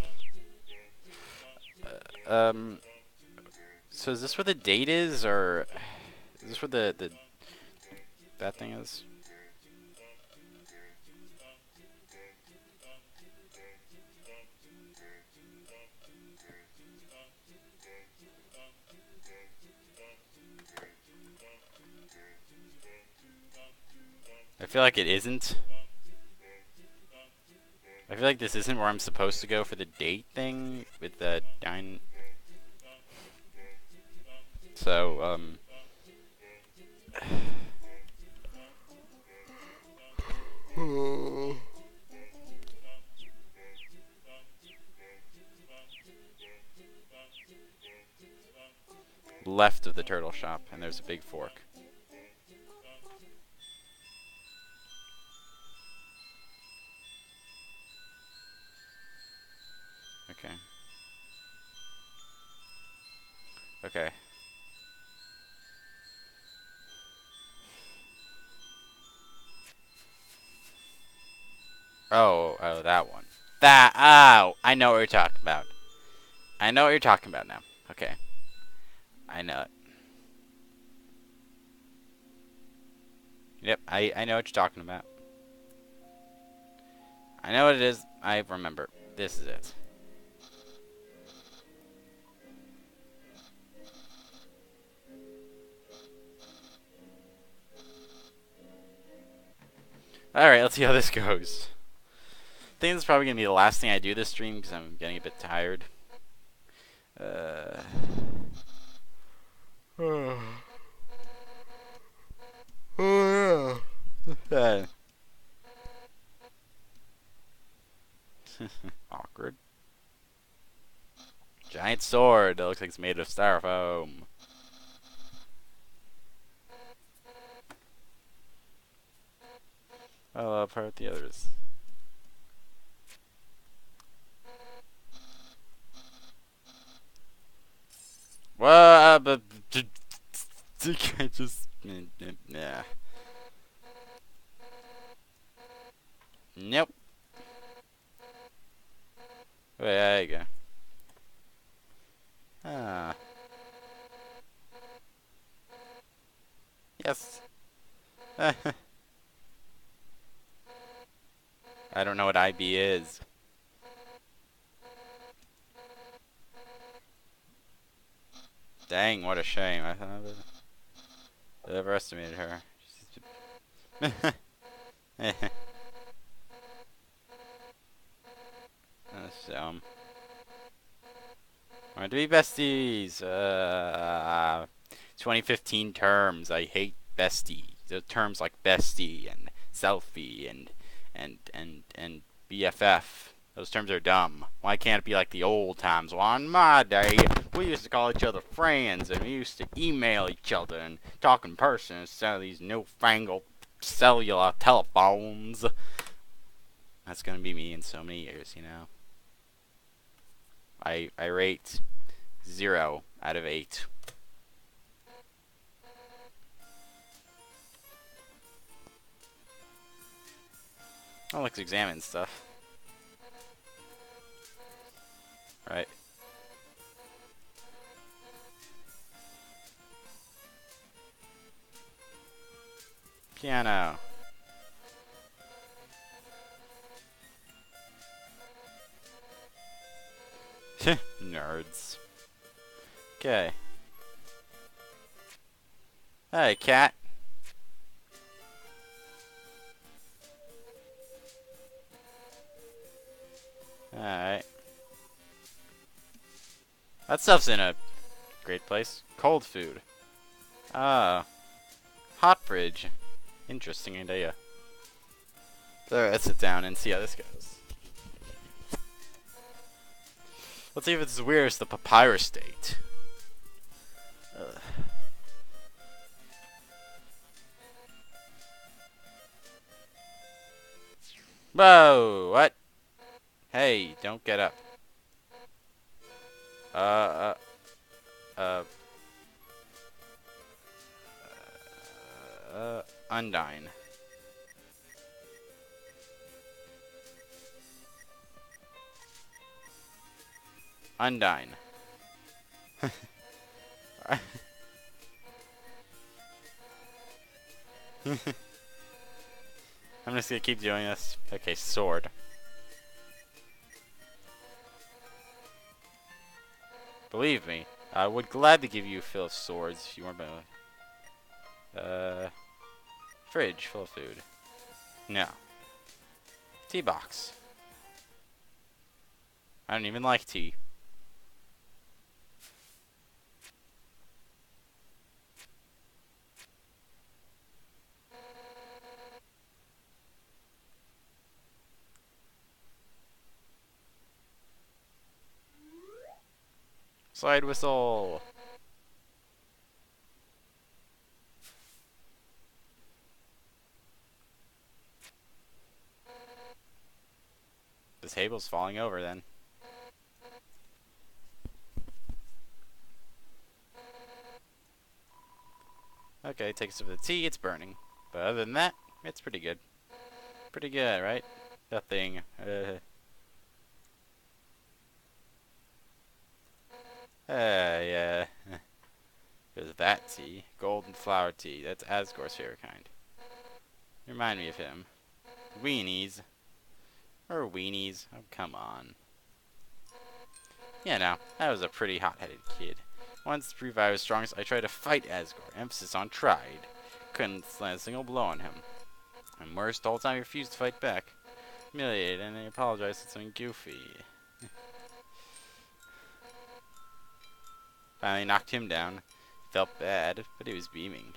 Uh, um, so is this where the date is, or is this where the, the that thing is? I feel like it isn't. I feel like this isn't where I'm supposed to go for the date thing with the dine. So, um... left of the turtle shop, and there's a big fork. Okay. Okay. Oh, oh, that one. That, oh, I know what you're talking about. I know what you're talking about now. Okay. I know it. Yep, I, I know what you're talking about. I know what it is. I remember. This is it. Alright, let's see how this goes. I think this is probably going to be the last thing I do this stream because I'm getting a bit tired. Uh... Oh, oh yeah. Awkward. Giant sword that looks like it's made of styrofoam. I'll uh, part with the others. Well, uh, but I just nah. Nope. Wait, there you go. Ah. Yes. I don't know what I B is. Dang, what a shame. I thought I overestimated her. That's dumb. Want to be besties. Uh, twenty fifteen terms. I hate bestie. The terms like bestie and selfie and and and and B F F. Those terms are dumb. Why can't it be like the old times? Well, on my day, we used to call each other friends, and we used to email each other and talk in person instead of these newfangled cellular telephones. That's gonna be me in so many years, you know. I I rate zero out of eight. Oh, let's examine stuff. Piano. Nerds. Okay. Hey, cat. Alright. That stuff's in a great place. Cold food. Ah. Hot fridge. Interesting idea. So let's sit down and see how this goes. Let's see if it's as weird as the papyrus state. Ugh. Whoa! What? Hey, don't get up. Uh, uh, uh, uh, Undyne. Undyne. I'm just gonna keep doing this. Okay, sword. Believe me, I would gladly give you a fill of swords if you weren't my... Uh... Fridge full of food. No. Tea box. I don't even like tea. Slide whistle. The table's falling over then. Okay, take a sip of the tea, it's burning. But other than that, it's pretty good. Pretty good, right? Nothing. Uh, uh yeah. There's that tea. Golden flower tea. That's Asgore's favorite kind. Remind me of him. Weenies. Or weenies. Oh, come on. Yeah, no. That was a pretty hot-headed kid. Once to prove I was strongest, I tried to fight Asgore. Emphasis on tried. Couldn't land a single blow on him. And worse, the whole time he refused to fight back. Humiliated, and I apologized for something goofy. Finally knocked him down. Felt bad, but he was beaming.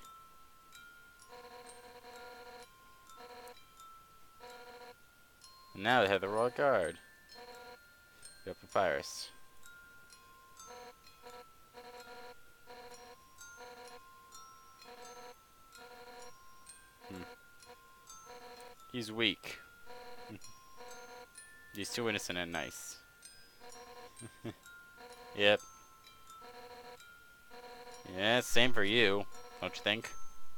And now they have the Royal Guard. Go Papyrus. Hmm. He's weak. He's too innocent and nice. Yep. Yeah, same for you, don't you think?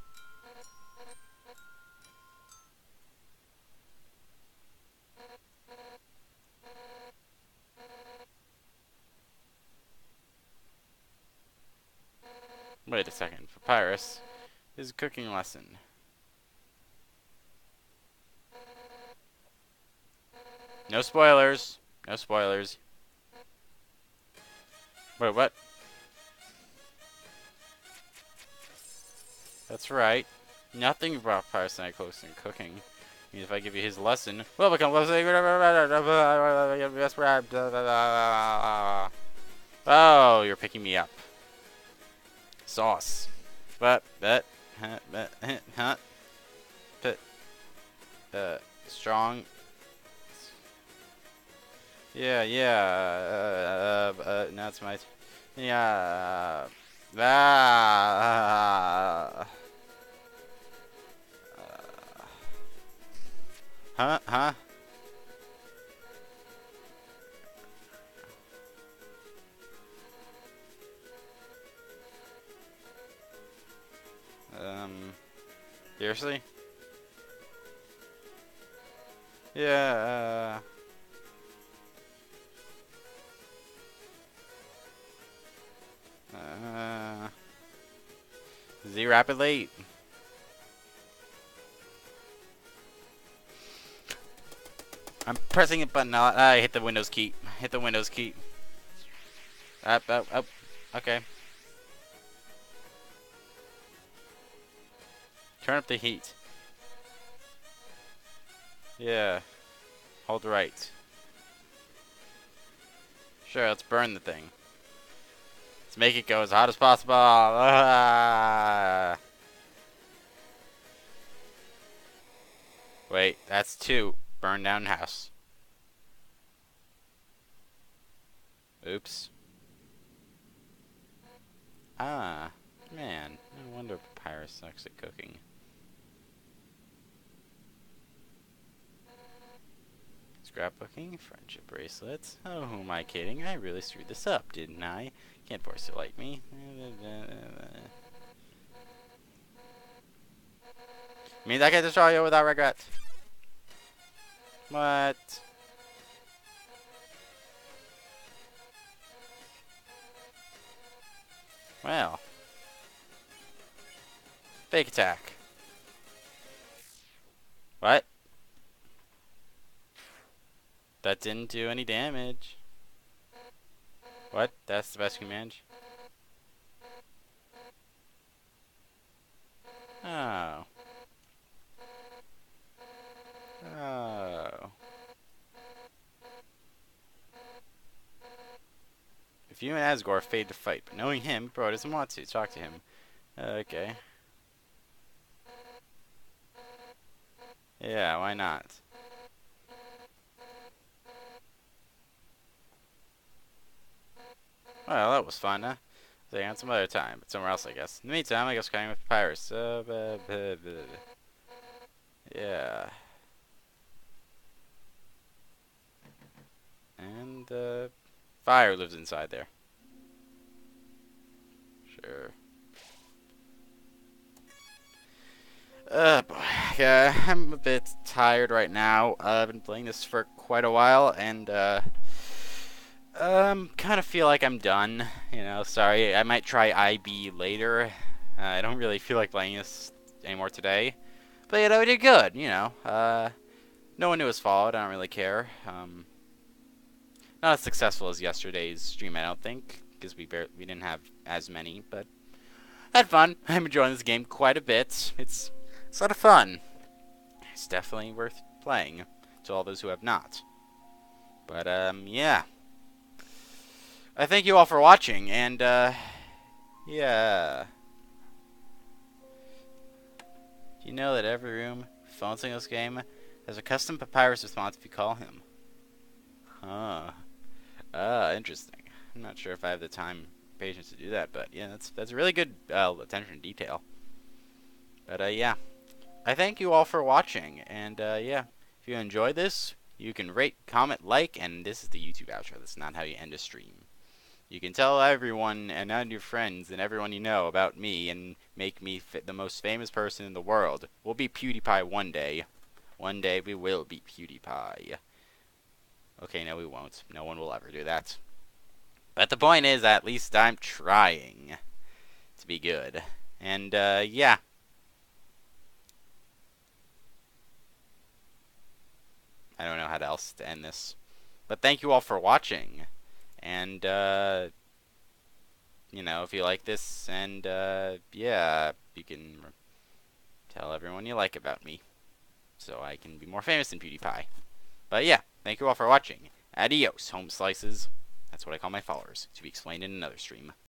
Wait a second. Papyrus is a cooking lesson. No spoilers. No spoilers. Wait, what? That's right. Nothing about Papyrus and I close in cooking. I mean, if I give you his lesson, well, become oh, you're picking me up. Sauce. But that, huh, huh, but, uh, strong. Yeah, yeah. Uh, uh, uh now it's my. Yeah. Uh, ah. Huh? Huh? Um. Seriously? Yeah. Uh. uh Z rapidly. I'm pressing it button. Uh, I hit the Windows key. Hit the Windows key. Up, up, up. Okay. Turn up the heat. Yeah. Hold right. Sure, let's burn the thing. Let's make it go as hot as possible. Ah. Wait, that's two. Burn down house. Oops. Ah, man. No wonder Papyrus sucks at cooking. Scrapbooking, friendship bracelets. Oh, who am I kidding? I really screwed this up, didn't I? Can't force you to like me. Means I can destroy you without regret. What? Well. Fake attack. What? That didn't do any damage. What? That's the best command? Oh. Oh. If you and Asgore fade to fight, but knowing him, bro doesn't want to talk to him. Okay. Yeah, why not? Well, that was fun, huh? So yeah, some other time, but somewhere else, I guess. In the meantime, I guess cutting with Papyrus. Uh, blah, blah, blah. Yeah. And, uh, fire lives inside there. Sure. Uh, boy. Yeah, I'm a bit tired right now. Uh, I've been playing this for quite a while, and, uh, um, kind of feel like I'm done. You know, sorry. I might try I B later. Uh, I don't really feel like playing this anymore today. But, you know, we did good, you know. Uh, no one knew his fault. I don't really care. Um, not as successful as yesterday's stream, I don't think, because we bar we didn't have as many, but had fun. I'm enjoying this game quite a bit. It's, it's a lot of fun. It's definitely worth playing to all those who have not. But, um, yeah. I thank you all for watching, and, uh, yeah. Do you know that every room phone signals game has a custom Papyrus response if you call him? Huh. Ah, interesting. I'm not sure if I have the time patience to do that, but yeah, that's that's really good uh, attention to detail. But uh, yeah, I thank you all for watching, and uh, yeah, if you enjoyed this, you can rate, comment, like, and this is the YouTube outro. That's not how you end a stream. You can tell everyone and all your friends and everyone you know about me and make me fit the most famous person in the world. We'll be PewDiePie one day. One day we will be PewDiePie. Okay, no we won't. No one will ever do that. But the point is, at least I'm trying to be good. And, uh, yeah. I don't know how else to end this. But thank you all for watching. And, uh, you know, if you like this, and, uh, yeah, you can tell everyone you like about me. So I can be more famous than PewDiePie. But, yeah, thank you all for watching. Adios, home slices. That's what I call my followers, to be explained in another stream.